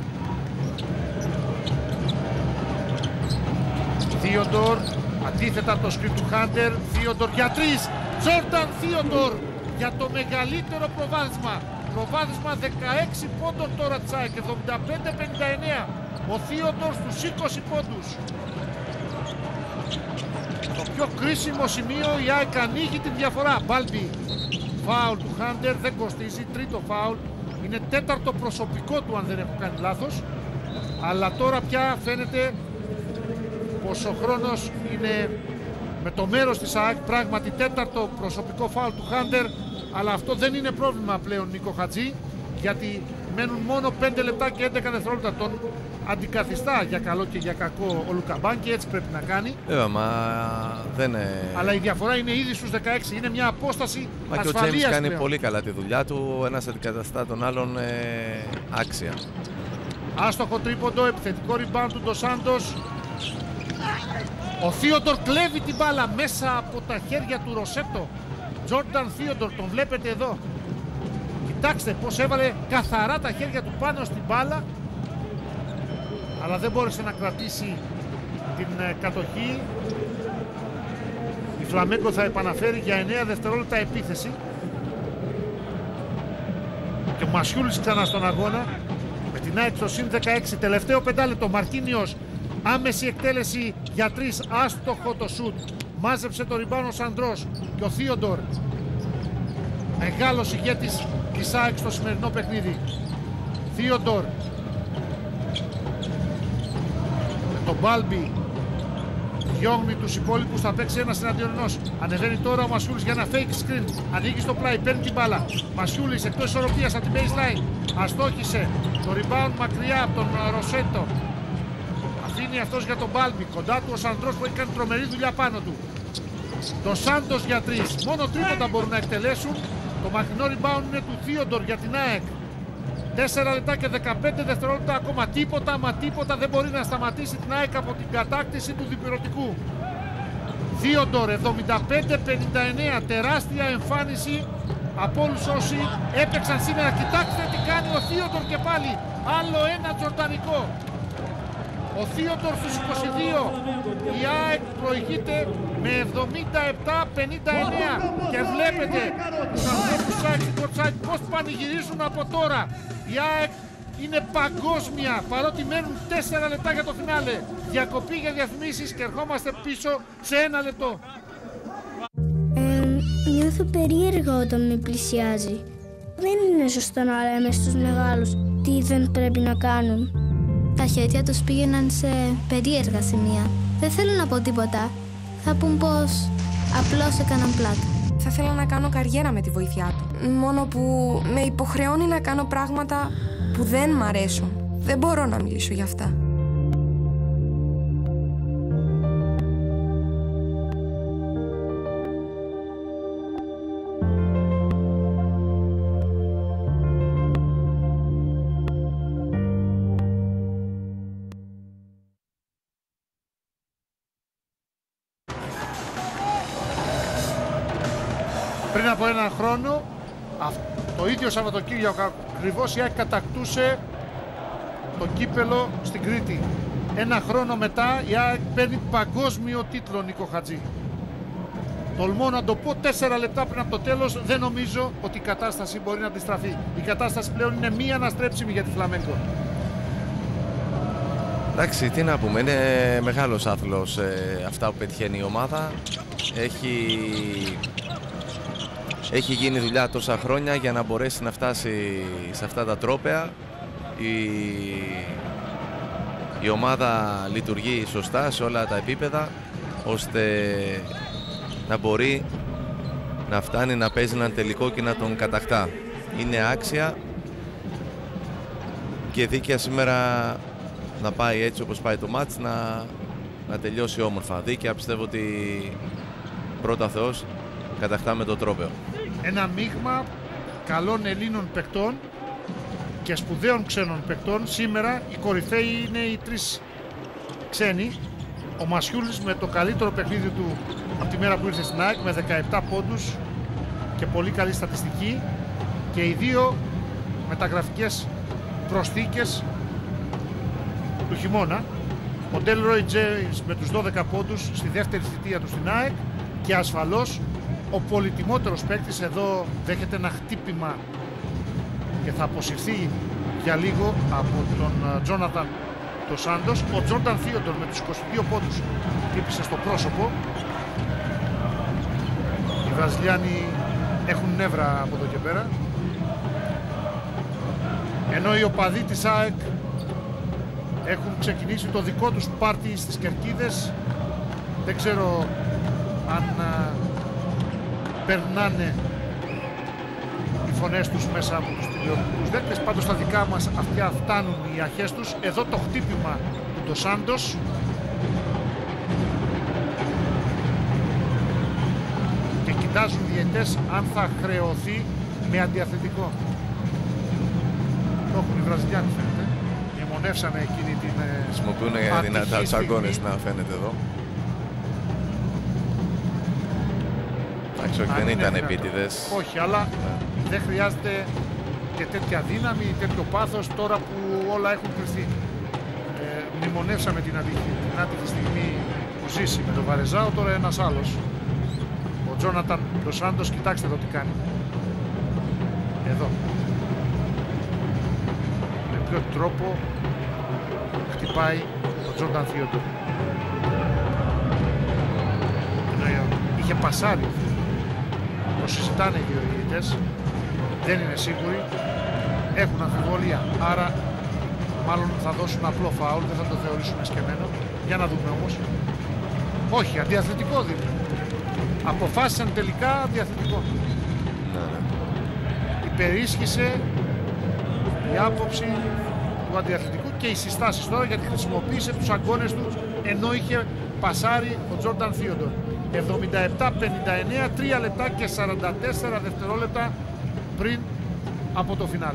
Θείοντορ, αντίθετα από το σκριν του Χάντερ, Θείοντορ για 3. Τζόρνταν Θείοντορ για το μεγαλύτερο προβάδισμα. Προβάδισμα 16 πόντων τώρα της ΑΕΚ, 75-59. Ο Θείοντορ στους 20 πόντους. Το πιο κρίσιμο σημείο η ΑΕΚ ανοίγει τη διαφορά. Μπάλμπι, φάουλ του Χάντερ, δεν κοστίζει, τρίτο φάουλ. Είναι τέταρτο προσωπικό του αν δεν έχω κάνει λάθος. Αλλά τώρα πια φαίνεται πως ο χρόνος είναι με το μέρος της ΑΕΚ. Πράγματι τέταρτο προσωπικό φάουλ του Χάντερ. Αλλά αυτό δεν είναι πρόβλημα πλέον, Νίκο Χατζή, γιατί μένουν μόνο 5 λεπτά και 11 δευτερόλεπτα. Τον αντικαθιστά για καλό και για κακό ο Λουκαμπάν και έτσι πρέπει να κάνει. Δεν Αλλά η διαφορά είναι ήδη στους 16. Είναι μια απόσταση ασφαλείας. Και ο Τζέιμς κάνει πλέον πολύ καλά τη δουλειά του. Ένας αντικαταστά τον άλλον άξια. Άστοχο τρίποντο, επιθετικό rebound του Ντοσάντος. Ο Θείοντορ κλέβει την μπάλα μέσα από τα χέρια του Ροσέτο. Τζόρνταν Θείοντορ, τον βλέπετε εδώ. Κοιτάξτε πως έβαλε καθαρά τα χέρια του πάνω στην μπάλα, αλλά δεν μπόρεσε να κρατήσει την κατοχή. Η Φλαμέγκο θα επαναφέρει για 9 δευτερόλεπτα επίθεση. Και ο Μασιούλης ξανά στον αγώνα με την ΑΕΚ στο συν 16. Τελευταίο πεντάλεπτο, Μαρκίνιος, άμεση εκτέλεση για 3, άστοχο το σουτ. Μάζεψε το ριμπάουν ο Σαντρός και ο Θείοντορ, μεγάλος ηγέτης της ΑΕΚ στο σημερινό παιχνίδι. Θείοντορ με τον Μπάλμπι διώχνει τους υπόλοιπους, θα παίξει ένας εναντίον ενός. Ανεβαίνει τώρα ο Μασιούλης για ένα fake screen, ανοίγει στο πλάι, παίρνει την μπάλα. Μασιούλης εκτός ισορροπίας από την baseline, αστόχησε το rebound μακριά από τον Ροσέτο. Αφήνει αυτός για τον Μπάλμπι, κοντά του ο Σαντρός που έχει κάνει τρομερή δουλειά πάνω του. Το Σάντος για 3, μόνο τρίποτα μπορούν να εκτελέσουν. Το μακρινό rebound είναι του Θείοντορ για την ΑΕΚ. 4 λεπτά και 15 δευτερόλεπτα ακόμα. Τίποτα μα τίποτα δεν μπορεί να σταματήσει την ΑΕΚ από την κατάκτηση του διπυρωτικού. Θείοντορ 75-59, τεράστια εμφάνιση από όλους όσοι έπαιξαν σήμερα. Κοιτάξτε τι κάνει ο Θείοντορ και πάλι. Άλλο ένα τζορτανικό. Ο Θείοντορ στους 22, η ΑΕΚ προηγείται με 77-59 και βλέπετε τους ανθρώπους της ΑΕΚ στην Κορτσάκη πώς πανηγυρίζουν από τώρα. Η ΑΕΚ είναι παγκόσμια παρότι μένουν 4 λεπτά για το φινάλε. Διακοπή για διαφημίσεις και ερχόμαστε πίσω σε 1 λεπτό. Νιώθω περίεργα όταν με πλησιάζει. Δεν είναι σωστό να λέμε στους μεγάλους τι δεν πρέπει να κάνουν. Τα χέρια τους πήγαιναν σε περίεργα σημεία. Δεν θέλω να πω τίποτα. Θα πούν πως απλώς έκαναν πλάκα. Θα ήθελα να κάνω καριέρα με τη βοήθειά του. Μόνο που με υποχρεώνει να κάνω πράγματα που δεν μ' αρέσουν. Δεν μπορώ να μιλήσω για αυτά. Πριν από ένα χρόνο, το ίδιο Σαββατοκύριακο ακριβώς, η ΑΕΚ κατακτούσε το κύπελο στην Κρήτη. Ένα χρόνο μετά η ΑΕΚ παίρνει παγκόσμιο τίτλο, Νίκο Χατζή. Τολμώ να το πω 4 λεπτά πριν από το τέλος, δεν νομίζω ότι η κατάσταση μπορεί να αντιστραφεί. Η κατάσταση πλέον είναι μη αναστρέψιμη για τη Φλαμέγκο. Εντάξει, τι να πούμε, είναι μεγάλος άθλος αυτά που πετυχαίνει η ομάδα. Έχει Έχει γίνει δουλειά τόσα χρόνια για να μπορέσει να φτάσει σε αυτά τα τρόπαια. Η ομάδα λειτουργεί σωστά σε όλα τα επίπεδα, ώστε να μπορεί να φτάνει να παίζει έναν τελικό και να τον κατακτά. Είναι άξια και δίκαια σήμερα να πάει έτσι όπως πάει το μάτς, να τελειώσει όμορφα. Δίκαια πιστεύω ότι πρώτα Θεός κατακτάμε το τρόπαιο. Ένα μείγμα καλών Ελλήνων παικτών και σπουδαίων ξένων παικτών. Σήμερα οι κορυφαίοι είναι οι τρεις ξένοι. Ο Μασιούλης με το καλύτερο παιχνίδι του από τη μέρα που ήρθε στην ΑΕΚ με 17 πόντους και πολύ καλή στατιστική, και οι δύο μεταγραφικές προσθήκες του χειμώνα. Ο Ντέλροϊ Τζέιμς με τους 12 πόντους στη δεύτερη θητεία του στην ΑΕΚ, και ασφαλώς ο πολυτιμότερος παίκτης εδώ δέχεται ένα χτύπημα και θα αποσυρθεί για λίγο από τον Τζόναθαν το Σάντος. Ο Τζόρνταν Θίοντορ με τους 22 πόντους χτύπησε στο πρόσωπο. Οι Βραζιλιάνοι έχουν νεύρα από εδώ και πέρα, ενώ οι οπαδοί της ΑΕΚ έχουν ξεκινήσει το δικό τους πάρτι στις κερκίδες. Δεν ξέρω αν περνάνε οι φωνές τους μέσα από τους τηλεοπτικούς δέκτες. Πάντως στα δικά μας αυτιά φτάνουν οι αρχές τους. Εδώ το χτύπημα του Ντος Σάντος. Και κοιτάζουν οι διαιτητές αν θα χρεωθεί με αντιαθλητικό. Το έχουν οι Βραζιλιάνοι, φαίνεται. Μνημονεύσανε εκείνη την... Χρησιμοποιούν δυνατά τους αγώνες, να φαίνεται εδώ. Εντάξει, όχι, δεν ήταν επίτηδες. Όχι, αλλά δεν χρειάζεται και τέτοια δύναμη, τέτοιο πάθος τώρα που όλα έχουν κρυφθεί. Μνημονεύσαμε την άτυχη στιγμή που ζήσει με τον Βαρεζάο, τώρα ένας άλλος. Ο Τζόναθαν Ντος Σάντος, κοιτάξτε εδώ τι κάνει. Εδώ. Με ποιο τρόπο χτυπάει ο Τζόρνταν Θίοντορ. Είχε πασάρει. Το συζητάνε οι δύο διαιτητές. Δεν είναι σίγουροι. Έχουν αμφιβολία. Άρα μάλλον θα δώσουν απλό φάουλ. Δεν θα το θεωρήσουν εσκεμμένο. Για να δούμε όμως. Όχι, αντιαθλητικό δίνουν. Αποφάσισαν τελικά αντιαθλητικό. Υπερίσχυσε η άποψη του αντιαθλητικού και οι συστάσεις τώρα, γιατί χρησιμοποίησε τους αγκώνες του ενώ είχε πασάρει ο Τζόρνταν Θίοντορ. 77-59, 3 λεπτά και 44 δευτερόλεπτα πριν από το φινάλε.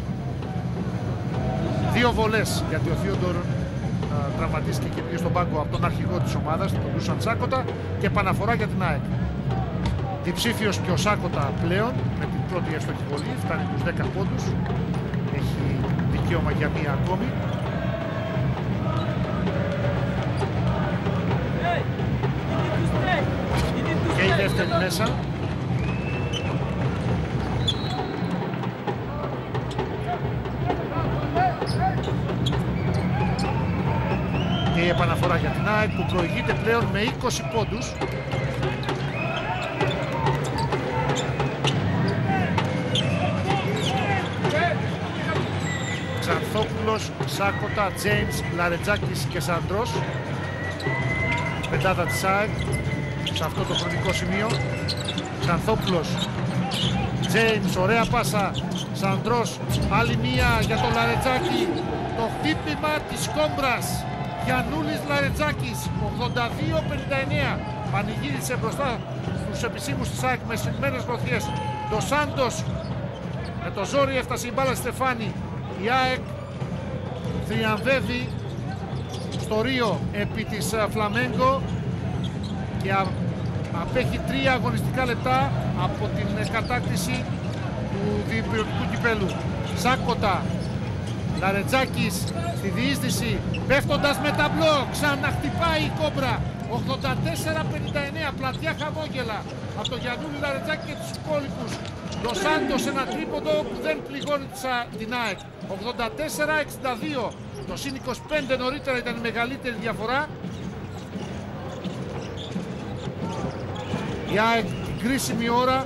Δύο βολές, γιατί ο Θίοντορ τραυματίστηκε και πήγε στον πάγκο από τον αρχηγό της ομάδας, τον Ντούσαν Σάκοτα, και επαναφορά για την ΑΕΚ. Διψήφιος και ο Σάκοτα πλέον με την πρώτη εύστοχη βολή, φτάνει τους 10 πόντους, έχει δικαίωμα για μία ακόμη. Και η δεύτερη μέσα. Και η επαναφορά για την ΑΕΚ που προηγείται πλέον με 20 πόντους. Ξανθόπουλος, Σάκοτα, Τζέιμς, Λαρετζάκης και Σαντρός. Πεντάδα της ΑΕΚ σε αυτό το χρονικό σημείο. Ξανθόπουλος, Τζέιμς, ωραία πάσα, Σαντρός, άλλη μία για τον Λαρετζάκη. Το χτύπημα της κόμπρας. Γιαννούλης Λαρετζάκης, 82-59. Πανηγύρισε μπροστά στους επισήμους της ΑΕΚ με συγκεκριμένες γροθιές. Το Σάντος με το ζόρι έφτασε η μπάλα Στεφάνη. Η ΑΕΚ θριαμβεύει στο Ρίο επί της Φλαμέγκο και απέχει 3 αγωνιστικά λεπτά από την κατάκτηση του διπυρωτικού κυπέλου. Σάκοτα, Λαρετζάκης στη διείσδυση, πέφτοντας με ταμπλό, ξαναχτυπάει η κόμπρα. 84-59, πλατιά χαμόγελα από τον Γιαννούλη Λαρετζάκη και τους υπόλοιπους. Το Σάντος ένα τρίποντο που δεν πληγώνει την ΑΕΚ. 84-62, το συν 25 νωρίτερα ήταν η μεγαλύτερη διαφορά. Η ΑΕΚ την κρίσιμη ώρα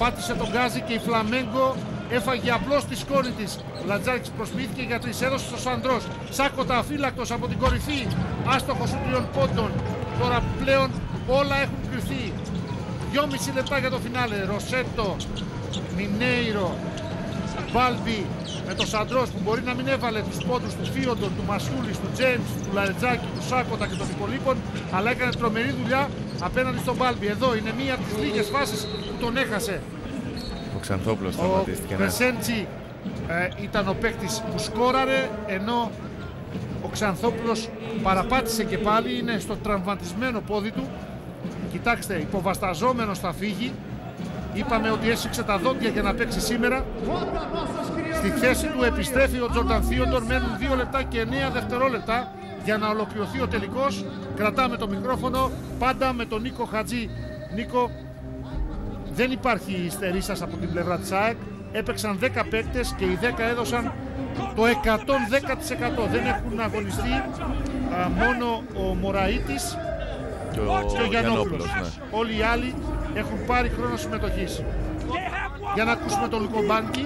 πάτησε τον γκάζι και η Φλαμέγκο έφαγε απλώς τη σκόνη της. Ο Λαρετζάκης προσποιήθηκε για 3, έδωσε στο Σαντρός. Σάκοτα αφύλακτος από την κορυφή. Άστοχος σου 3 πόντων. Τώρα πλέον όλα έχουν κρυφθεί. 2,5 λεπτά για το φινάλε. Ροσέτο, Μινέιρο, Μπάλμπι με το Σαντρός που μπορεί να μην έβαλε τους πόντους του Θείοντορ, του Μασιούλης, του Τζέιμς, του Λαρετζάκη, του Σάκοτα και των υπολείπων, αλλά έκανε τρομερή δουλειά απέναντι στον Μπάλμπι. Εδώ είναι μία από τις λίγες φάσεις που τον έχασε. Ο Ξανθόπουλος τραυματίστηκε. Ο Κρεσέντσι ήταν ο παίκτης που σκόραρε, ενώ ο Ξανθόπουλος παραπάτησε και πάλι, είναι στο τραυματισμένο πόδι του. Κοιτάξτε, υποβασταζόμενος θα φύγει. Είπαμε ότι έσυξε τα δόντια για να παίξει σήμερα. Στη θέση του επιστρέφει ο Τζόρνταν Θείοντορ. Μένουν 2 λεπτά και 9 δευτερόλεπτα για να ολοκληρωθεί ο τελικός. Κρατάμε το μικρόφωνο πάντα με τον Νίκο Χατζή. Νίκο, δεν υπάρχει στερίσας από την πλευρά της ΑΕΚ. Έπαιξαν 10 παίκτες και οι 10 έδωσαν το 110%. Δεν έχουν αγωνιστεί μόνο ο Μωραΐτης και ο Γιαννόπουλος. Ναι. Όλοι οι άλλοι έχουν πάρει χρόνο συμμετοχής. Για να ακούσουμε τον Λουκομπάνκι.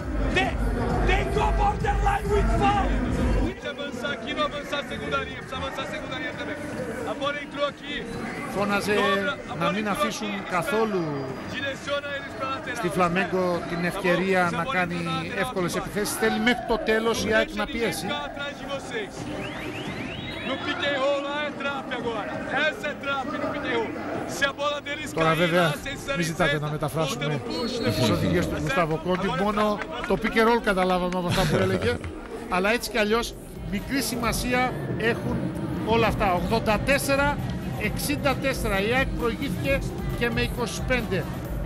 Φώναζε να μην αφήσουν καθόλου στη Φλαμέγκο την ευκαιρία να κάνει εύκολες επιθέσεις. Θέλει μέχρι το τέλος η ΑΕΚ να πιέσει. Τώρα βέβαια μην ζητάτε να μεταφράσουμε τις οδηγίες του Γκουστάβο Κόντι. Μόνο το pick and roll καταλάβαμε από αυτά που έλεγε. Αλλά έτσι κι αλλιώς μικρή σημασία έχουν όλα αυτά. 84-64 η ΑΕΚ προηγήθηκε και με 25.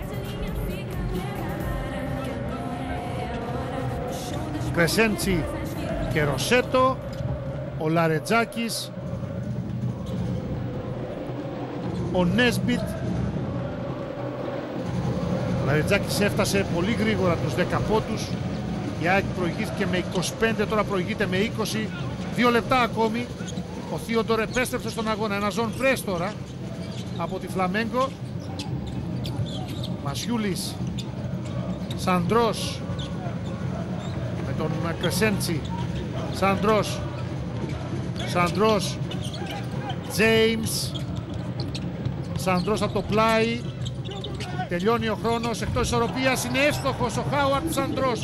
Κρεσέντσι και Ροσέτο, ο Λαρετζάκης, ο Νέσμπιτ. Ο Λαρετζάκης έφτασε πολύ γρήγορα τους 10 πόντους. Η ΑΕΚ προηγήθηκε με 25, τώρα προηγείται με 20. 2 λεπτά ακόμη. Ο Θείοντορ επέστρεψε στον αγώνα. Ένα ζон πρες τώρα από τη Φλαμέγκο. Μασιούλης, Σαντρός με τον Κρεσέντσι. Σαντρός, Τζέιμς, Σαντρός από το πλάι. Τελειώνει ο χρόνος, εκτός ισορροπίας, είναι εύστοχος ο Χάουαρντ Σαντρός.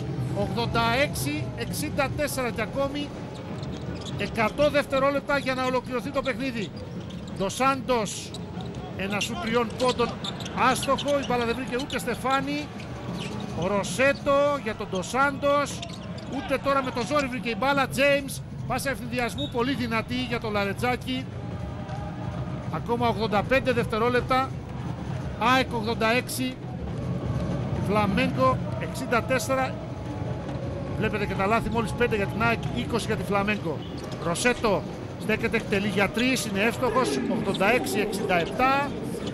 86-64 και ακόμη 100 δευτερόλεπτα για να ολοκληρωθεί το παιχνίδι. Ντος Σάντος, ένα σου 3 πόντων άστοχο, η μπάλα δεν βρήκε ούτε Στεφάνη. Ο Ροσέτο για τον Ντος Σάντος, ούτε τώρα με το ζόρι βρήκε η μπάλα. Τζέιμς, πάσα ευθυνδιασμού πολύ δυνατή για το Λαρετζάκι. Ακόμα 85 δευτερόλεπτα. ΑΕΚ 86, Φλαμέγκο 64. Βλέπετε και τα λάθη, μόλις 5 για την ΑΕΚ, 20 για τη Φλαμέγκο. Ροσέτο στέκεται, εκτελεί για 3, είναι εύστοχος. 86-67.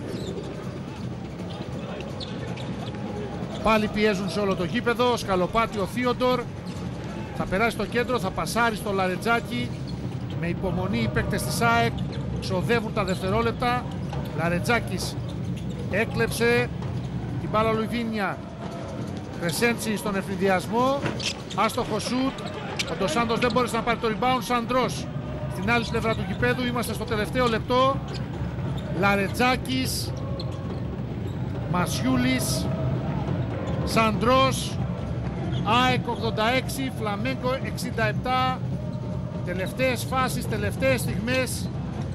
Πάλι πιέζουν σε όλο το γήπεδο. Σκαλοπάτι ο Θείοντορ. Θα περάσει στο κέντρο, θα πασάρει στο Λαρετζάκι. Με υπομονή οι παίκτες της ΑΕΚ ξοδεύουν τα δευτερόλεπτα. Λαρετζάκης έκλεψε την μπάλα Λουιβίνια. Κρεσέντσι στον ευθυνδιασμό. Άστοχο σουτ. Ο Ντος Σάντος δεν μπόρεσε να πάρει το rebound. Σαντρός στην άλλη πλευρά του γηπέδου. Είμαστε στο τελευταίο λεπτό. Λαρετζάκης, Μασιούλης, Σαντρός. ΑΕΚ 86, Φλαμέγκο 67. Τελευταίες φάσεις, τελευταίες στιγμές.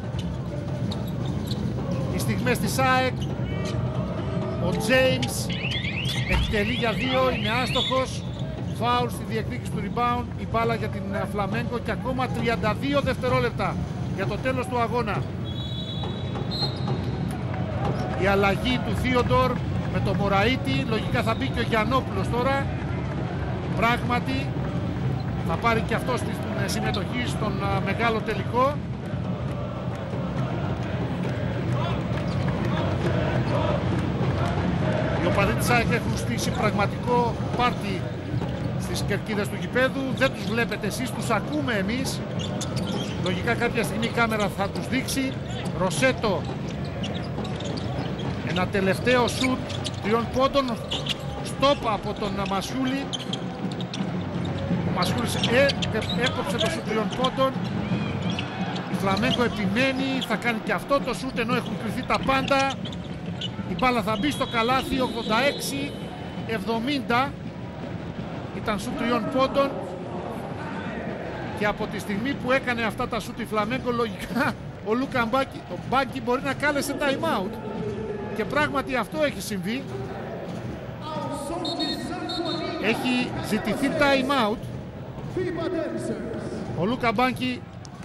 Οι στιγμές της ΑΕΚ. Ο Τζέιμς εκτελεί για 2, είναι άστοχος. Φάουλ στη διεκδίκηση του rebound. Η μπάλα για την Φλαμέγκο και ακόμα 32 δευτερόλεπτα για το τέλος του αγώνα. Η αλλαγή του Θείοντορ με το Μωραΐτη. Λογικά θα μπει και ο Γιαννόπουλος τώρα. Πράγματι θα πάρει και αυτός την συμμετοχή στον μεγάλο τελικό. Οι οπαδοί της ΑΕΚ έχουν στήσει πραγματικό πάρτι στις κερκίδες του γηπέδου. Δεν τους βλέπετε εσείς, τους ακούμε εμείς. Λογικά κάποια στιγμή η κάμερα θα τους δείξει. Ροσέτο, ένα τελευταίο σουτ 3 πόντων Στόπ από τον Μασούλη. Ο Μασούλης έκοψε το σούτ 3 πόντων. Η Φλαμέγκο επιμένει, θα κάνει και αυτό το σούτ ενώ έχουν κρυθεί τα πάντα. Η μπάλα θα μπει στο καλάθι, 86-70. Ήταν σούτ 3 πόντων. Και από τη στιγμή που έκανε αυτά τα σούτ η Φλαμέγκο, λογικά ο Λούκα Μπάνκι μπορεί να κάλεσε time out. Και πράγματι αυτό έχει συμβεί. Έχει ζητηθεί time out. Ο Λούκα Μπάνκι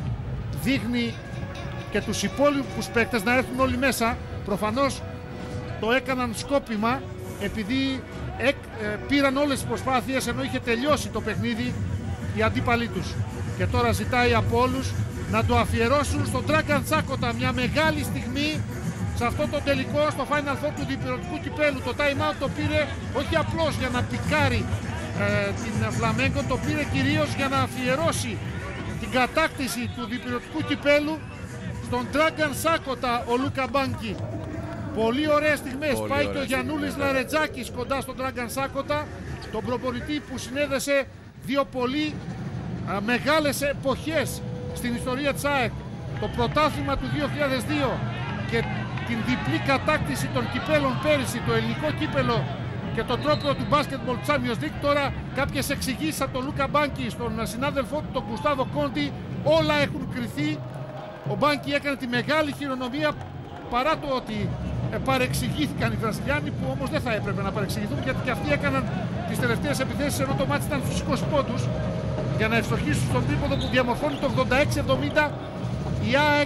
δείχνει και τους υπόλοιπους παίκτες να έρθουν όλοι μέσα. Προφανώς το έκαναν σκόπιμα επειδή πήραν όλες τις προσπάθειες ενώ είχε τελειώσει το παιχνίδι οι αντίπαλοι τους. Και τώρα ζητάει από όλους να το αφιερώσουν στον Dragan Τσάκοτα, μια μεγάλη στιγμή σε αυτό το τελικό, στο Final Four του διπυρωτικού κυπέλου. Το time out το πήρε όχι απλώς για να πικάρει την Φλαμέγκο, το πήρε κυρίως για να αφιερώσει την κατάκτηση του διπυρωτικού κυπέλου στον Dragan Τσάκοτα, ο Λούκα Μπάνκι. Πολύ ωραίες στιγμές. Πάει και ο Γιαννούλης Λαρετζάκης κοντά στον Dragan Τσάκοτα, τον προπονητή που συνέδεσε δύο πολύ μεγάλες εποχές στην ιστορία της ΑΕΚ. Το πρωτάθλημα του 2002 και την διπλή κατάκτηση των κυπέλων πέρυσι, το ελληνικό κύπελο και το τρόπαιο του Basketball Champions League. Τώρα κάποιες εξηγήσεις από τον Λούκα Μπάνκι στον συνάδελφό του, τον Γκουστάβο Κόντι, όλα έχουν κριθεί. Ο Μπάνκι έκανε τη μεγάλη χειρονομία παρά το ότι παρεξηγήθηκαν οι Βραζιλιάνοι, που όμως δεν θα έπρεπε να παρεξηγηθούν, γιατί και αυτοί έκαναν τις τελευταίες επιθέσεις ενώ το μάτι ήταν στους 20 πόντους για να ευστοχίσουν στον τρίποδο που διαμορφώνει το 86-70. Η ΑΕΚ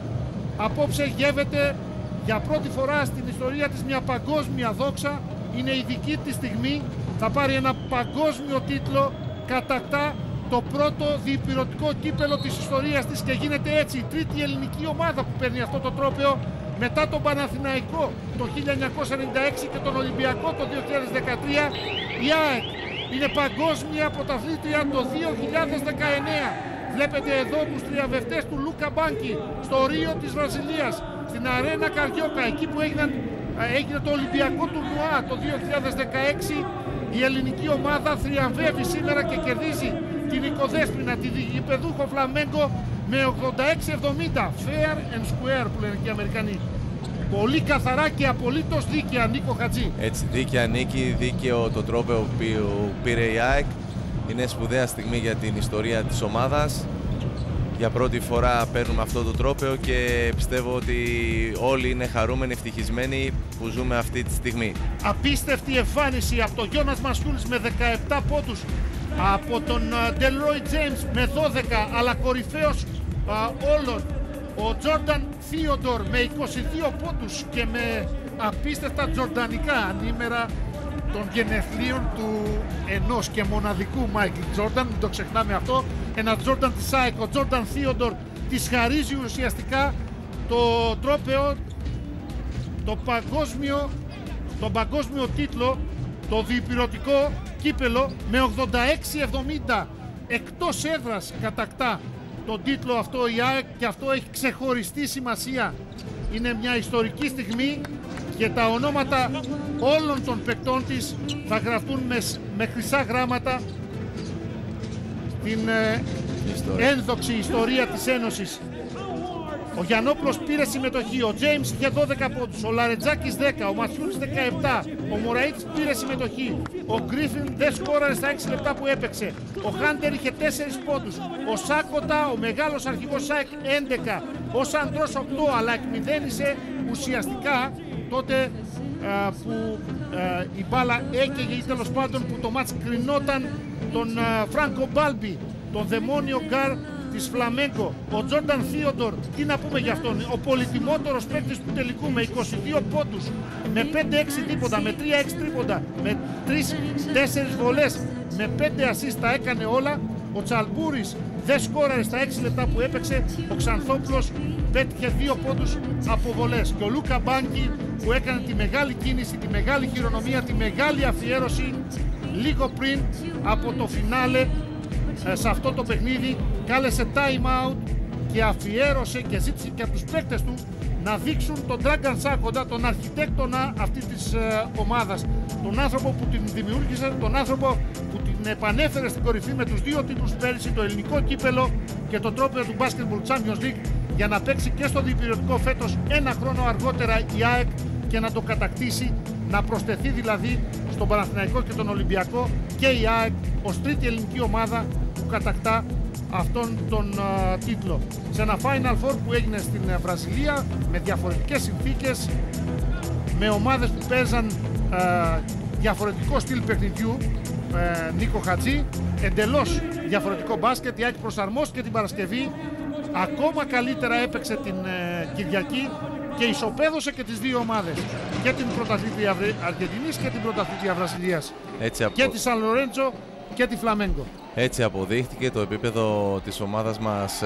απόψε γεύεται για πρώτη φορά στην ιστορία της μια παγκόσμια δόξα. Είναι η δική της στιγμή, θα πάρει ένα παγκόσμιο τίτλο, κατακτά το πρώτο διπυρωτικό κύπελο της ιστορίας της και γίνεται έτσι η τρίτη ελληνική ομάδα που παίρνει αυτό το τρόπαιο μετά τον Παναθηναϊκό το 1996 και τον Ολυμπιακό το 2013. Η ΑΕΚ είναι παγκόσμια πρωταθλήτρια το 2019. Βλέπετε εδώ τους τριαβευτές του Λούκα Μπάνκι στο Ρίο της Βραζιλίας, στην Αρένα Καριόκα, εκεί που έγινε το Ολυμπιακό τουρνουά το 2016. Η ελληνική ομάδα θριαμβεύει σήμερα και κερδίζει την οικοδέσποινα, τη διηγηπεδούχο Φλαμέγκο με 86-70. Fair and square που λένε και οι Αμερικανοί. Πολύ καθαρά και απολύτως δίκαια, Νίκο Χατζή. Έτσι, δίκαια νίκη, δίκαιο το τρόπαιο που πήρε η ΑΕΚ. Είναι σπουδαία στιγμή για την ιστορία της ομάδας. Για πρώτη φορά παίρνουμε αυτό το τρόπαιο και πιστεύω ότι όλοι είναι χαρούμενοι, ευτυχισμένοι που ζούμε αυτή τη στιγμή. Απίστευτη εμφάνιση από τον Γιώνας Μασούλης με 17 πόντους, από τον Ντελρόι Τζέιμς με 12, αλλά κορυφαίος όλων ο Τζόρνταν Θείοντορ με 22 πόντους και με απίστευτα τζορντανικά ανήμερα των γενεθλίων του ενός και μοναδικού Μάικλ Τζόρνταν, μην το ξεχνάμε αυτό. Ένα Τζόρνταν της ΑΕΚ, ο Τζόρνταν Θείοντορ, της χαρίζει ουσιαστικά το τρόπαιο, τον παγκόσμιο τίτλο, το διπυρωτικό κύπελο με 86-70. Εκτός έδρας κατακτά τον τίτλο αυτό η ΑΕΚ και αυτό έχει ξεχωριστή σημασία. Είναι μια ιστορική στιγμή και τα ονόματα όλων των παικτών της θα γραφτούν με χρυσά γράμματα στην ένδοξη ιστορία της Ένωσης. Ο Γιαννόπουλος πήρε συμμετοχή, ο Τζέιμς είχε 12 πόντους, ο Λαρετζάκης 10, ο Μασιούλης 17, ο Μουραΐτης πήρε συμμετοχή, ο Γκρίφιν δεν σκόραρε στα 6 λεπτά που έπαιξε, ο Χάντερ είχε 4 πόντους, ο Σάκοτα, ο μεγάλος αρχηγός ΣΑΕΚ 11, ο Σαντρός 8, αλλά εκμηδένισε ουσιαστικά τότε που η μπάλα έκαιγε ή τέλος πάντων που το μάτς κρινόταν τον Φράνκο Μπάλμπι, τον δαιμόνιο γκάρ της Φλαμέγκο. Ο Τζόρνταν Θείοντορ, τι να πούμε για αυτόν, ο πολυτιμότερος παίκτης του τελικού με 22 πόντους, με 5-6 τρίποτα, με 3-6 τρίποτα, με 3-4 βολές, με 5 ασίστ, τα έκανε όλα. Ο Τσαλμπούρης δεν σκόραρε στα 6 λεπτά που έπαιξε, ο Ξανθόπουλος πέτυχε 2 πόντους από βολές και ο Λούκα Μπάνκι που έκανε τη μεγάλη κίνηση, τη μεγάλη χειρονομία, τη μεγάλη αφιέρωση λίγο πριν από το φινάλε σε αυτό το παιχνίδι, κάλεσε time out και αφιέρωσε και ζήτησε και από τους παίκτες του να δείξουν τον Dragan Σάκοντα, τον αρχιτέκτονα αυτής της ομάδας, τον άνθρωπο που την δημιούργησε, τον άνθρωπο που την επανέφερε στην κορυφή με τους 2 τίτλους πέρυσι, το ελληνικό κύπελο και το τρόπαιο του Basketball Champions League, για να παίξει και στο διπυρωτικό φέτος 1 χρόνο αργότερα η ΑΕΚ και να το κατακτήσει, να προσθεθεί δηλαδή στον Παναθηναϊκό και τον Ολυμπιακό και η ΑΕΚ ως τρίτη ελληνική ομάδα που κατακτά αυτόν τον τίτλο. Σε ένα Final Four που έγινε στην Βραζιλία με διαφορετικές συνθήκες, με ομάδες που παίζαν διαφορετικό στυλ παιχνιδιού, Νίκο Χατζή, εντελώς διαφορετικό μπάσκετ. Η ΑΕΚ προσαρμόστηκε την Παρασκευή, ακόμα καλύτερα έπαιξε την Κυριακή και ισοπαίδωσε και τις 2 ομάδες, και την πρωταθλήτρια Αργεντινής και την πρωταθλήτρια Βραζιλίας, και τη Σαν Λορέντσο και τη Φλαμέγκο. Έτσι αποδείχτηκε το επίπεδο της ομάδας μας,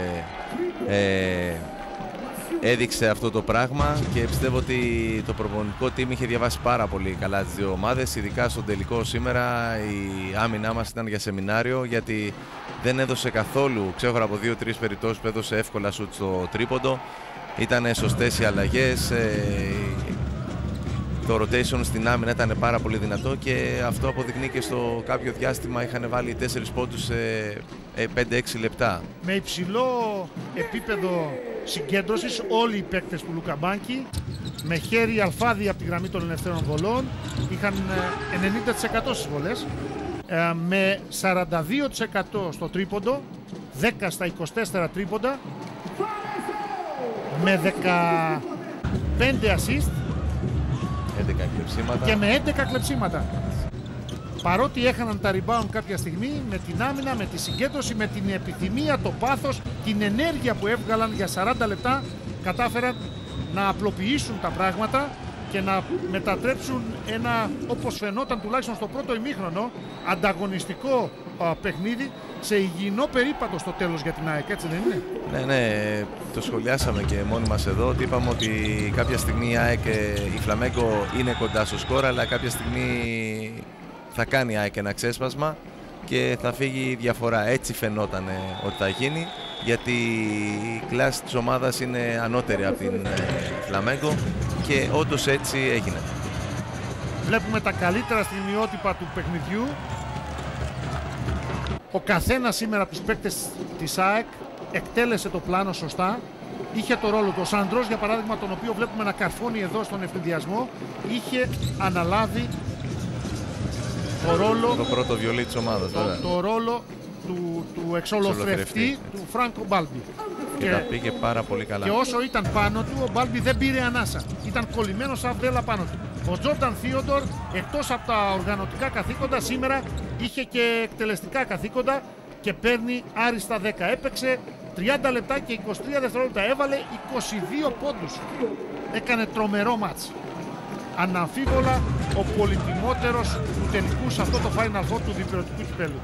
έδειξε αυτό το πράγμα και πιστεύω ότι το προπονητικό team είχε διαβάσει πάρα πολύ καλά τις 2 ομάδες, ειδικά στον τελικό σήμερα η άμυνά μας ήταν για σεμινάριο, γιατί δεν έδωσε καθόλου, ξέχωρα από 2-3 περιπτώσεις που έδωσε εύκολα σουτ στο τρίποντο. Ήταν σωστές οι αλλαγές, το rotation στην άμυνα ήταν πάρα πολύ δυνατό και αυτό αποδεικνύει και στο κάποιο διάστημα είχαν βάλει 4 πόντους σε 5-6 λεπτά. Με υψηλό επίπεδο συγκέντρωσης όλοι οι παίκτες του Λούκα Μπάνκι, με χέρι αλφάδι από τη γραμμή των ελευθέρων βολών, είχαν 90% στις βολές, με 42% στο τρίποντο, 10 στα 24 τρίποντα, με 15 assist 11 κλεψίματα. Και με 11 κλεψίματα. Παρότι έχαναν τα rebound κάποια στιγμή, με την άμυνα, με τη συγκέντρωση, με την επιθυμία, το πάθος, την ενέργεια που έβγαλαν για 40 λεπτά, κατάφεραν να απλοποιήσουν τα πράγματα και να μετατρέψουν ένα, όπως φαινόταν τουλάχιστον στο πρώτο ημίχρονο, ανταγωνιστικό παιχνίδι σε υγιεινό περίπατο στο τέλος για την ΑΕΚ, έτσι δεν είναι? Ναι, το σχολιάσαμε και μόνοι μας εδώ, ότι είπαμε ότι κάποια στιγμή η ΑΕΚ, η Φλαμέγκο είναι κοντά στο σκορ, αλλά κάποια στιγμή θα κάνει η ΑΕΚ ένα ξέσπασμα και θα φύγει η διαφορά. Έτσι φαινόταν ότι θα γίνει, γιατί η κλάση της ομάδας είναι ανώτερη από την Φλαμέγκο και όντως έτσι έγινε. Βλέπουμε τα καλύτερα στιγμιότυπα του παιχνιδιού. Ο καθένας σήμερα από τους παίκτες της ΑΕΚ εκτέλεσε το πλάνο σωστά. Είχε το ρόλο του. Ο Σαντρός, για παράδειγμα, τον οποίο βλέπουμε να καρφώνει εδώ στον ευθυνδιασμό, είχε αναλάβει το ρόλο, το πρώτο βιολί της ομάδας, το ρόλο του εξολοθρευτή του Φράνκο Μπάλμπι. Και τα πήγε πάρα πολύ καλά. Και όσο ήταν πάνω του, ο Μπάλμπι δεν πήρε ανάσα. Ήταν κολλημένος σαν βέλα πάνω του. Ο Τζόρνταν Θίοντορ, εκτός από τα οργανωτικά καθήκοντα, σήμερα είχε και εκτελεστικά καθήκοντα και παίρνει άριστα 10. Έπαιξε 30 λεπτά και 23 δευτερόλεπτα. Έβαλε 22 πόντους. Έκανε τρομερό μάτς. Αναμφίβολα ο πολυτιμότερος του τελικού σε αυτό το Final Four του διπυρωτικού κυπέλλου.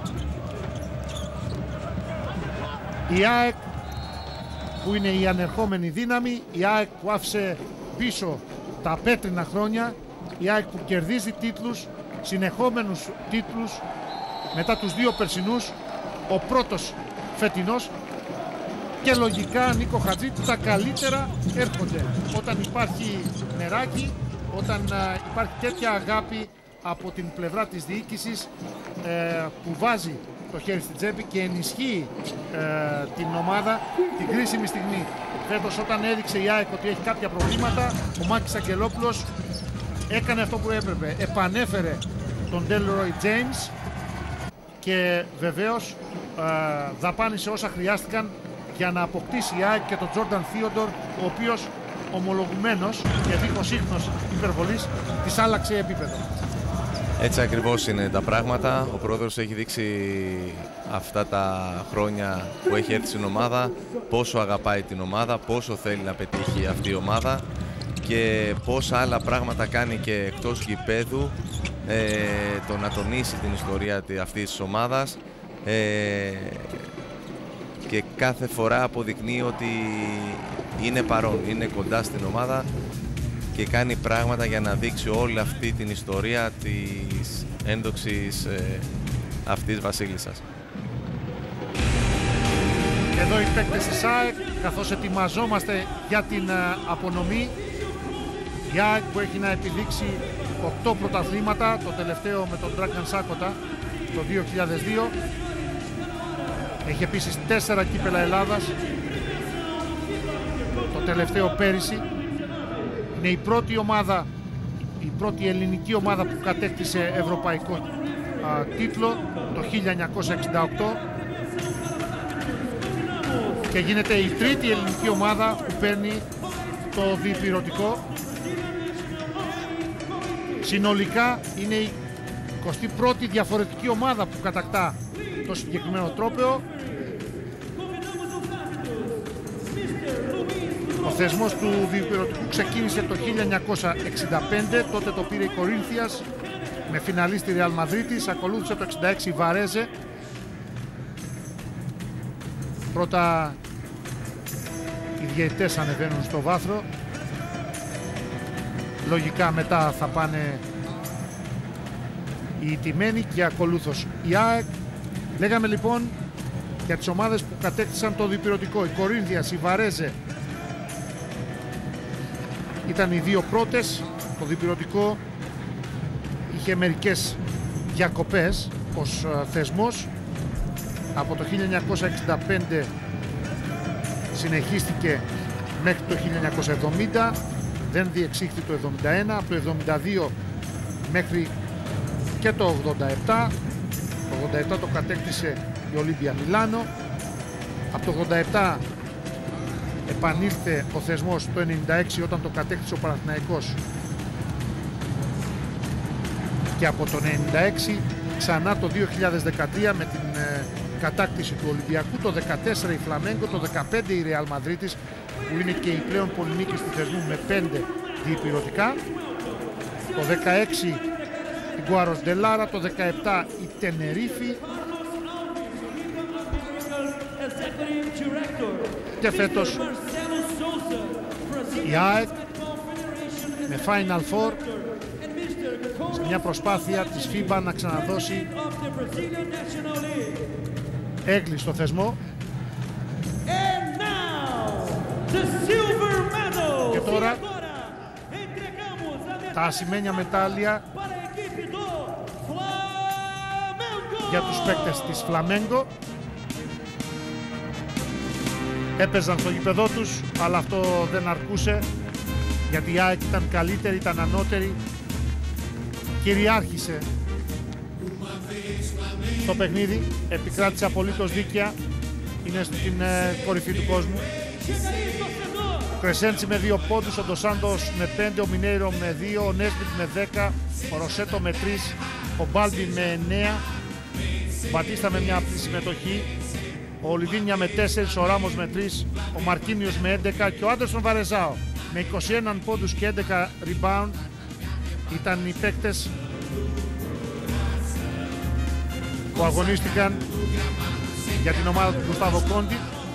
Η ΑΕΚ που είναι η ανερχόμενη δύναμη, η ΑΕΚ που άφησε πίσω τα πέτρινα χρόνια, η ΑΕΚ που κερδίζει τίτλους, συνεχόμενους τίτλους μετά τους 2 περσινούς, ο πρώτος φετινός, και λογικά, Νίκο Χατζή, τα καλύτερα έρχονται όταν υπάρχει νεράκι, όταν υπάρχει τέτοια αγάπη από την πλευρά της διοίκησης που βάζει το χέρι στην τσέπη και ενισχύει την ομάδα την κρίσιμη στιγμή. Φέτος, όταν έδειξε η ΑΕΚ ότι έχει κάποια προβλήματα, ο Μάκης Αγγελόπουλος έκανε αυτό που έπρεπε. Επανέφερε τον Delroy James και βεβαίως δαπάνησε όσα χρειάστηκαν για να αποκτήσει η ΑΕΚ και τον Τζόρνταν Θίοντορ, ο οποίος ομολογουμένος και δίχως ίχνος υπερβολής της άλλαξε επίπεδο. Έτσι ακριβώς είναι τα πράγματα. Ο πρόεδρος έχει δείξει αυτά τα χρόνια που έχει έρθει στην ομάδα πόσο αγαπάει την ομάδα, πόσο θέλει να πετύχει αυτή η ομάδα και πόσα άλλα πράγματα κάνει και εκτός γηπέδου, το να τονίσει την ιστορία αυτής της ομάδας, και κάθε φορά αποδεικνύει ότι είναι παρόν, είναι κοντά στην ομάδα και κάνει πράγματα για να δείξει όλη αυτή την ιστορία της ένδοξης αυτής βασίλισσας. Εδώ οι παίκτες της ΑΕΚ, καθώς ετοιμαζόμαστε για την απονομή. Η ΑΕΚ που έχει να επιδείξει 8 πρωταθλήματα, το τελευταίο με τον Dragan Σάκοτα το 2002. Έχει επίσης 4 κύπελα Ελλάδας, το τελευταίο πέρυσι. Είναι η πρώτη ομάδα, η πρώτη ελληνική ομάδα που κατέκτησε ευρωπαϊκό τίτλο το 1968 και γίνεται η τρίτη ελληνική ομάδα που παίρνει το διπυρωτικό. Συνολικά είναι η 21η διαφορετική ομάδα που κατακτά το συγκεκριμένο τρόπαιο. Ο θεσμός του διπυρωτικού ξεκίνησε το 1965, τότε το πήρε η Κορίνθιας με φιναλίστη Ρεάλ Μαδρίτης, ακολούθησε το 66 η Βαρέζε. Πρώτα οι διαιτητές ανεβαίνουν στο βάθρο, λογικά μετά θα πάνε οι ιτημένοι και ακολούθως η ΑΕΚ. Λέγαμε λοιπόν για τις ομάδες που κατέκτησαν το διπυρωτικό. Η Κορίνθιας, η Βαρέζε ήταν οι δύο πρώτες. Το διπυρωτικό είχε μερικές διακοπές ως θεσμός. Από το 1965 συνεχίστηκε μέχρι το 1970, δεν διεξήχθη το 1971, από το 1972 μέχρι και το 1987. Το 1987 το κατέκτησε η Ολύμπια Μιλάνο. Από το 1987 επανήλθε ο θεσμός το 1996 όταν το κατέκτησε ο Παναθηναϊκός και από το 1996 ξανά το 2013 με την κατάκτηση του Ολυμπιακού, το 14 η Φλαμέγκο, το 15 η Ρεάλ Μαδρίτης που είναι και η πλέον πολυνίκης του θεσμού με 5 διπυρωτικά, το 16 η Γκουάρος Ντελάρα, το 17 η Τενερίφη και φέτος η ΑΕΚ με Final Four σε μια προσπάθεια της FIBA να ξαναδώσει έγκλη στο θεσμό. Και τώρα τα ασημένια μετάλλια για τους παίκτες της Φλαμέγκο. Έπαιζαν στο γήπεδό τους, αλλά αυτό δεν αρκούσε, γιατί η ΑΕΚ ήταν καλύτερη, ήταν ανώτερη, κυριάρχησε στο παιχνίδι, επικράτησε απολύτως δίκαια, είναι στην κορυφή του κόσμου. Ο Κρεσέντσι με 2 πόντους, ο Ντοσάντος με 5, ο Μινέιρο με 2, ο Νέσμπιτ με 10, ο Ροσέτο με 3, ο Μπάλμπιν με 9, ο Μπατίστα με μια απλή συμμετοχή, ο Ολιβίνια με 4, ο Ράμος με 3, ο Μαρκίνιος με 11 και ο Άντερσον Βαρεζάο με 21 πόντους και 11 rebound. Ήταν οι παίκτες που αγωνίστηκαν για την ομάδα του Γκουστάβο Κόντι.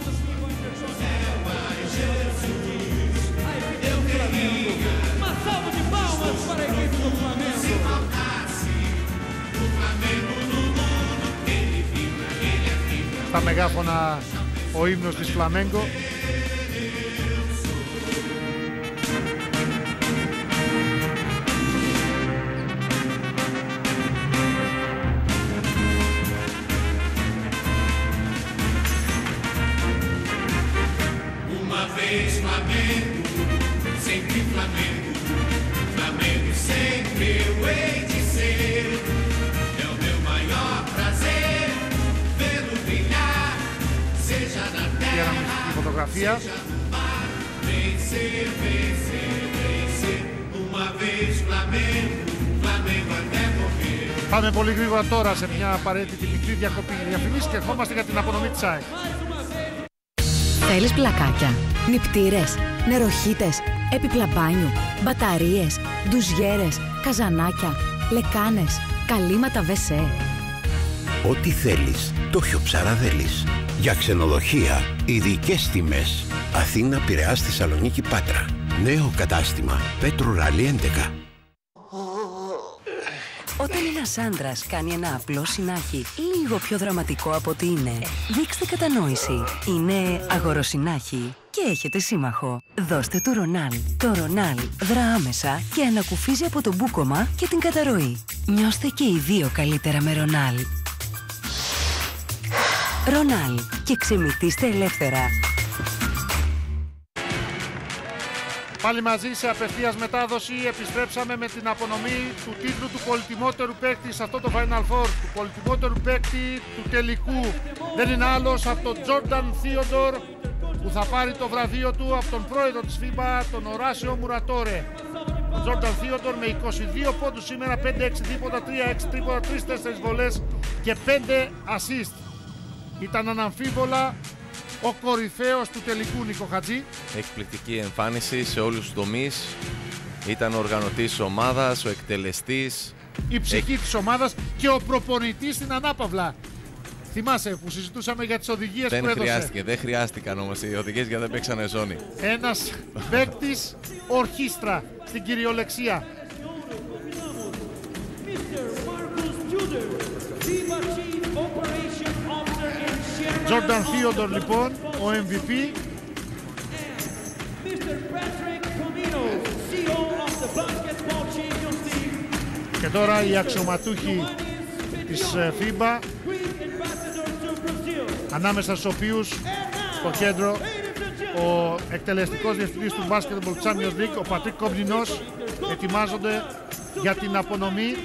Στα μεγάφωνα ο ύμνος της Φλαμέγκο. Φωτογραφία. Πάμε πολύ γρήγορα τώρα σε μια απαραίτητη μικρή διακοπή διαφημίσεις και ερχόμαστε για την απονομή της ΑΕΚ. Θέλεις πλακάκια, νηπτήρες, νεροχύτες, έπιπλα μπάνιου, μπαταρίες, ντουζιέρες, καζανάκια, λεκάνες, καλύματα WC. Ό,τι θέλεις, το Χιο Ψαραδέλης. Για ξενοδοχεία, ειδικές τιμές. Αθήνα, Πειραιάς, Θεσσαλονίκη, Πάτρα. Νέο κατάστημα Πέτρου Ράλι 11. Όταν ένας άντρας κάνει ένα απλό συνάχη λίγο πιο δραματικό από ό,τι είναι, δείξτε κατανόηση. Είναι αγοροσυνάχη και έχετε σύμμαχο. Δώστε του Ρονάλ. Το Ρονάλ δρά άμεσα και ανακουφίζει από το μπούκωμα και την καταρροή. Νιώστε και οι δύο καλύτερα με Ρονάλ. Ρονάλ και ξεμητήστε ελεύθερα. Πάλι μαζί σε απευθείας μετάδοση επιστρέψαμε με την απονομή του τίτλου του πολυτιμότερου παίκτη σε αυτό το Final Four, του πολυτιμότερου παίκτη του τελικού. Δεν είναι άλλος από τον Τζόρνταν Θίοντορ, που θα πάρει το βραβείο του από τον πρόεδρο της FIBA, τον Οράσιο Μουρατόρε. Ο Τζόρνταν Θίοντορ με 22 πόντους σήμερα, 5-6 δίποτα, 3-6 τρίποτα, 3-4 βολές και 5 assist. Ήταν αναμφίβολα ο κορυφαίος του τελικού, Νίκο Χατζή. Εκπληκτική εμφάνιση σε όλους τους τομείς. Ήταν ο οργανωτής της ομάδας, ο εκτελεστής. Η ψυχή της ομάδας και ο προπονητής στην ανάπαυλα. Θυμάσαι που συζητούσαμε για τις οδηγίες που έδωσε. Δεν χρειάστηκαν όμως οι οδηγίες γιατί δεν παίξανε ζώνη. Ένας παίκτης ορχήστρα στην κυριολεξία. Τζόρνταν Θίοντορ λοιπόν, ο MVP. Και τώρα οι αξιωματούχοι της FIBA, ανάμεσα στους οποίους στο κέντρο ο εκτελεστικός διευθυντής του Basketball Champions League, ο Πατρίκ Κομπλινός, ετοιμάζονται για την απονομή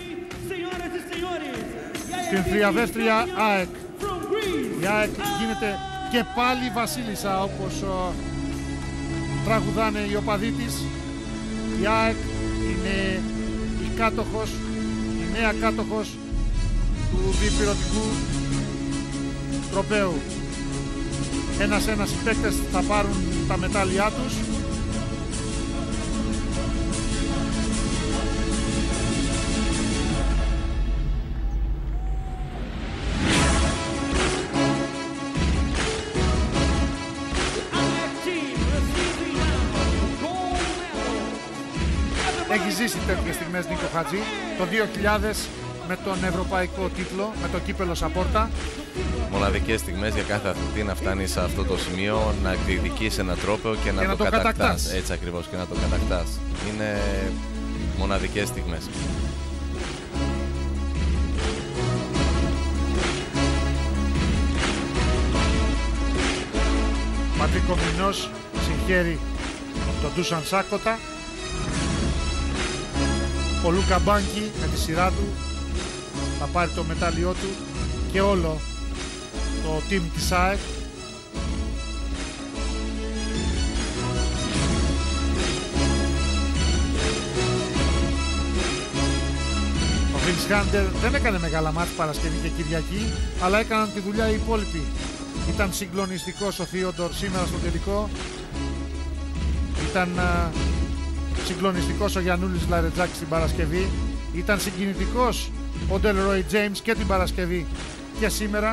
στην θριαβεύτρια ΑΕΚ. Η ΑΕΚ γίνεται και πάλι βασίλισσα, όπως τραγουδάνε οι οπαδοί της. Η ΑΕΚ είναι η κάτοχος, η νέα κάτοχος του διπυρωτικού τροπαίου. Ένας-ένας οι παίκτες θα πάρουν τα μετάλλια τους. Έχει ζήσει τέτοιες στιγμές, Νίκο Χατζή, το 2000 με τον ευρωπαϊκό τίτλο, με το κύπελο Σαπόρτα. Μοναδικές στιγμές για κάθε αθλητή να φτάνει σε αυτό το σημείο, να διεκδικήσει ένα τρόπαιο και να το κατακτάς. Έτσι ακριβώς, και να το κατακτάς. Είναι μοναδικές στιγμές. Πατρίκ Κομπλινός συγχαίρει τον Ντούσαν Σάκοτα. Ο Λούκα Μπάνκι με τη σειρά του θα πάρει το μετάλλιό του και όλο το team της ΑΕΚ. Ο Βινς Χάντερ δεν έκανε μεγάλα μάτς Παρασκευή και Κυριακή, αλλά έκαναν τη δουλειά οι υπόλοιποι. Ήταν συγκλονιστικός ο Θίοντορ σήμερα στο τελικό. Ήταν συγκλονιστικός ο Γιαννούλης Λαρετζάκης την Παρασκευή. Ήταν συγκινητικός ο Ντελρόι Τζέιμς και την Παρασκευή και σήμερα.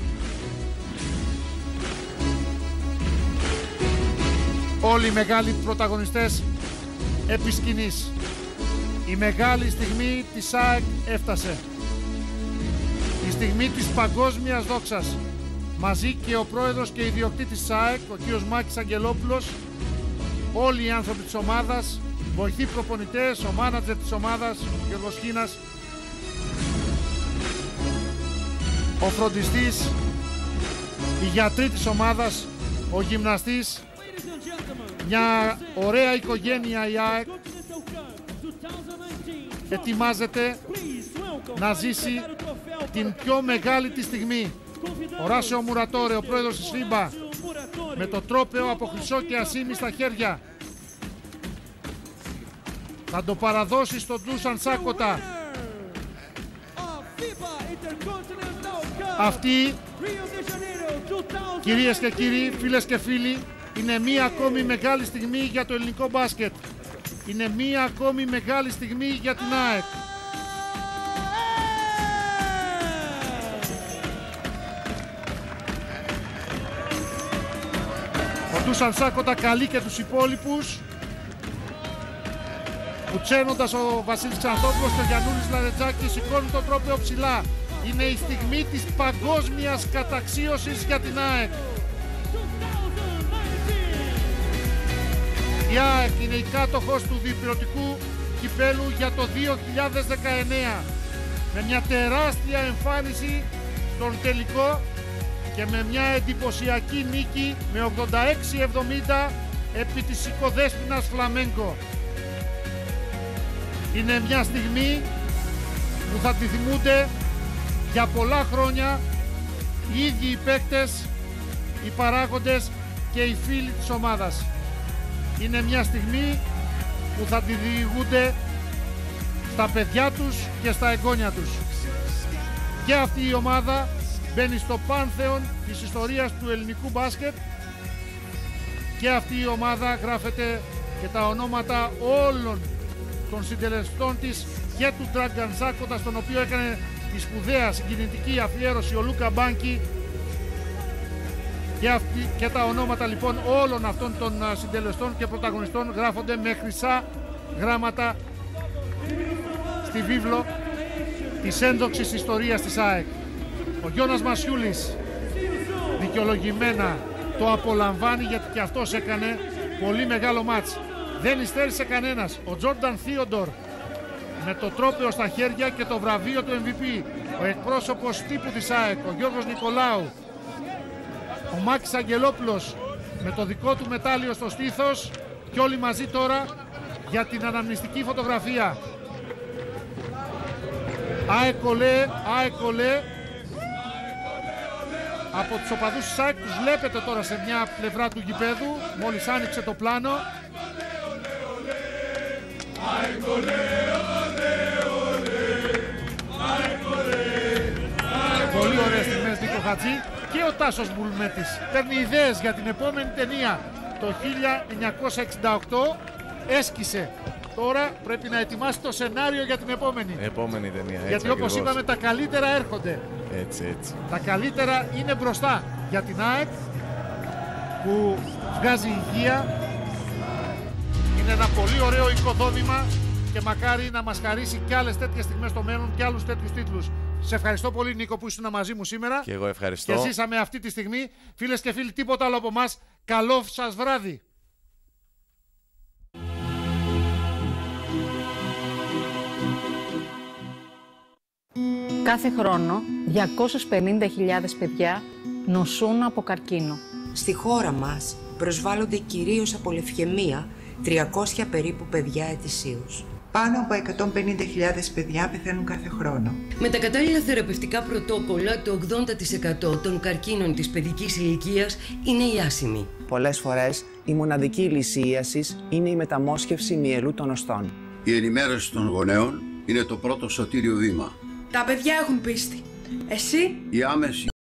Όλοι οι μεγάλοι πρωταγωνιστές επί σκηνής. Η μεγάλη στιγμή της ΑΕΚ έφτασε. Η στιγμή της παγκόσμιας δόξας. Μαζί και ο πρόεδρος και ιδιοκτήτης της ΑΕΚ, ο κ. Μάκης Αγγελόπουλος, όλοι οι άνθρωποι της ομάδας, βοηθοί προπονητές, ο μάνατζερ της ομάδας, ο Γιώργος Χίνας, ο φροντιστής, οι γιατροί της ομάδας, ο γυμναστής, μια ωραία οικογένεια η ΑΕΚ ετοιμάζεται να ζήσει την πιο μεγάλη τη στιγμή. Ο Οράσιο Μουρατόρε, ο πρόεδρος της FIBA, με το τρόπαιο από χρυσό και ασήμι στα χέρια, θα το παραδώσει στον Ντούσαν Σάκοτα. Αυτή, κυρίες και κύριοι, φίλες και φίλοι, είναι μία ακόμη μεγάλη στιγμή για το ελληνικό μπάσκετ. Είναι μία ακόμη μεγάλη στιγμή για την ΑΕΚ. Ο Ντούσαν Σάκοτα καλεί και τους υπόλοιπους Κουτσένοντας ο Βασίλης Ξανθόπουλος και ο Γιαννούλης Λαρετζάκης σηκώνουν το τρόπαιο ψηλά. Είναι η στιγμή της παγκόσμιας καταξίωσης για την ΑΕΚ. Η ΑΕΚ είναι η κάτοχος του διπυρωτικού κυπέλου για το 2019 με μια τεράστια εμφάνιση στον τελικό και με μια εντυπωσιακή νίκη με 86-70 επί της οικοδέσποινας Φλαμέγκο. Είναι μια στιγμή που θα τη θυμούνται για πολλά χρόνια οι ίδιοι οι παίκτες, οι παράγοντες και οι φίλοι της ομάδας. Είναι μια στιγμή που θα τη διηγούνται στα παιδιά τους και στα εγγόνια τους. Και αυτή η ομάδα μπαίνει στο πάνθεον της ιστορίας του ελληνικού μπάσκετ και αυτή η ομάδα γράφεται και τα ονόματα όλων των συντελεστών της και του Dragan Ζάκοντα, στον οποίο έκανε τη σπουδαία συγκινητική αφιέρωση ο Λούκα Μπάνκι, και τα ονόματα λοιπόν όλων αυτών των συντελεστών και πρωταγωνιστών γράφονται με χρυσά γράμματα στη βίβλο της ένδοξης ιστορίας της ΑΕΚ. Ο Γιώνας Μασιούλης δικαιολογημένα το απολαμβάνει, γιατί και αυτός έκανε πολύ μεγάλο μάτς. Δεν υστέρησε κανένας. Ο Τζόρνταν Θείοντορ με το τρόπαιο στα χέρια και το βραβείο του MVP. Ο εκπρόσωπος τύπου της ΑΕΚ, ο Γιώργος Νικολάου. Ο Μάκης Αγγελόπουλος με το δικό του μετάλλιο στο στήθος και όλοι μαζί τώρα για την αναμνηστική φωτογραφία. ΑΕΚ ολέ, ΑΕΚ ολέ. Από τους οπαδούς της ΑΕΚ τους βλέπετε τώρα σε μια πλευρά του γηπέδου, μόλις άνοιξε το πλάνο. Πολύ ωραίες στιγμές, Νίκο Χατζή. Και ο Τάσος Μπουλμέτης παίρνει ιδέες για την επόμενη ταινία. Το 1968 έσκησε. Τώρα πρέπει να ετοιμάσει το σενάριο για την επόμενη ταινία. Γιατί όπως είπαμε, τα καλύτερα έρχονται. Έτσι. Τα καλύτερα είναι μπροστά για την ΑΕΚ που βγάζει υγεία. Είναι ένα πολύ ωραίο οικοδόμημα και μακάρι να μας χαρίσει και άλλες τέτοιες στιγμές στο μέλλον και άλλους τέτοιους τίτλους. Σε ευχαριστώ πολύ, Νίκο, που ήσουν μαζί μου σήμερα. Και εγώ ευχαριστώ. Και ζήσαμε αυτή τη στιγμή. Φίλες και φίλοι, τίποτα άλλο από εμάς. Καλό σας βράδυ. Κάθε χρόνο 250.000 παιδιά νοσούν από καρκίνο. Στη χώρα μας προσβάλλονται κυρίως από λευχαιμία 300 περίπου παιδιά ετησίως. Πάνω από 150.000 παιδιά πεθαίνουν κάθε χρόνο. Με τα κατάλληλα θεραπευτικά πρωτόκολλα, το 80% των καρκίνων της παιδικής ηλικίας είναι ιάσιμοι. Πολλές φορές η μοναδική λύση ίασης είναι η μεταμόσχευση μυελού των οστών. Η ενημέρωση των γονέων είναι το πρώτο σωτήριο βήμα. Τα παιδιά έχουν πίστη. Εσύ? Η άμεση